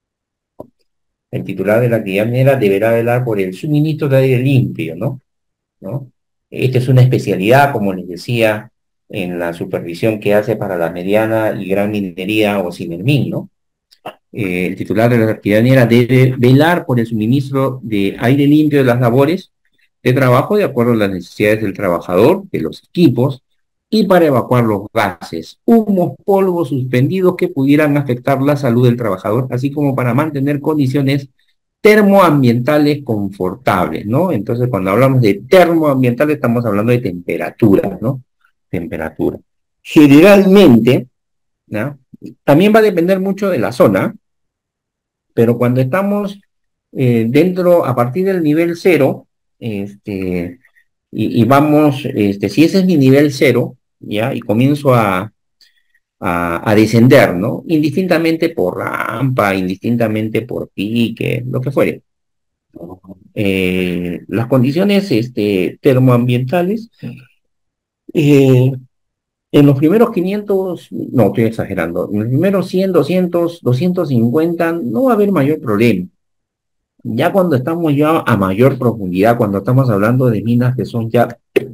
El titular de la actividad minera deberá velar por el suministro de aire limpio, ¿no? ¿No? Esta es una especialidad, como les decía, en la supervisión que hace para la mediana y gran minería o Sinermin, ¿no? Eh, el titular de la actividad minera debe velar por el suministro de aire limpio de las labores de trabajo de acuerdo a las necesidades del trabajador, de los equipos, y para evacuar los gases, humos, polvos suspendidos que pudieran afectar la salud del trabajador, así como para mantener condiciones termoambientales confortables, ¿no? Entonces, cuando hablamos de termoambientales, estamos hablando de temperatura, ¿no? Temperatura. Generalmente, ¿no? También va a depender mucho de la zona, pero cuando estamos eh, dentro, a partir del nivel cero, este, y, y vamos, este, si ese es mi nivel cero, ¿ya? Y comienzo a, a, a descender, ¿no? Indistintamente por rampa, indistintamente por pique, lo que fuere. Eh, las condiciones este, termoambientales, eh, en los primeros quinientos, no estoy exagerando, en los primeros cien, doscientos, doscientos cincuenta no va a haber mayor problema. Ya cuando estamos ya a mayor profundidad, cuando estamos hablando de minas que son ya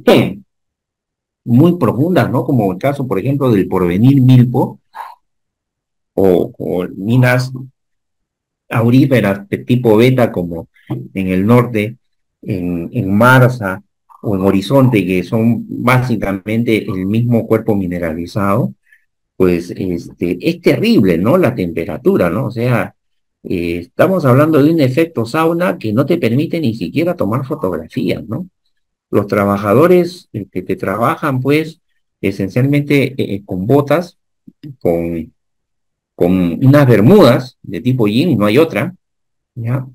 muy profundas, ¿no? Como el caso, por ejemplo, del Porvenir Milpo, o, o minas auríferas de tipo beta, como en el norte, en, en Marsa o en Horizonte, que son básicamente el mismo cuerpo mineralizado, pues este, es terrible, ¿no? La temperatura, ¿no? O sea, eh, estamos hablando de un efecto sauna que no te permite ni siquiera tomar fotografías, ¿no? Los trabajadores eh, que te trabajan, pues, esencialmente eh, con botas, con, con unas bermudas de tipo jean, no hay otra, ¿ya?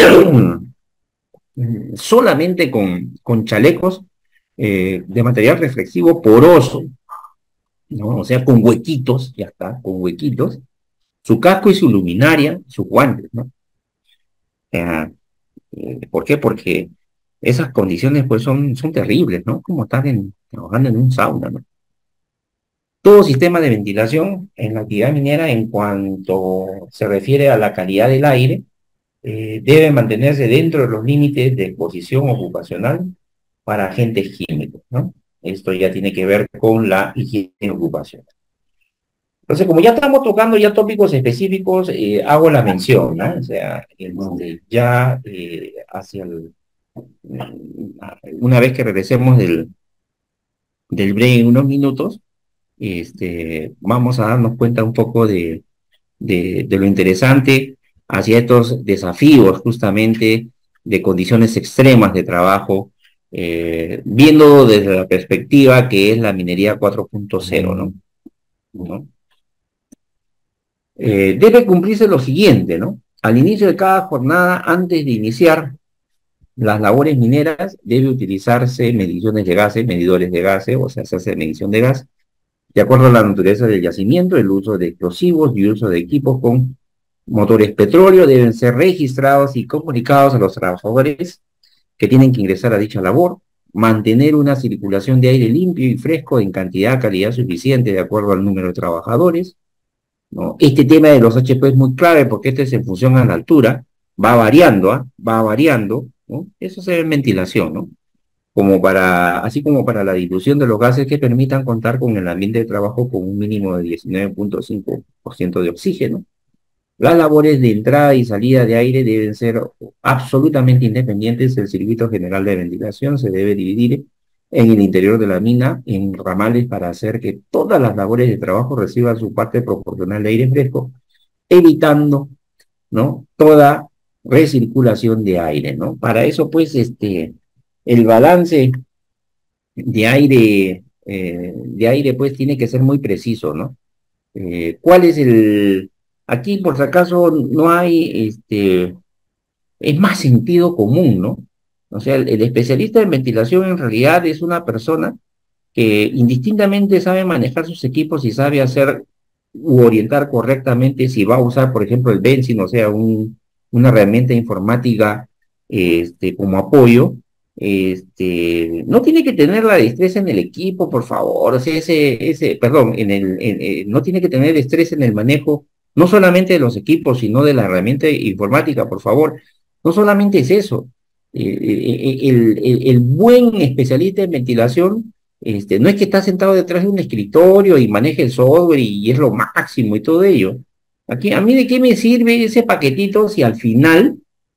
Solamente con, con chalecos eh, de material reflexivo poroso, ¿no? O sea, con huequitos, ya está, con huequitos, su casco y su luminaria, sus guantes, ¿no? Eh, eh, ¿por qué? Porque esas condiciones, pues, son, son terribles, ¿no? Como estar en, trabajando en un sauna, ¿no? Todo sistema de ventilación en la actividad minera, en cuanto se refiere a la calidad del aire, eh, debe mantenerse dentro de los límites de exposición ocupacional para agentes químicos, ¿no? Esto ya tiene que ver con la higiene ocupacional. Entonces, como ya estamos tocando ya tópicos específicos, eh, hago la mención, ¿no? O sea, este, ya eh, hacia el, una vez que regresemos del, del break en unos minutos, este, vamos a darnos cuenta un poco de, de, de lo interesante hacia estos desafíos justamente de condiciones extremas de trabajo, eh, viendo desde la perspectiva que es la minería cuatro punto cero, ¿no? ¿no? Eh, debe cumplirse lo siguiente, ¿no? Al inicio de cada jornada, antes de iniciar las labores mineras, debe utilizarse mediciones de gases, medidores de gases, o sea, se hace medición de gas, de acuerdo a la naturaleza del yacimiento, el uso de explosivos y uso de equipos con motores petróleo deben ser registrados y comunicados a los trabajadores que tienen que ingresar a dicha labor, mantener una circulación de aire limpio y fresco en cantidad, calidad suficiente de acuerdo al número de trabajadores, ¿no? Este tema de los H P es muy clave porque este es en función a la altura, va variando, ¿ah? Va variando, ¿no? Eso se ve en ventilación, ¿no? Como para, así como para la dilución de los gases que permitan contar con el ambiente de trabajo con un mínimo de diecinueve punto cinco por ciento de oxígeno. Las labores de entrada y salida de aire deben ser absolutamente independientes. El circuito general de ventilación se debe dividir en el interior de la mina en ramales para hacer que todas las labores de trabajo reciban su parte proporcional de aire fresco, evitando, ¿no?, toda recirculación de aire, ¿no? Para eso, pues, este, el balance de aire, eh, de aire, pues, tiene que ser muy preciso, ¿no? Eh, ¿cuál es el...? Aquí, por si acaso, no hay, este, es más sentido común, ¿no? O sea, el, el especialista en ventilación en realidad es una persona que indistintamente sabe manejar sus equipos y sabe hacer u orientar correctamente si va a usar, por ejemplo, el Benzin, o sea, un, una herramienta informática este, como apoyo, este, no tiene que tener la destreza en el equipo, por favor, o sea, ese, ese, perdón, en el, en, eh, no tiene que tener estrés en el manejo, no solamente de los equipos, sino de la herramienta informática, por favor. No solamente es eso, eh, eh, el, el, el buen especialista en ventilación este, no es que está sentado detrás de un escritorio y maneje el software y, y es lo máximo y todo ello. Aquí, ¿a mí de qué me sirve ese paquetito si al final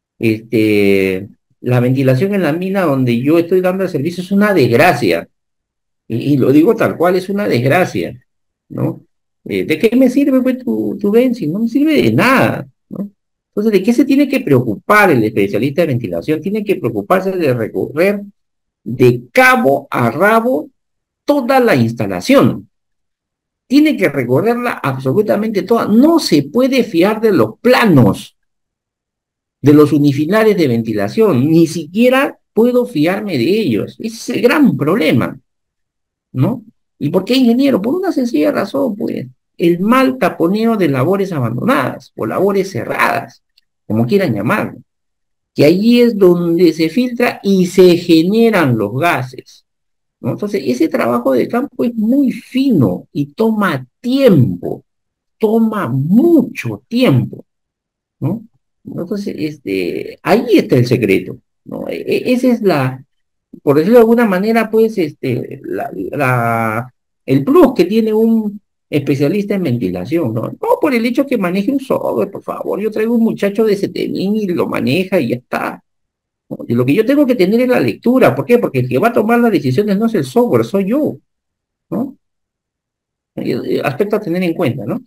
este, la ventilación en la mina donde yo estoy dando el servicio es una desgracia? Y, y lo digo tal cual, es una desgracia, ¿no? Eh, ¿de qué me sirve pues tu, tu Benzi? No me sirve de nada, ¿no? Entonces, ¿de qué se tiene que preocupar el especialista de ventilación? Tiene que preocuparse de recorrer de cabo a rabo toda la instalación. Tiene que recorrerla absolutamente toda. No se puede fiar de los planos, de los unifilares de ventilación. Ni siquiera puedo fiarme de ellos. Ese es el gran problema, ¿no? ¿Y por qué, ingeniero? Por una sencilla razón, pues. El mal taponeo de labores abandonadas o labores cerradas, como quieran llamarlo. Que allí es donde se filtra y se generan los gases, ¿no? Entonces, ese trabajo de campo es muy fino y toma tiempo, toma mucho tiempo, ¿no? Entonces, este, ahí está el secreto, ¿no? E e esa es la, por decirlo de alguna manera, pues, este, la, la, el plus que tiene un especialista en ventilación, ¿no? No por el hecho que maneje un software, por favor, yo traigo un muchacho de siete mil y lo maneja y ya está. ¿No? Y lo que yo tengo que tener es la lectura. ¿Por qué? Porque el que va a tomar las decisiones no es el software, soy yo, ¿no? Aspecto a tener en cuenta, ¿no?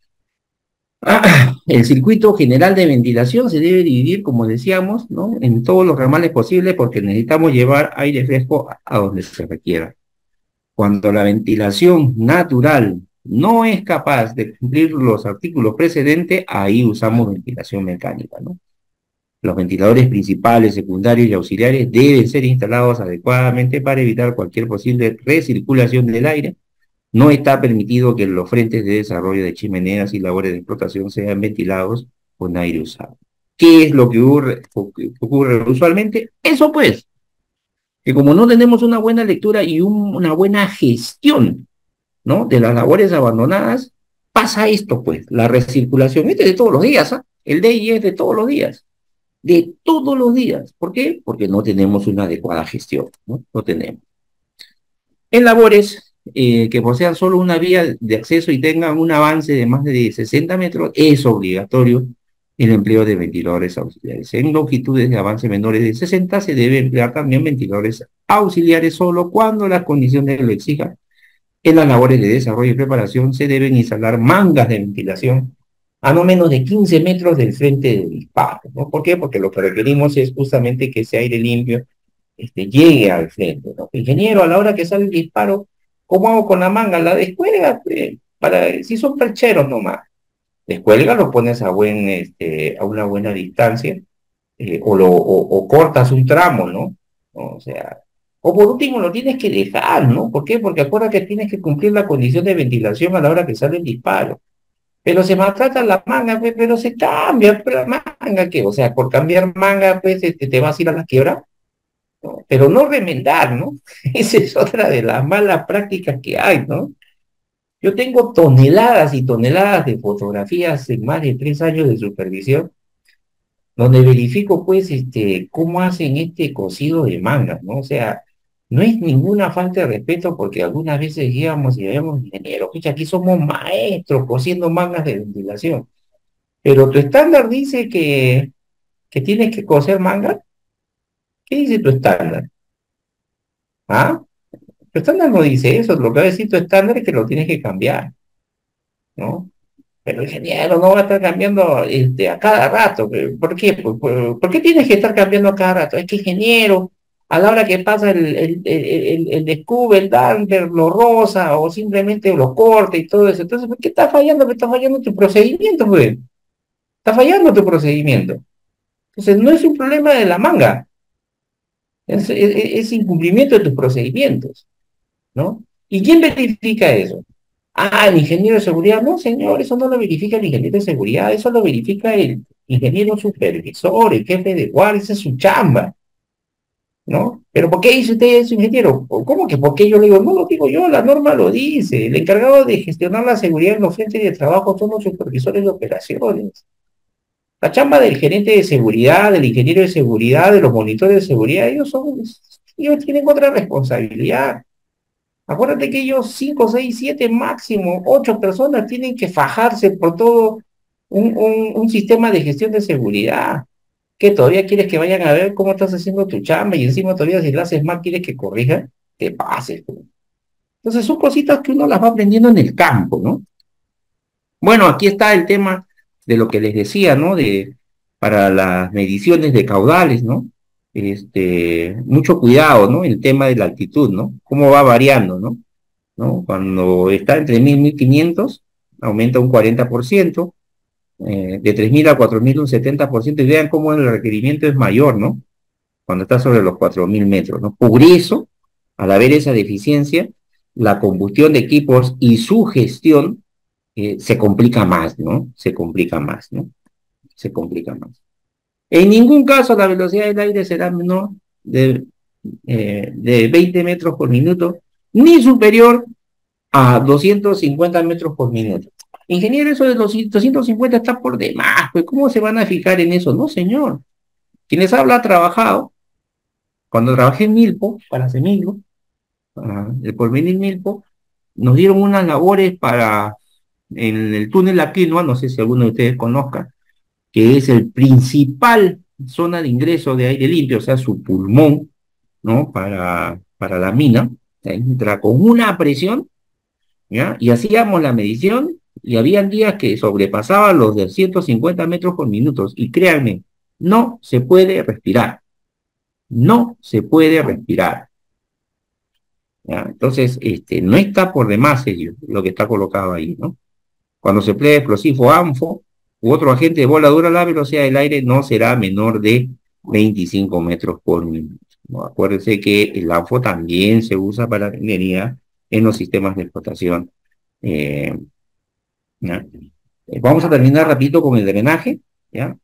Ah, el circuito general de ventilación se debe dividir, como decíamos, ¿no?, en todos los ramales posibles porque necesitamos llevar aire fresco a, a donde se requiera. Cuando la ventilación natural no es capaz de cumplir los artículos precedentes, ahí usamos ventilación mecánica, ¿no? Los ventiladores principales, secundarios y auxiliares deben ser instalados adecuadamente para evitar cualquier posible recirculación del aire. No está permitido que los frentes de desarrollo de chimeneas y labores de explotación sean ventilados con aire usado. ¿Qué es lo que ocurre, ocurre usualmente? Eso pues, que como no tenemos una buena lectura y un, una buena gestión, ¿no?, de las labores abandonadas, pasa esto pues, la recirculación. Este es de todos los días, ¿ah? El D I es de todos los días. De todos los días. ¿Por qué? Porque no tenemos una adecuada gestión, ¿no? No tenemos. En labores eh, que posean solo una vía de acceso y tengan un avance de más de sesenta metros, es obligatorio el empleo de ventiladores auxiliares. En longitudes de avance menores de sesenta se debe emplear también ventiladores auxiliares solo cuando las condiciones lo exijan. En las labores de desarrollo y preparación se deben instalar mangas de ventilación a no menos de quince metros del frente del disparo, ¿no? ¿Por qué? Porque lo que requerimos es justamente que ese aire limpio este, llegue al frente, ¿no? Ingeniero, a la hora que sale el disparo, ¿cómo hago con la manga? La descuelga, eh, para, si son percheros nomás. Descuelga, lo pones a, buen, este, a una buena distancia, eh, o, lo, o, o cortas un tramo, ¿no? O sea, o por último lo tienes que dejar, ¿no? ¿Por qué? Porque acuérdate que tienes que cumplir la condición de ventilación a la hora que sale el disparo. Pero se maltrata la manga, pues, pero se cambia, pero la manga, ¿qué? O sea, por cambiar manga, pues, este, te vas a ir a la quiebra, ¿no? Pero no remendar, ¿no? Esa es otra de las malas prácticas que hay, ¿no? Yo tengo toneladas y toneladas de fotografías en más de tres años de supervisión, donde verifico, pues, este, cómo hacen este cosido de mangas, ¿no? O sea, no es ninguna falta de respeto porque algunas veces íbamos y vemos ingeniero, escucha, aquí somos maestros cosiendo mangas de ventilación, pero tu estándar dice que, que tienes que coser mangas. ¿Qué dice tu estándar? ¿Ah? Tu estándar no dice eso, lo que va a decir tu estándar es que lo tienes que cambiar, ¿no? Pero ingeniero no va a estar cambiando este, a cada rato. ¿Pero ¿por qué? ¿Por, por, por qué tienes que estar cambiando a cada rato? Es que ingeniero, a la hora que pasa el, el, el, el, el descubre, el damper, lo rosa o simplemente lo corta y todo eso. Entonces, ¿por qué está fallando? Porque está fallando tu procedimiento, pues. Está fallando tu procedimiento. Entonces, no es un problema de la manga, es, es, es incumplimiento de tus procedimientos, ¿no? ¿Y quién verifica eso? Ah, el ingeniero de seguridad. No, señor, eso no lo verifica el ingeniero de seguridad, eso lo verifica el ingeniero supervisor, el jefe de guardia, esa es su chamba, ¿no? Pero ¿por qué dice usted eso, ingeniero? ¿Cómo que por qué yo le digo? No lo digo yo, la norma lo dice. El encargado de gestionar la seguridad en los frentes de trabajo son los supervisores de operaciones. La chamba del gerente de seguridad, del ingeniero de seguridad, de los monitores de seguridad, ellos son, ellos tienen otra responsabilidad. Acuérdate que ellos, cinco, seis, siete, máximo, ocho personas tienen que fajarse por todo un, un, un sistema de gestión de seguridad. ¿Que todavía quieres que vayan a ver cómo estás haciendo tu chamba y encima todavía si la haces mal quieres que corrija? Te pases, pues. Entonces son cositas que uno las va aprendiendo en el campo, ¿no? Bueno, aquí está el tema de lo que les decía, ¿no? De, para las mediciones de caudales, ¿no? Este, mucho cuidado, ¿no? El tema de la altitud, ¿no? Cómo va variando, ¿no? ¿No? Cuando está entre mil y mil quinientos, aumenta un cuarenta por ciento, eh, de tres mil a cuatro mil un setenta por ciento, y vean cómo el requerimiento es mayor, ¿no? Cuando está sobre los cuatro mil metros, ¿no? Por eso, al haber esa deficiencia, la combustión de equipos y su gestión eh, se complica más, ¿no? Se complica más, ¿no? Se complica más. En ningún caso la velocidad del aire será menor de, eh, de veinte metros por minuto, ni superior a doscientos cincuenta metros por minuto. Ingeniero, eso de los doscientos cincuenta está por demás, pues ¿cómo se van a fijar en eso? No, señor. Quienes habla ha trabajado, cuando trabajé en Milpo, para Semilgo, uh, el porvenir Milpo, nos dieron unas labores para, en el túnel La Quinoa, no sé si alguno de ustedes conozca, que es el principal zona de ingreso de aire limpio, o sea, su pulmón, ¿no? Para, para la mina, entra con una presión, ¿ya? Y hacíamos la medición y habían días que sobrepasaban los de ciento cincuenta metros por minuto. Y créanme, no se puede respirar. No se puede respirar. ¿Ya? Entonces, este, no está por demás ello, lo que está colocado ahí, ¿no? Cuando se emplea explosivo ANFO u otro agente de voladura, la velocidad del aire no será menor de veinticinco metros por minuto, ¿no? Acuérdense que el ANFO también se usa para la minería en los sistemas de explotación. Eh, ¿Ya? Eh, Vamos a terminar rapidito con el drenaje, ¿ya?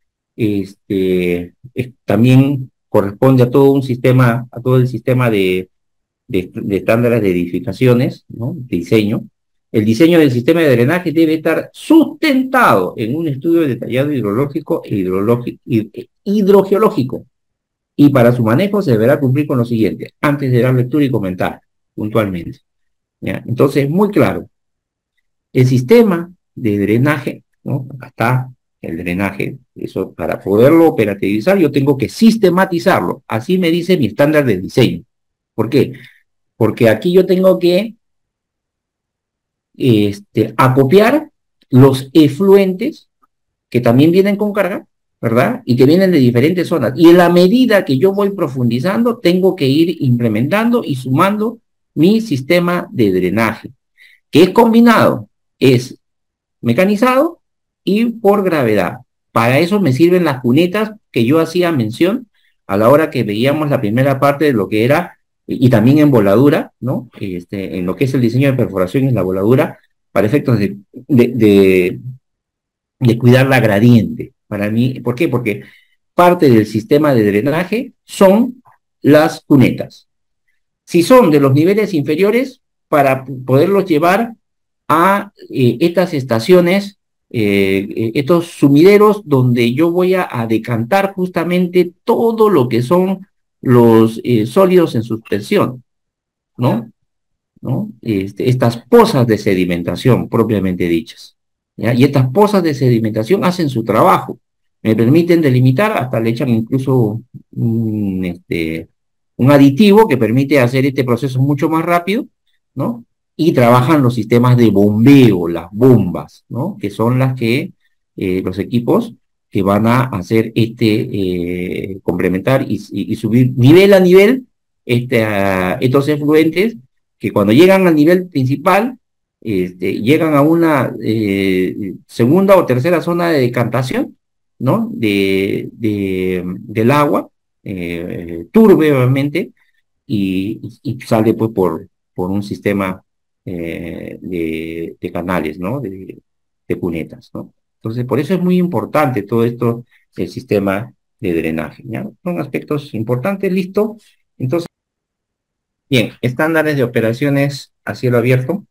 Este, es- también corresponde a todo un sistema, a todo el sistema de, de, de estándares de edificaciones, ¿no? Diseño. El diseño del sistema de drenaje debe estar sustentado en un estudio detallado hidrológico e hidrológico, hidrogeológico. Y para su manejo se deberá cumplir con lo siguiente, antes de dar lectura y comentar puntualmente, ¿ya? Entonces, muy claro. El sistema de drenaje, ¿no? Acá está el drenaje. Eso, para poderlo operativizar, yo tengo que sistematizarlo. Así me dice mi estándar de diseño. ¿Por qué? Porque aquí yo tengo que este, acopiar los efluentes que también vienen con carga, ¿verdad? Y que vienen de diferentes zonas. Y en la medida que yo voy profundizando, tengo que ir implementando y sumando mi sistema de drenaje, que es combinado, es mecanizado y por gravedad. Para eso me sirven las cunetas que yo hacía mención a la hora que veíamos la primera parte de lo que era, y, y también en voladura, ¿no? Este, en lo que es el diseño de perforación en la voladura, para efectos de, de, de, de cuidar la gradiente. Para mí, ¿por qué? Porque parte del sistema de drenaje son las cunetas. Si son de los niveles inferiores, para poderlos llevar a eh, estas estaciones, eh, eh, estos sumideros donde yo voy a, a, decantar justamente todo lo que son los eh, sólidos en suspensión, ¿no? ¿No? Este, estas pozas de sedimentación propiamente dichas. ¿Ya? Y estas pozas de sedimentación hacen su trabajo. Me permiten delimitar, hasta le echan incluso un, este, un aditivo que permite hacer este proceso mucho más rápido, ¿no? Y trabajan los sistemas de bombeo, las bombas, ¿no? Que son las que, eh, los equipos que van a hacer este, eh, complementar y, y, y subir nivel a nivel este, a estos efluentes que cuando llegan al nivel principal, este, llegan a una eh, segunda o tercera zona de decantación, ¿no? De, de, del agua, eh, turbe obviamente, y, y sale pues por, por un sistema eh, de, de canales, ¿no? De, de cunetas, ¿no? Entonces, por eso es muy importante todo esto, el sistema de drenaje, ¿ya? Son aspectos importantes, listo. Entonces, bien, estándares de operaciones a cielo abierto.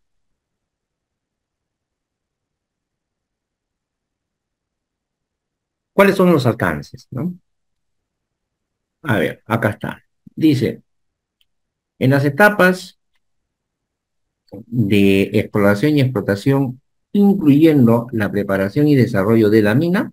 ¿Cuáles son los alcances, no? A ver, acá está. Dice, en las etapas de exploración y explotación, incluyendo la preparación y desarrollo de la mina,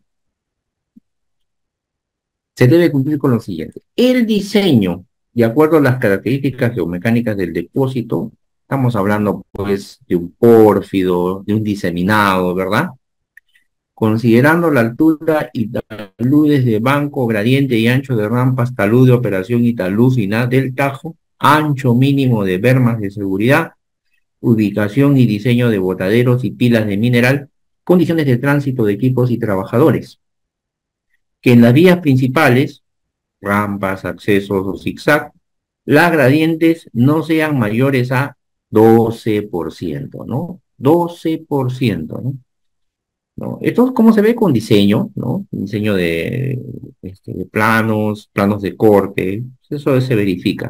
se debe cumplir con lo siguiente. El diseño, de acuerdo a las características geomecánicas del depósito, estamos hablando pues de un pórfido, de un diseminado, ¿verdad? Considerando la altura y taludes de banco, gradiente y ancho de rampas, talud de operación y talud final del Tajo, ancho mínimo de bermas de seguridad, ubicación y diseño de botaderos y pilas de mineral, condiciones de tránsito de equipos y trabajadores. Que en las vías principales, rampas, accesos o zigzag, las gradientes no sean mayores a doce por ciento, ¿no? doce por ciento, ¿no? ¿No? Esto, ¿cómo se ve? Con diseño, ¿no? Diseño de, este, de planos, planos de corte, eso se verifica.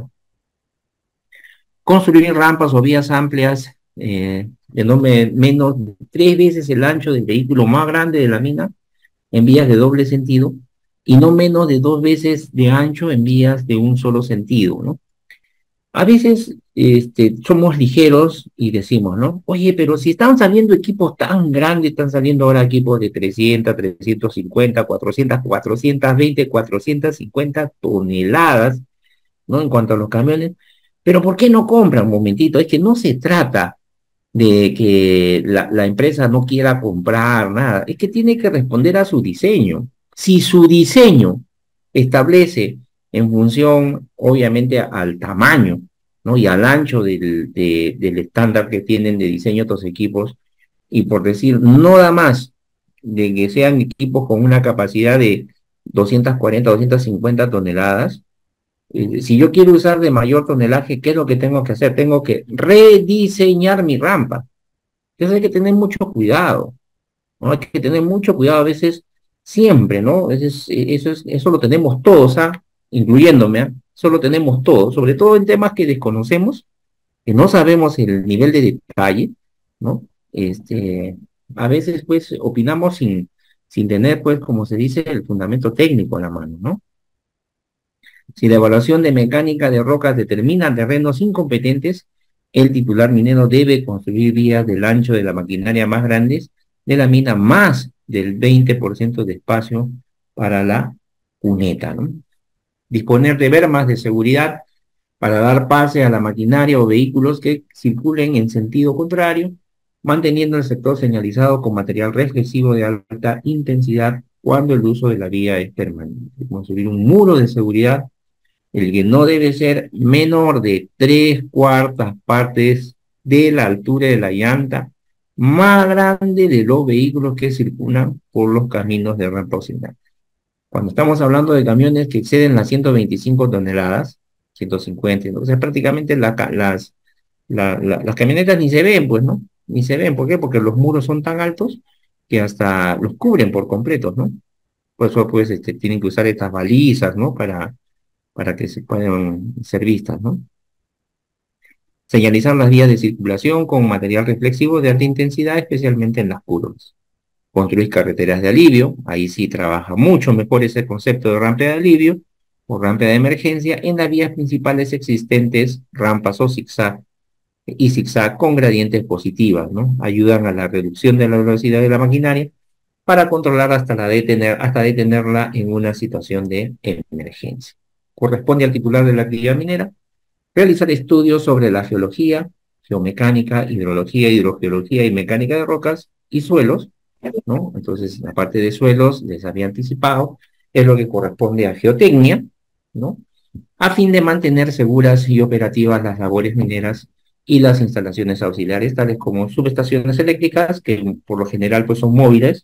Construir rampas o vías amplias eh, de no me, menos de tres veces el ancho del vehículo más grande de la mina en vías de doble sentido y no menos de dos veces de ancho en vías de un solo sentido, ¿no? A veces este, somos ligeros y decimos, ¿no? Oye, pero si están saliendo equipos tan grandes, están saliendo ahora equipos de trescientas, trescientas cincuenta, cuatrocientas, cuatrocientas veinte, cuatrocientas cincuenta toneladas, ¿no? En cuanto a los camiones, pero ¿por qué no compran? Un momentito, es que no se trata de que la, la empresa no quiera comprar nada, es que tiene que responder a su diseño. Si su diseño establece en función, obviamente, al tamaño, ¿no? Y al ancho del, de, del estándar que tienen de diseño estos equipos, y por decir, no da más de que sean equipos con una capacidad de doscientas cuarenta, doscientas cincuenta toneladas. Eh, si yo quiero usar de mayor tonelaje, ¿qué es lo que tengo que hacer? Tengo que rediseñar mi rampa. Entonces hay que tener mucho cuidado, ¿no? Hay que tener mucho cuidado a veces, siempre, ¿no? Eso, es, eso, es, eso lo tenemos todos, ¿ah? Incluyéndome, ¿ah? Eso lo tenemos todos, sobre todo en temas que desconocemos, que no sabemos el nivel de detalle, ¿no? Este, a veces, pues, opinamos sin, sin tener, pues, como se dice, el fundamento técnico en la mano, ¿no? Si la evaluación de mecánica de rocas determina terrenos incompetentes, el titular minero debe construir vías del ancho de la maquinaria más grandes de la mina, más del veinte por ciento de espacio para la cuneta, ¿no? Disponer de bermas de seguridad para dar pase a la maquinaria o vehículos que circulen en sentido contrario, manteniendo el sector señalizado con material reflexivo de alta intensidad cuando el uso de la vía es permanente. Construir un muro de seguridad, el que no debe ser menor de tres cuartas partes de la altura de la llanta más grande de los vehículos que circulan por los caminos de red proximal. Cuando estamos hablando de camiones que exceden las ciento veinticinco toneladas, ciento cincuenta, entonces prácticamente la las, la- la- las camionetas ni se ven, pues, ¿no? Ni se ven, ¿por qué? Porque los muros son tan altos que hasta los cubren por completo, ¿no? Por eso, pues, este, tienen que usar estas balizas, ¿no? Para, para que se puedan ser vistas, ¿no? Señalizar las vías de circulación con material reflexivo de alta intensidad, especialmente en las curvas. Construir carreteras de alivio, ahí sí trabaja mucho mejor ese concepto de rampa de alivio o rampa de emergencia en las vías principales existentes, rampas o zigzag y zigzag con gradientes positivas, ¿no? Ayudan a la reducción de la velocidad de la maquinaria para controlar hasta, la detener, hasta detenerla en una situación de emergencia. Corresponde al titular de la actividad minera realizar estudios sobre la geología, geomecánica, hidrología, hidrogeología y mecánica de rocas y suelos, ¿no? Entonces, la parte de suelos, les había anticipado, es lo que corresponde a geotecnia, ¿no? A fin de mantener seguras y operativas las labores mineras y las instalaciones auxiliares, tales como subestaciones eléctricas, que por lo general pues son móviles.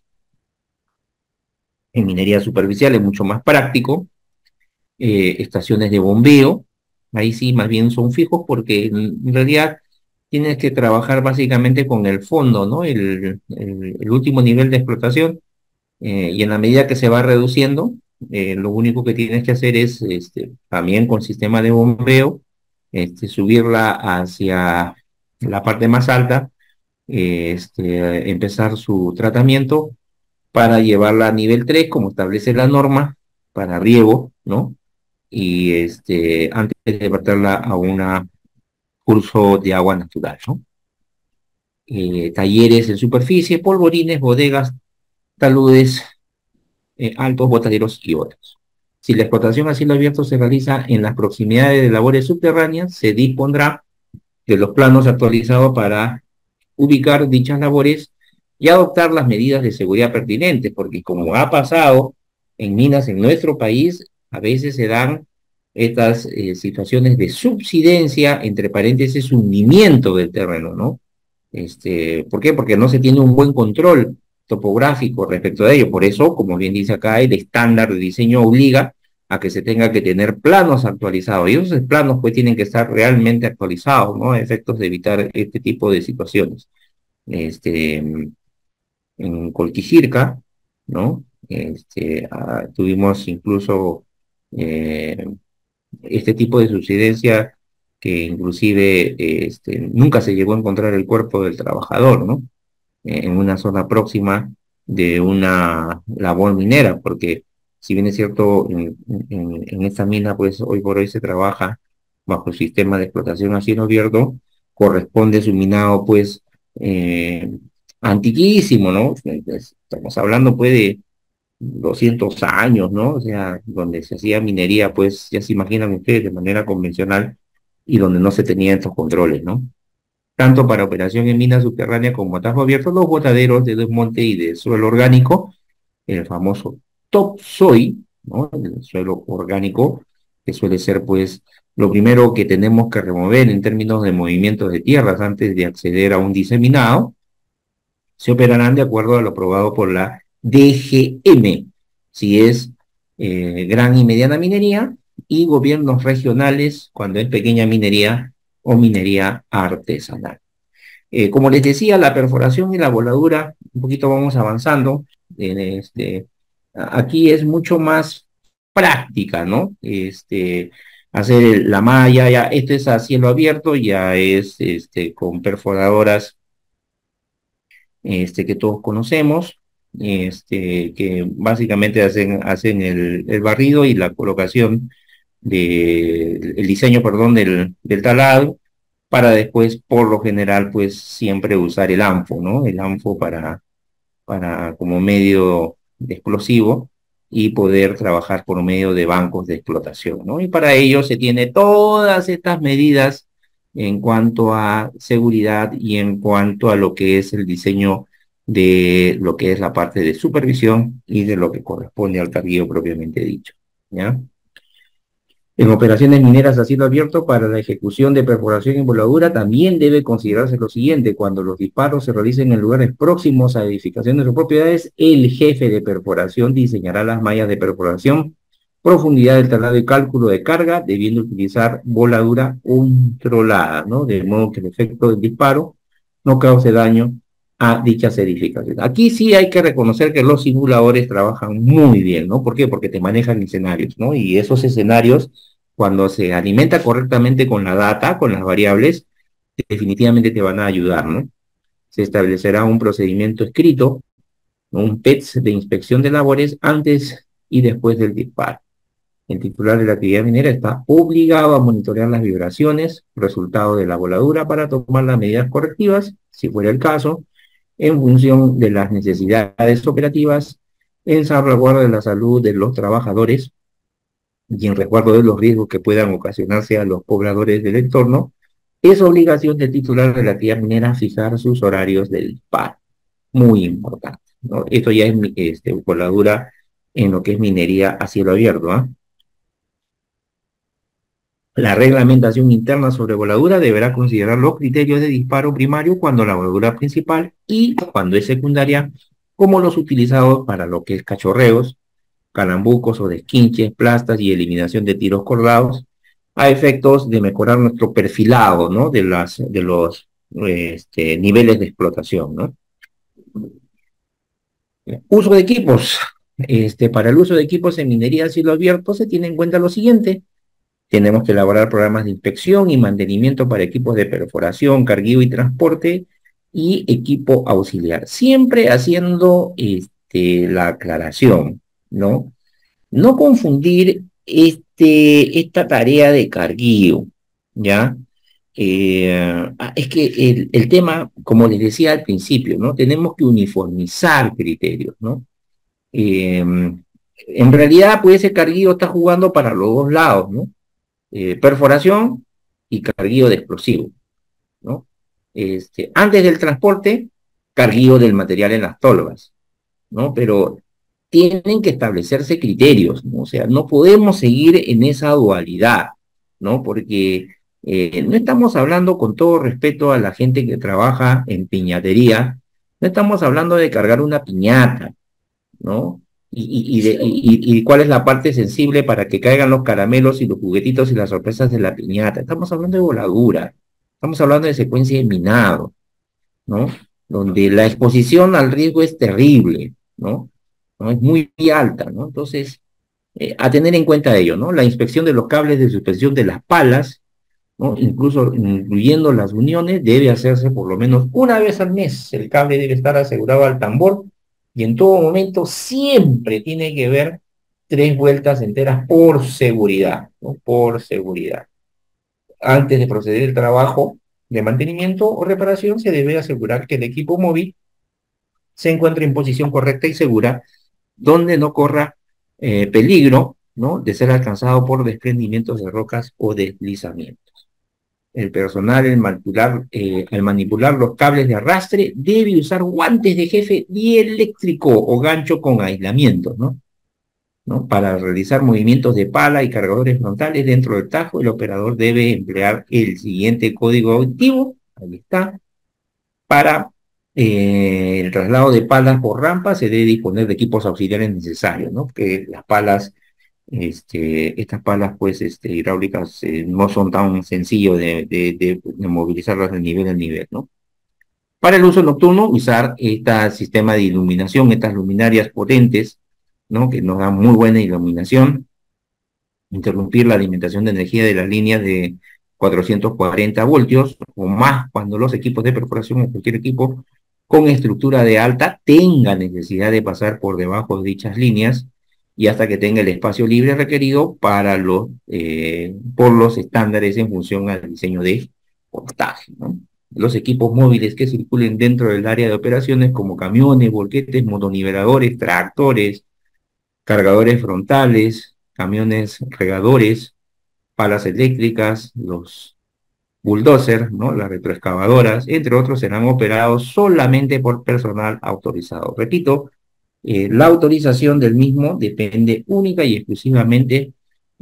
En minería superficial es mucho más práctico, eh, estaciones de bombeo, ahí sí más bien son fijos porque en en realidad tienes que trabajar básicamente con el fondo, ¿no? El, el- el último nivel de explotación, eh, y en la medida que se va reduciendo, eh, lo único que tienes que hacer es, este, también con sistema de bombeo, este, subirla hacia la parte más alta, eh, este, empezar su tratamiento para llevarla a nivel tres como establece la norma, para riego, ¿no? Y este, antes de verterla a un curso de agua natural, ¿no? Eh, talleres en superficie, polvorines, bodegas, taludes, eh, altos, botaderos y otros. Si la explotación a cielo abierto se realiza en las proximidades de labores subterráneas, se dispondrá de los planos actualizados para ubicar dichas labores y adoptar las medidas de seguridad pertinentes, porque como ha pasado en minas en nuestro país, a veces se dan estas eh, situaciones de subsidencia, entre paréntesis, hundimiento del terreno, ¿no? Este, ¿por qué? Porque no se tiene un buen control topográfico respecto a ello. Por eso, como bien dice acá, el estándar de diseño obliga a que se tenga que tener planos actualizados. Y esos planos pues tienen que estar realmente actualizados, ¿no? A efectos de evitar este tipo de situaciones. Este, en Colquijirca, ¿no? Este, ah, tuvimos incluso eh, este tipo de subsidencia que inclusive eh, este, nunca se llegó a encontrar el cuerpo del trabajador, ¿no? Eh, en una zona próxima de una labor minera, porque si bien es cierto, en, en, en esta mina, pues hoy por hoy se trabaja bajo el sistema de explotación a cielo abierto, corresponde su minado, pues, eh, antiquísimo, ¿no? Estamos hablando, pues, de doscientos años, ¿no? O sea, donde se hacía minería, pues, ya se imaginan ustedes, de manera convencional y donde no se tenían estos controles, ¿no? Tanto para operación en minas subterráneas como a tajo abierto, los botaderos de desmonte y de suelo orgánico, el famoso topsoil, ¿no? El suelo orgánico, que suele ser pues lo primero que tenemos que remover en términos de movimientos de tierras antes de acceder a un diseminado, se operarán de acuerdo a lo aprobado por la D G M, si es eh, gran y mediana minería, y gobiernos regionales cuando es pequeña minería o minería artesanal. Eh, como les decía, la perforación y la voladura, un poquito vamos avanzando. En este, aquí es mucho más práctica, ¿no? Este, hacer el- la malla, ya, esto es a cielo abierto, ya es este, con perforadoras este, que todos conocemos, este, que básicamente hacen, hacen el, el barrido y la colocación de, el diseño, perdón, del, del talado para después, por lo general, pues siempre usar el ANFO, ¿no? El ANFO para, para como medio de explosivo y poder trabajar por medio de bancos de explotación, ¿no? Y para ello se tiene todas estas medidas en cuanto a seguridad y en cuanto a lo que es el diseño de lo que es la parte de supervisión y de lo que corresponde al carguillo propiamente dicho, ¿ya? En operaciones mineras a cielo abierto, para la ejecución de perforación y voladura, también debe considerarse lo siguiente: cuando los disparos se realicen en lugares próximos a edificaciones o propiedades, el jefe de perforación diseñará las mallas de perforación, profundidad del traslado y cálculo de carga, debiendo utilizar voladura controlada, ¿no? De modo que el efecto del disparo no cause daño a dichas edificaciones. Aquí sí hay que reconocer que los simuladores trabajan muy bien, ¿no? ¿Por qué? Porque te manejan escenarios, ¿no? Y esos escenarios, cuando se alimenta correctamente con la data, con las variables, definitivamente te van a ayudar, ¿no? Se establecerá un procedimiento escrito, ¿no? Un P E T S de inspección de labores antes y después del disparo. El titular de la actividad minera está obligado a monitorear las vibraciones, resultado de la voladura, para tomar las medidas correctivas, si fuera el caso, en función de las necesidades operativas, en salvaguarda de la salud de los trabajadores y en resguardo de los riesgos que puedan ocasionarse a los pobladores del entorno. Es obligación del titular de la actividad minera fijar sus horarios del disparo. Muy importante, ¿no? Esto ya es este, voladura en lo que es minería a cielo abierto, ¿ah? ¿eh? La reglamentación interna sobre voladura deberá considerar los criterios de disparo primario cuando la voladura principal y cuando es secundaria, como los utilizados para lo que es cachorreos, calambucos o desquinches, plastas y eliminación de tiros cordados, a efectos de mejorar nuestro perfilado, ¿no? De, las, de los este, niveles de explotación, ¿no? Uso de equipos. Este, para el uso de equipos en minería a cielo abierto se tiene en cuenta lo siguiente: tenemos que elaborar programas de inspección y mantenimiento para equipos de perforación, carguío y transporte y equipo auxiliar. Siempre haciendo este, la aclaración, ¿no? No confundir este, esta tarea de carguío, ¿ya? Eh, ah, es que el, el tema, como les decía al principio, ¿no? Tenemos que uniformizar criterios, ¿no? Eh, en realidad, pues ese carguío está jugando para los dos lados, ¿no? Eh, perforación y carguío de explosivo, ¿no? Este, antes del transporte, carguío del material en las tolvas, ¿no? Pero tienen que establecerse criterios, ¿no? O sea, no podemos seguir en esa dualidad, ¿no? Porque eh, no estamos hablando, con todo respeto a la gente que trabaja en piñatería, no estamos hablando de cargar una piñata, ¿no? Y, y, y, de, y, y cuál es la parte sensible para que caigan los caramelos y los juguetitos y las sorpresas de la piñata. Estamos hablando de voladura, estamos hablando de secuencia de minado, ¿no? Donde la exposición al riesgo es terrible, ¿no? ¿No? Es muy alta, ¿no? Entonces, eh, a tener en cuenta ello, ¿no? La inspección de los cables de suspensión de las palas, ¿no? Incluso incluyendo las uniones, debe hacerse por lo menos una vez al mes. El cable debe estar asegurado al tambor y en todo momento siempre tiene que ver tres vueltas enteras por seguridad, ¿no? Por seguridad. Antes de proceder al trabajo de mantenimiento o reparación, se debe asegurar que el equipo móvil se encuentre en posición correcta y segura, donde no corra eh, peligro, ¿no? De ser alcanzado por desprendimientos de rocas o deslizamientos. El personal, al manipular, eh, al manipular los cables de arrastre, debe usar guantes de jefe dieléctrico o gancho con aislamiento, ¿no? ¿No? Para realizar movimientos de pala y cargadores frontales dentro del tajo, el operador debe emplear el siguiente código auditivo, ahí está. Para eh, el traslado de palas por rampa se debe disponer de equipos auxiliares necesarios, ¿no? Que las palas, este, estas palas pues este, hidráulicas eh, no son tan sencillos de, de, de, de movilizarlas de nivel a nivel, ¿no? Para el uso nocturno, usar este sistema de iluminación, estas luminarias potentes, ¿no? Que nos dan muy buena iluminación. Interrumpir la alimentación de energía de las líneas de cuatrocientos cuarenta voltios o más cuando los equipos de perforación o cualquier equipo con estructura de alta tenga necesidad de pasar por debajo de dichas líneas y hasta que tenga el espacio libre requerido para los, eh, por los estándares en función al diseño de portaje, ¿no? Los equipos móviles que circulen dentro del área de operaciones, como camiones, volquetes, motoniveladores, tractores, cargadores frontales, camiones regadores, palas eléctricas, los bulldozers, ¿no? Las retroexcavadoras, entre otros, serán operados solamente por personal autorizado. Repito, eh, la autorización del mismo depende única y exclusivamente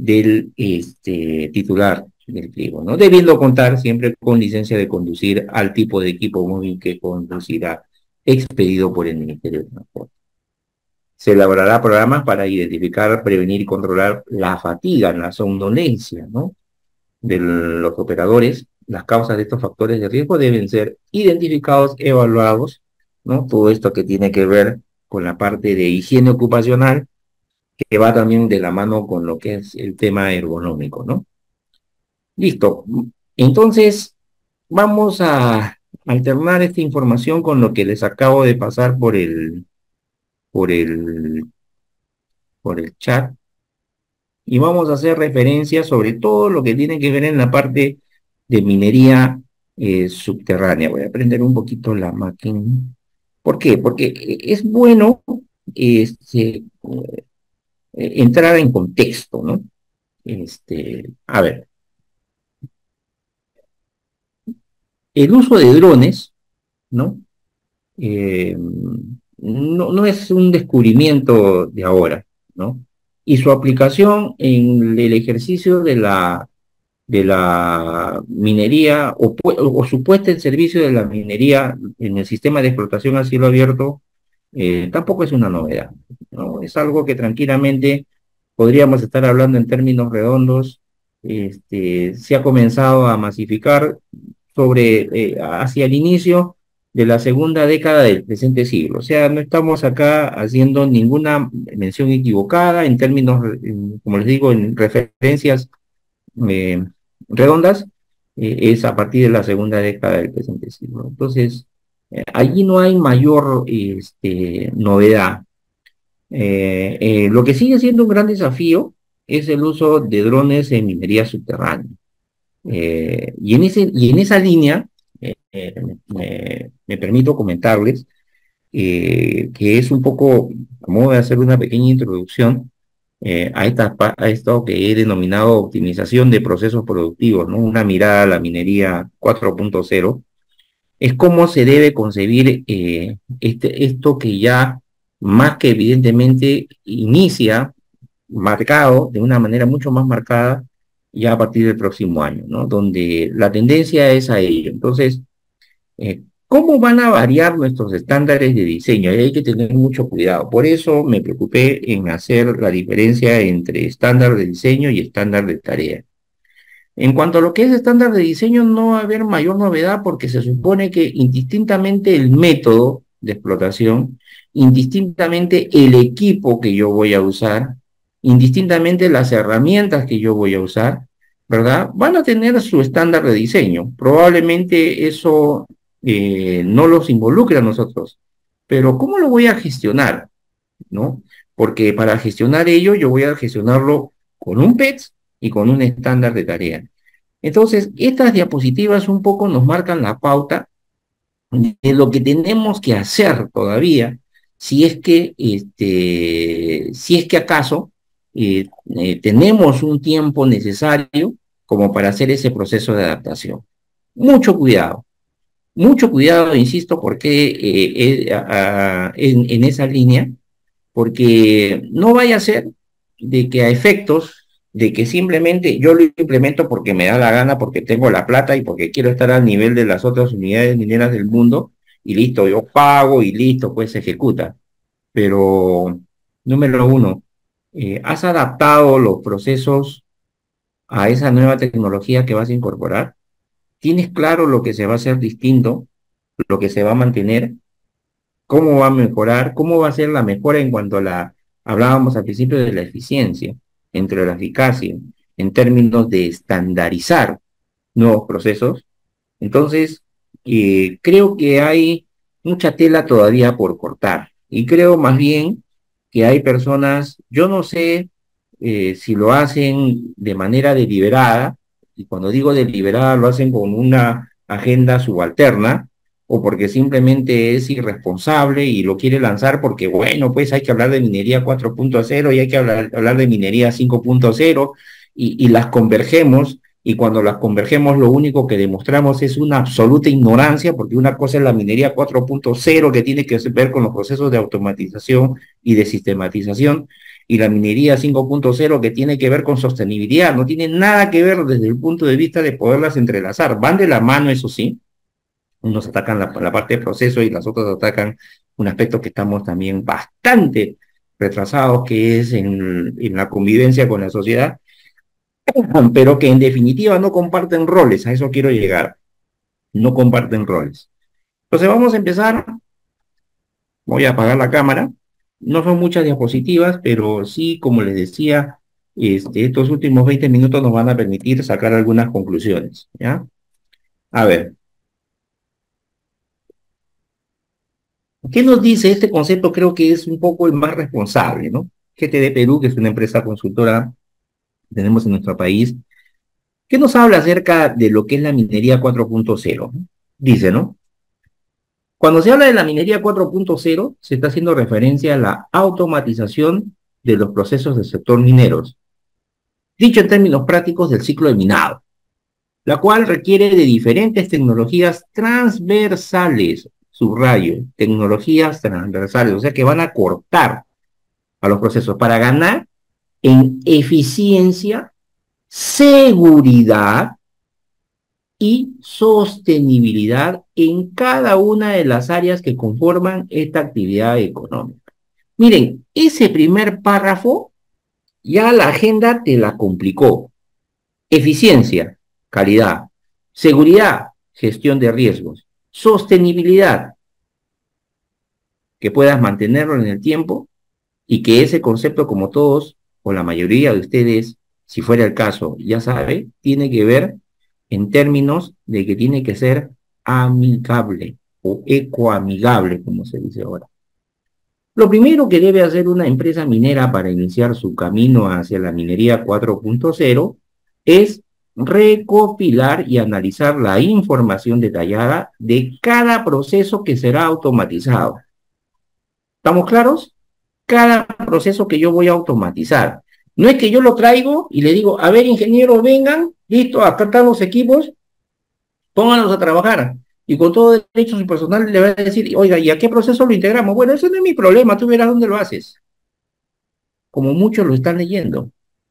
del este, titular del pliego, ¿no? Debiendo contar siempre con licencia de conducir al tipo de equipo móvil que conducirá expedido por el Ministerio de Transporte. Se elaborará programas para identificar, prevenir y controlar la fatiga, la somnolencia, ¿no?, de los operadores. Las causas de estos factores de riesgo deben ser identificados, evaluados, ¿no? Todo esto que tiene que ver con la parte de higiene ocupacional, que va también de la mano con lo que es el tema ergonómico, ¿no? Listo. Entonces, vamos a alternar esta información con lo que les acabo de pasar por el, por el, por el chat, y vamos a hacer referencia sobre todo lo que tiene que ver en la parte de minería eh, subterránea. Voy a prender un poquito la máquina. ¿Por qué? Porque eh, es bueno este, eh, entrar en contexto, ¿no? Este, a ver, el uso de drones, ¿no? Eh, no, no es un descubrimiento de ahora, ¿no? Y su aplicación en el ejercicio de la de la minería o, o su puesta en servicio de la minería en el sistema de explotación a cielo abierto eh, tampoco es una novedad, ¿no? Es algo que tranquilamente podríamos estar hablando en términos redondos. Este, se ha comenzado a masificar sobre eh, hacia el inicio de la segunda década del presente siglo. O sea, no estamos acá haciendo ninguna mención equivocada en términos, en, como les digo, en referencias eh, redondas, eh, es a partir de la segunda década del presente siglo. Entonces, eh, allí no hay mayor este, novedad. Eh, eh, lo que sigue siendo un gran desafío es el uso de drones en minería subterránea. Eh, y, en ese, y en esa línea, eh, eh, me, me permito comentarles eh, que es un poco, como voy a hacer una pequeña introducción, eh, a, esta, a esto que he denominado optimización de procesos productivos, ¿no? Una mirada a la minería cuatro punto cero, es cómo se debe concebir eh, este, esto que ya más que evidentemente inicia marcado, de una manera mucho más marcada, ya a partir del próximo año, ¿no? Donde la tendencia es a ello. Entonces, eh, ¿cómo van a variar nuestros estándares de diseño? Y hay que tener mucho cuidado. Por eso me preocupé en hacer la diferencia entre estándar de diseño y estándar de tarea. En cuanto a lo que es estándar de diseño, no va a haber mayor novedad porque se supone que indistintamente el método de explotación, indistintamente el equipo que yo voy a usar, indistintamente las herramientas que yo voy a usar, ¿verdad?, van a tener su estándar de diseño. Probablemente eso eh, no los involucre a nosotros, pero ¿cómo lo voy a gestionar? ¿No? Porque para gestionar ello, yo voy a gestionarlo con un P E T S y con un estándar de tarea. Entonces, estas diapositivas un poco nos marcan la pauta de lo que tenemos que hacer todavía, si es que, este, si es que acaso eh, eh, tenemos un tiempo necesario como para hacer ese proceso de adaptación. Mucho cuidado, mucho cuidado, insisto, porque eh, eh, a, a, en, en esa línea, porque no vaya a ser de que a efectos de que simplemente yo lo implemento porque me da la gana, porque tengo la plata y porque quiero estar al nivel de las otras unidades mineras del mundo, y listo, yo pago y listo, pues se ejecuta. Pero, número uno, eh, ¿has adaptado los procesos a esa nueva tecnología que vas a incorporar? ¿Tienes claro lo que se va a hacer distinto, lo que se va a mantener? ¿Cómo va a mejorar? ¿Cómo va a ser la mejora en cuanto a la, hablábamos al principio de la eficiencia, entre la eficacia, en términos de estandarizar nuevos procesos? Entonces, eh, creo que hay mucha tela todavía por cortar. Y creo más bien que hay personas, yo no sé eh, si lo hacen de manera deliberada, y cuando digo deliberada lo hacen con una agenda subalterna, o porque simplemente es irresponsable y lo quiere lanzar porque, bueno, pues hay que hablar de minería cuatro punto cero y hay que hablar, hablar de minería cinco punto cero y, y las convergemos, y cuando las convergemos lo único que demostramos es una absoluta ignorancia, porque una cosa es la minería cuatro punto cero que tiene que ver con los procesos de automatización y de sistematización, y la minería cinco punto cero que tiene que ver con sostenibilidad, no tiene nada que ver desde el punto de vista de poderlas entrelazar, van de la mano, eso sí, unos atacan la, la parte de proceso y las otras atacan un aspecto que estamos también bastante retrasados, que es en, en la convivencia con la sociedad, pero que en definitiva no comparten roles, a eso quiero llegar, no comparten roles. Entonces vamos a empezar, voy a apagar la cámara, no son muchas diapositivas, pero sí, como les decía, este, estos últimos veinte minutos nos van a permitir sacar algunas conclusiones, ¿ya? A ver, ¿qué nos dice este concepto? Creo que es un poco el más responsable, ¿no? G T D Perú, que es una empresa consultora que tenemos en nuestro país, ¿qué nos habla acerca de lo que es la minería cuatro punto cero? Dice, ¿no? Cuando se habla de la minería cuatro punto cero, se está haciendo referencia a la automatización de los procesos del sector mineros, dicho en términos prácticos del ciclo de minado, la cual requiere de diferentes tecnologías transversales, subrayo, tecnologías transversales, o sea que van a cortar a los procesos para ganar en eficiencia, seguridad y sostenibilidad en cada una de las áreas que conforman esta actividad económica. Miren, ese primer párrafo ya la agenda te la complicó. Eficiencia, calidad. Seguridad, gestión de riesgos. Sostenibilidad, que puedas mantenerlo en el tiempo y que ese concepto, como todos o la mayoría de ustedes, si fuera el caso, ya sabe, tiene que ver en términos de que tiene que ser amigable o ecoamigable, como se dice ahora. Lo primero que debe hacer una empresa minera para iniciar su camino hacia la minería cuatro punto cero es recopilar y analizar la información detallada de cada proceso que será automatizado. ¿Estamos claros? Cada proceso que yo voy a automatizar. No es que yo lo traigo y le digo, a ver, ingenieros, vengan, listo, acá están los equipos, pónganlos a trabajar. Y con todo derecho su personal le va a decir, oiga, ¿y a qué proceso lo integramos? Bueno, ese no es mi problema, tú verás dónde lo haces. Como muchos lo están leyendo.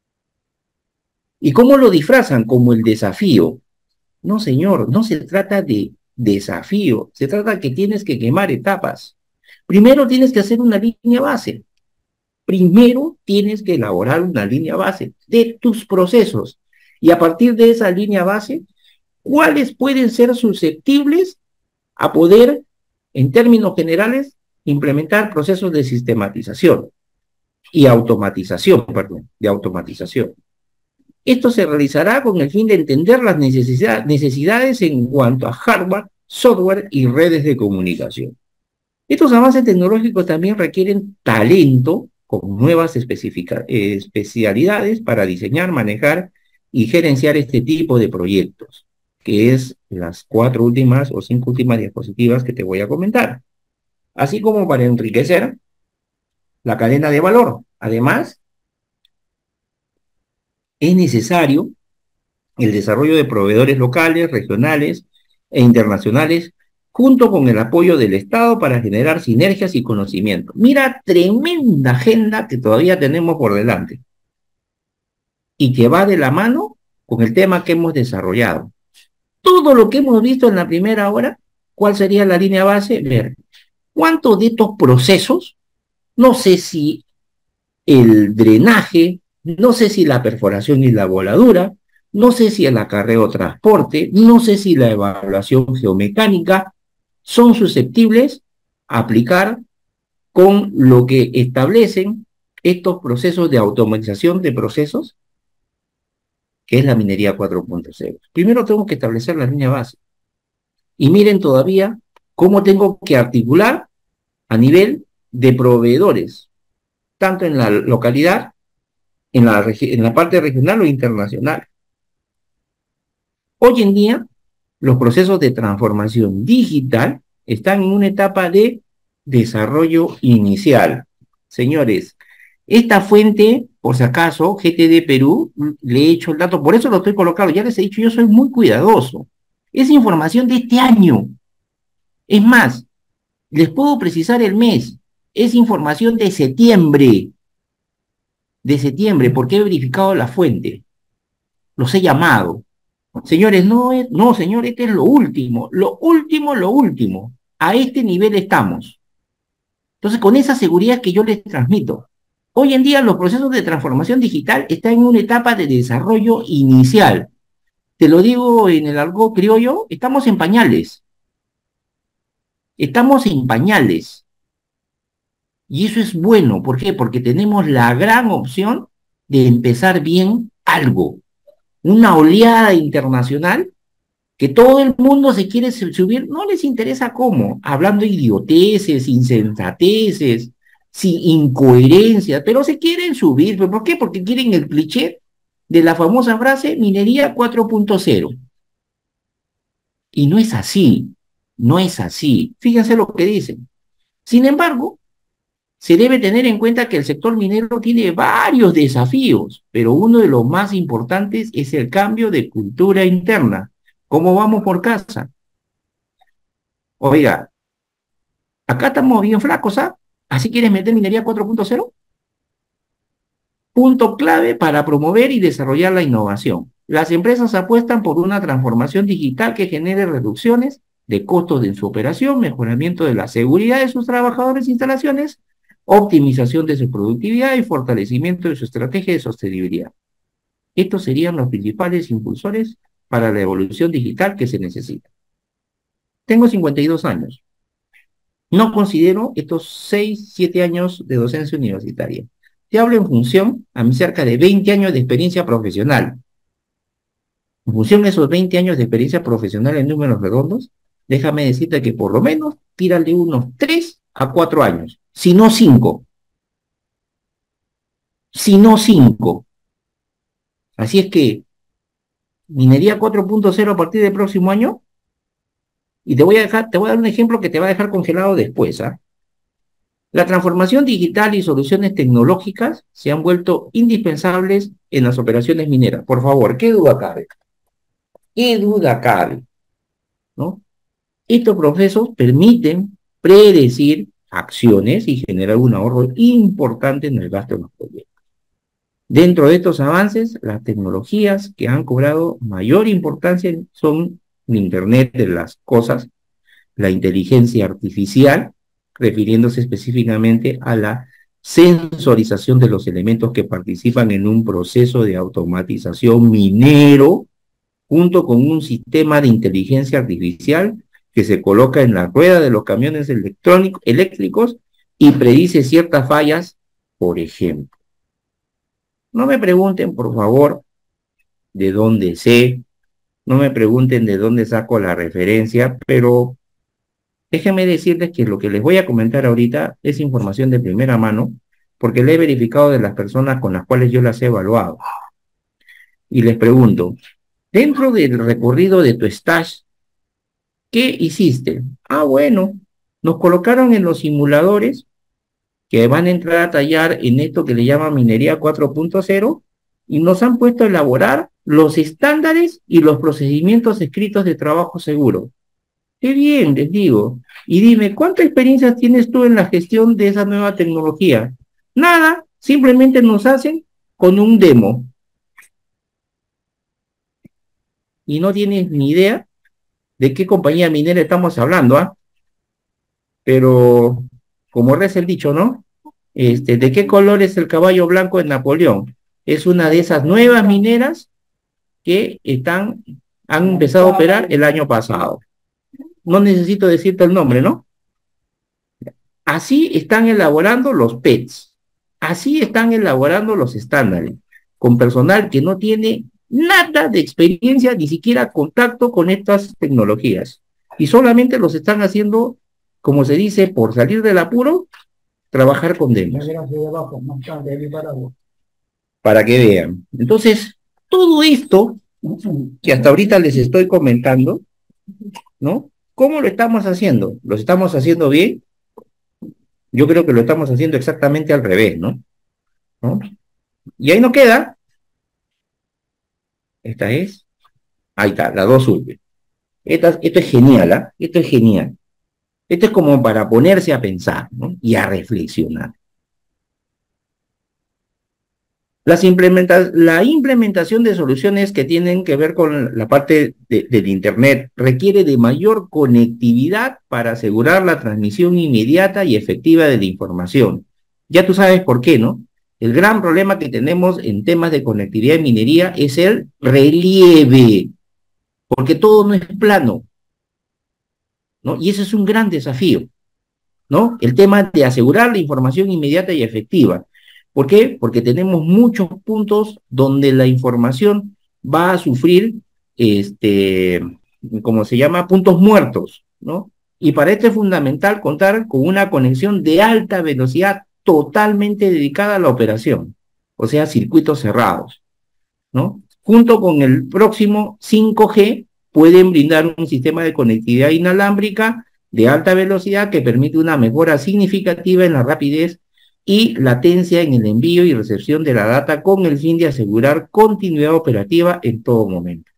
¿Y cómo lo disfrazan? Como el desafío. No, señor, no se trata de desafío, se trata que tienes que quemar etapas. Primero tienes que hacer una línea base. Primero tienes que elaborar una línea base de tus procesos. Y a partir de esa línea base, ¿cuáles pueden ser susceptibles a poder, en términos generales, implementar procesos de sistematización y automatización, perdón, de automatización? Esto se realizará con el fin de entender las necesidad, necesidades en cuanto a hardware, software y redes de comunicación. Estos avances tecnológicos también requieren talento con nuevas especialidades para diseñar, manejar y gerenciar este tipo de proyectos, que es las cuatro últimas o cinco últimas diapositivas que te voy a comentar, así como para enriquecer la cadena de valor. Además, es necesario el desarrollo de proveedores locales, regionales e internacionales, junto con el apoyo del Estado para generar sinergias y conocimiento. Mira, tremenda agenda que todavía tenemos por delante y que va de la mano con el tema que hemos desarrollado. Todo lo que hemos visto en la primera hora, ¿cuál sería la línea base? Ver cuántos de estos procesos, no sé si el drenaje, no sé si la perforación y la voladura, no sé si el acarreo transporte, no sé si la evaluación geomecánica son susceptibles a aplicar con lo que establecen estos procesos de automatización de procesos, que es la minería cuatro punto cero. Primero tengo que establecer la línea base. Y miren todavía cómo tengo que articular a nivel de proveedores, tanto en la localidad, en la, en la parte regional o internacional. Hoy en día, los procesos de transformación digital están en una etapa de desarrollo inicial. Señores, esta fuente, por si acaso, G T D Perú, le he hecho el dato, por eso lo estoy colocando, ya les he dicho, yo soy muy cuidadoso. Es información de este año. Es más, les puedo precisar el mes, es información de septiembre. de septiembre, porque he verificado la fuente, los he llamado. Señores, no es, no, señor, este es lo último, lo último, lo último. A este nivel estamos. Entonces, con esa seguridad que yo les transmito. Hoy en día los procesos de transformación digital están en una etapa de desarrollo inicial. Te lo digo en el argot criollo, estamos en pañales. Estamos en pañales. Y eso es bueno. ¿Por qué? Porque tenemos la gran opción de empezar bien algo. Una oleada internacional que todo el mundo se quiere subir, no les interesa cómo, hablando idioteces, insensateces, sin incoherencia, pero se quieren subir. ¿Por qué? Porque quieren el cliché de la famosa frase minería cuatro punto cero. Y no es así, no es así. Fíjense lo que dicen. Sin embargo, se debe tener en cuenta que el sector minero tiene varios desafíos, pero uno de los más importantes es el cambio de cultura interna. ¿Cómo vamos por casa? Oiga, acá estamos bien flacos, ¿ah? ¿Así quieres meter minería cuatro punto cero? Punto clave para promover y desarrollar la innovación. Las empresas apuestan por una transformación digital que genere reducciones de costos en su operación, mejoramiento de la seguridad de sus trabajadores e instalaciones, optimización de su productividad y fortalecimiento de su estrategia de sostenibilidad. Estos serían los principales impulsores para la evolución digital que se necesita. Tengo cincuenta y dos años. No considero estos seis, siete años de docencia universitaria. Te hablo en función a mis cerca de veinte años de experiencia profesional. En función de esos veinte años de experiencia profesional en números redondos, déjame decirte que por lo menos tírale unos tres a cuatro años, si no cinco. Si no cinco. Así es que, minería cuatro punto cero a partir del próximo año, y te voy a dejar, te voy a dar un ejemplo que te va a dejar congelado después, ¿ah? La transformación digital y soluciones tecnológicas se han vuelto indispensables en las operaciones mineras. Por favor, ¿qué duda cabe? ¿Qué duda cabe? ¿No? Estos procesos permiten predecir acciones y generar un ahorro importante en el gasto de los proyectos. Dentro de estos avances, las tecnologías que han cobrado mayor importancia son el Internet de las cosas, la inteligencia artificial, refiriéndose específicamente a la sensorización de los elementos que participan en un proceso de automatización minero, junto con un sistema de inteligencia artificial que se coloca en la rueda de los camiones eléctricos y predice ciertas fallas, por ejemplo. No me pregunten, por favor, de dónde sé, no me pregunten de dónde saco la referencia, pero déjenme decirles que lo que les voy a comentar ahorita es información de primera mano, porque la he verificado de las personas con las cuales yo las he evaluado. Y les pregunto, dentro del recorrido de tu stage, ¿qué hiciste? Ah, bueno, nos colocaron en los simuladores que van a entrar a tallar en esto que le llaman minería cuatro punto cero y nos han puesto a elaborar los estándares y los procedimientos escritos de trabajo seguro. Qué bien, les digo. Y dime, ¿cuánta experiencia tienes tú en la gestión de esa nueva tecnología? Nada, simplemente nos hacen con un demo. Y no tienes ni idea de qué compañía minera estamos hablando, ¿ah? Pero, como reza el dicho, ¿no? Este, ¿de qué color es el caballo blanco de Napoleón? Es una de esas nuevas mineras que están, han empezado a operar el año pasado. No necesito decirte el nombre, ¿no? Así están elaborando los P E Ts. Así están elaborando los estándares, con personal que no tiene nada de experiencia, ni siquiera contacto con estas tecnologías. Y solamente los están haciendo, como se dice, por salir del apuro, trabajar con demos. Para que vean. Entonces, todo esto que hasta ahorita les estoy comentando, ¿no? ¿Cómo lo estamos haciendo? ¿Lo estamos haciendo bien? Yo creo que lo estamos haciendo exactamente al revés, ¿no? ¿No? Y ahí no queda. Esta es. Ahí está, la dos urbe. Esta, esto es genial, ¿ah? ¿eh? Esto es genial. Esto es como para ponerse a pensar, ¿no? Y a reflexionar. Las implementa la implementación de soluciones que tienen que ver con la parte de, del Internet requiere de mayor conectividad para asegurar la transmisión inmediata y efectiva de la información. Ya tú sabes por qué, ¿no? El gran problema que tenemos en temas de conectividad y minería es el relieve, porque todo no es plano, ¿no? Y ese es un gran desafío, ¿no? El tema de asegurar la información inmediata y efectiva. ¿Por qué? Porque tenemos muchos puntos donde la información va a sufrir, este, como se llama, puntos muertos, ¿no? Y para esto es fundamental contar con una conexión de alta velocidad totalmente dedicada a la operación, o sea, circuitos cerrados, ¿no? Junto con el próximo cinco G, pueden brindar un sistema de conectividad inalámbrica de alta velocidad que permite una mejora significativa en la rapidez y latencia en el envío y recepción de la data con el fin de asegurar continuidad operativa en todo momento.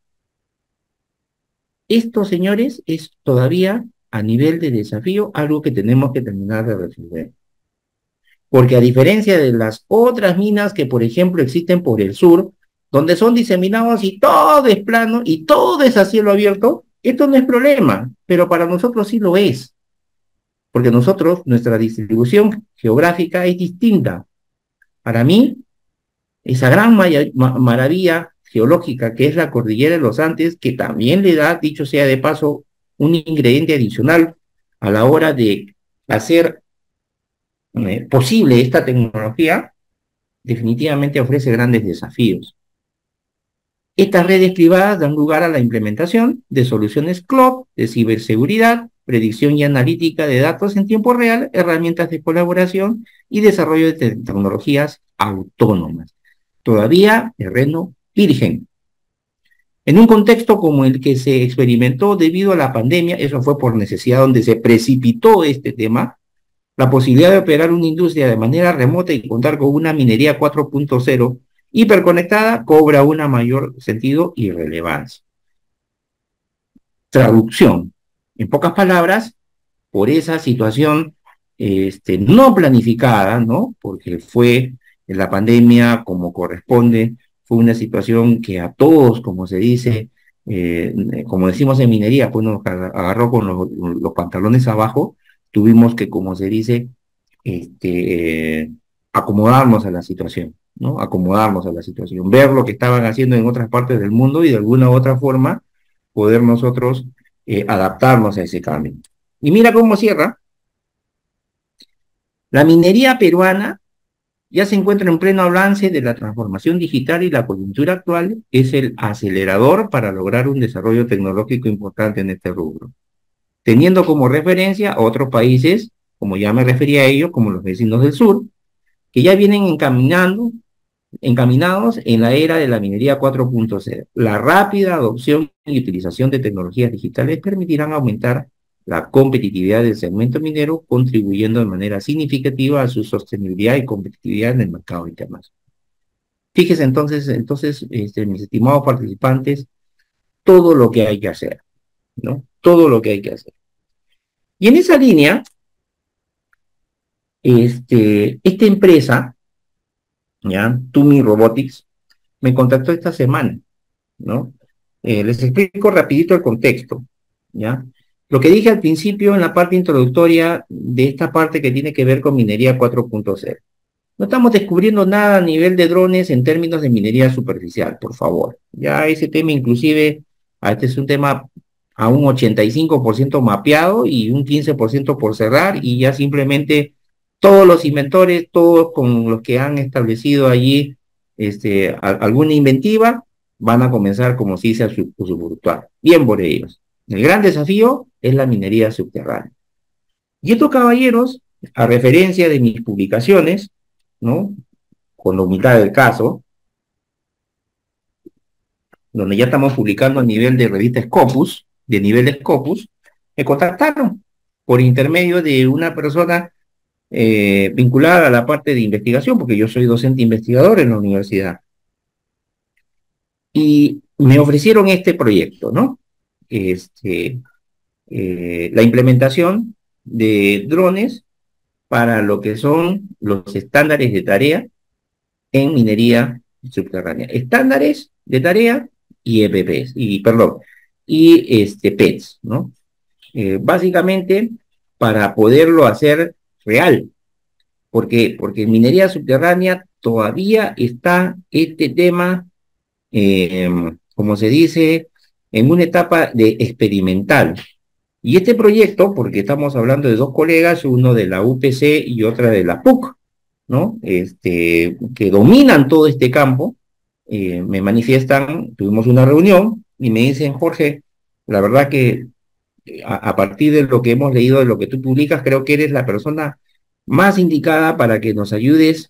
Esto, señores, es todavía a nivel de desafío algo que tenemos que terminar de resolver. Porque a diferencia de las otras minas que, por ejemplo, existen por el sur, donde son diseminados y todo es plano y todo es a cielo abierto, esto no es problema, pero para nosotros sí lo es, porque nosotros, nuestra distribución geográfica es distinta. Para mí, esa gran ma maravilla geológica que es la cordillera de los Andes, que también le da, dicho sea de paso, un ingrediente adicional a la hora de hacer eh, posible esta tecnología, definitivamente ofrece grandes desafíos. Estas redes privadas dan lugar a la implementación de soluciones cloud, de ciberseguridad, predicción y analítica de datos en tiempo real, herramientas de colaboración y desarrollo de te tecnologías autónomas. Todavía terreno virgen. En un contexto como el que se experimentó debido a la pandemia, eso fue por necesidad donde se precipitó este tema, la posibilidad de operar una industria de manera remota y contar con una minería cuatro punto cero hiperconectada cobra un mayor sentido y relevancia. Traducción. En pocas palabras, por esa situación este, no planificada, ¿no? Porque fue en la pandemia como corresponde, fue una situación que a todos, como se dice, eh, como decimos en minería, pues nos agarró con los, los pantalones abajo, tuvimos que, como se dice, este, eh, acomodarnos a la situación, ¿no? Acomodarnos a la situación, ver lo que estaban haciendo en otras partes del mundo y de alguna u otra forma poder nosotros eh, adaptarnos a ese cambio. Y mira cómo cierra. La minería peruana ya se encuentra en pleno avance de la transformación digital y la coyuntura actual es el acelerador para lograr un desarrollo tecnológico importante en este rubro, teniendo como referencia a otros países, como ya me refería a ellos, como los vecinos del sur, que ya vienen encaminando, encaminados en la era de la minería cuatro punto cero. La rápida adopción y utilización de tecnologías digitales permitirán aumentar la competitividad del segmento minero, contribuyendo de manera significativa a su sostenibilidad y competitividad en el mercado internacional. Fíjese entonces, entonces, este, mis estimados participantes, todo lo que hay que hacer, ¿no? Todo lo que hay que hacer. Y en esa línea, este, esta empresa, ¿ya? Tumi Robotics, me contactó esta semana, ¿no? Eh, les explico rapidito el contexto, ¿ya? Lo que dije al principio en la parte introductoria de esta parte que tiene que ver con minería cuatro punto cero. No estamos descubriendo nada a nivel de drones en términos de minería superficial, por favor. Ya ese tema inclusive, este es un tema a un ochenta y cinco por ciento mapeado y un quince por ciento por cerrar y ya simplemente todos los inventores, todos con los que han establecido allí este, a, alguna inventiva, van a comenzar como si se su, usufructuar. Bien por ellos. El gran desafío es la minería subterránea. Y estos caballeros, a referencia de mis publicaciones, ¿no? Con la humildad del caso, donde ya estamos publicando a nivel de revista Scopus, de nivel de Scopus, me contactaron por intermedio de una persona eh, vinculada a la parte de investigación, porque yo soy docente investigador en la universidad. Y me ofrecieron este proyecto, ¿no? Este, eh, la implementación de drones para lo que son los estándares de tarea en minería subterránea. Estándares de tarea y E P Ps, y perdón, y este, P E Ts, ¿no? Eh, básicamente para poderlo hacer real. ¿Por qué? Porque en minería subterránea todavía está este tema, eh, como se dice, en una etapa de experimental. Y este proyecto, porque estamos hablando de dos colegas, uno de la U P C y otra de la P U C, ¿no? Este, que dominan todo este campo, eh, me manifiestan, tuvimos una reunión y me dicen, Jorge, la verdad que a, a partir de lo que hemos leído, de lo que tú publicas, creo que eres la persona más indicada para que nos ayudes.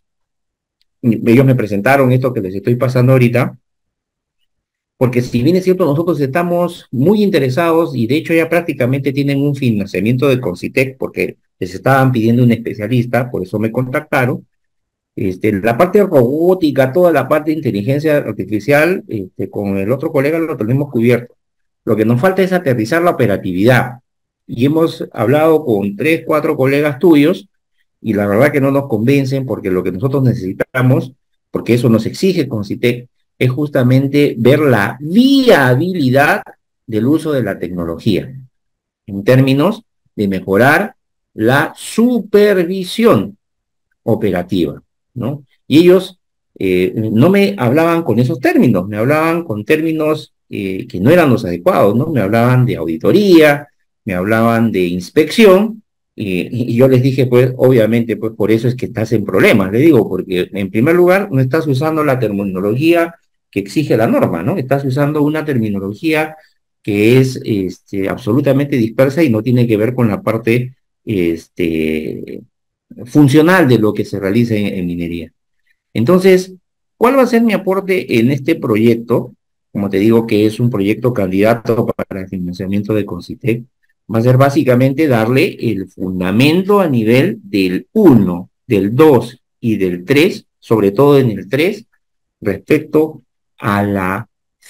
Ellos me presentaron esto que les estoy pasando ahorita, porque si bien es cierto, nosotros estamos muy interesados y de hecho ya prácticamente tienen un financiamiento del CONCITEC porque les estaban pidiendo un especialista, por eso me contactaron. Este, la parte robótica, toda la parte de inteligencia artificial, este, con el otro colega lo tenemos cubierto. Lo que nos falta es aterrizar la operatividad. Y hemos hablado con tres, cuatro colegas tuyos, y la verdad que no nos convencen porque lo que nosotros necesitamos, porque eso nos exige Concitec, es justamente ver la viabilidad del uso de la tecnología, en términos de mejorar la supervisión operativa, ¿no? Y ellos eh, no me hablaban con esos términos, me hablaban con términos eh, que no eran los adecuados, ¿no? Me hablaban de auditoría, me hablaban de inspección, eh, y yo les dije, pues, obviamente, pues por eso es que estás en problemas, le digo, porque en primer lugar no estás usando la terminología que exige la norma, ¿no? Estás usando una terminología que es este, absolutamente dispersa y no tiene que ver con la parte este, funcional de lo que se realiza en, en minería. Entonces, ¿cuál va a ser mi aporte en este proyecto? Como te digo que es un proyecto candidato para el financiamiento de Concitec, va a ser básicamente darle el fundamento a nivel del uno, del dos y del tres, sobre todo en el tres, respecto a la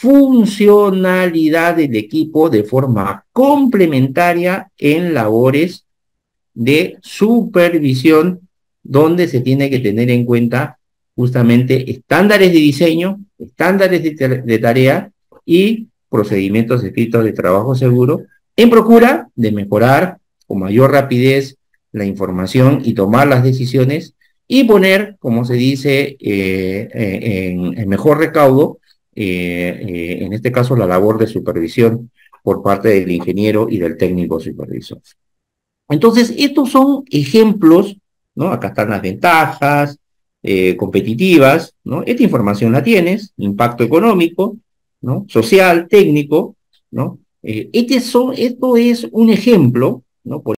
funcionalidad del equipo de forma complementaria en labores de supervisión, donde se tiene que tener en cuenta justamente estándares de diseño, estándares de, de tarea y procedimientos escritos de trabajo seguro, en procura de mejorar con mayor rapidez la información y tomar las decisiones y poner, como se dice, eh, en, en mejor recaudo, eh, eh, en este caso, la labor de supervisión por parte del ingeniero y del técnico supervisor. Entonces, estos son ejemplos, ¿no? Acá están las ventajas eh, competitivas, ¿no? Esta información la tienes, impacto económico, ¿no? Social, técnico, ¿no? Eh, este son, esto es un ejemplo, ¿no? Por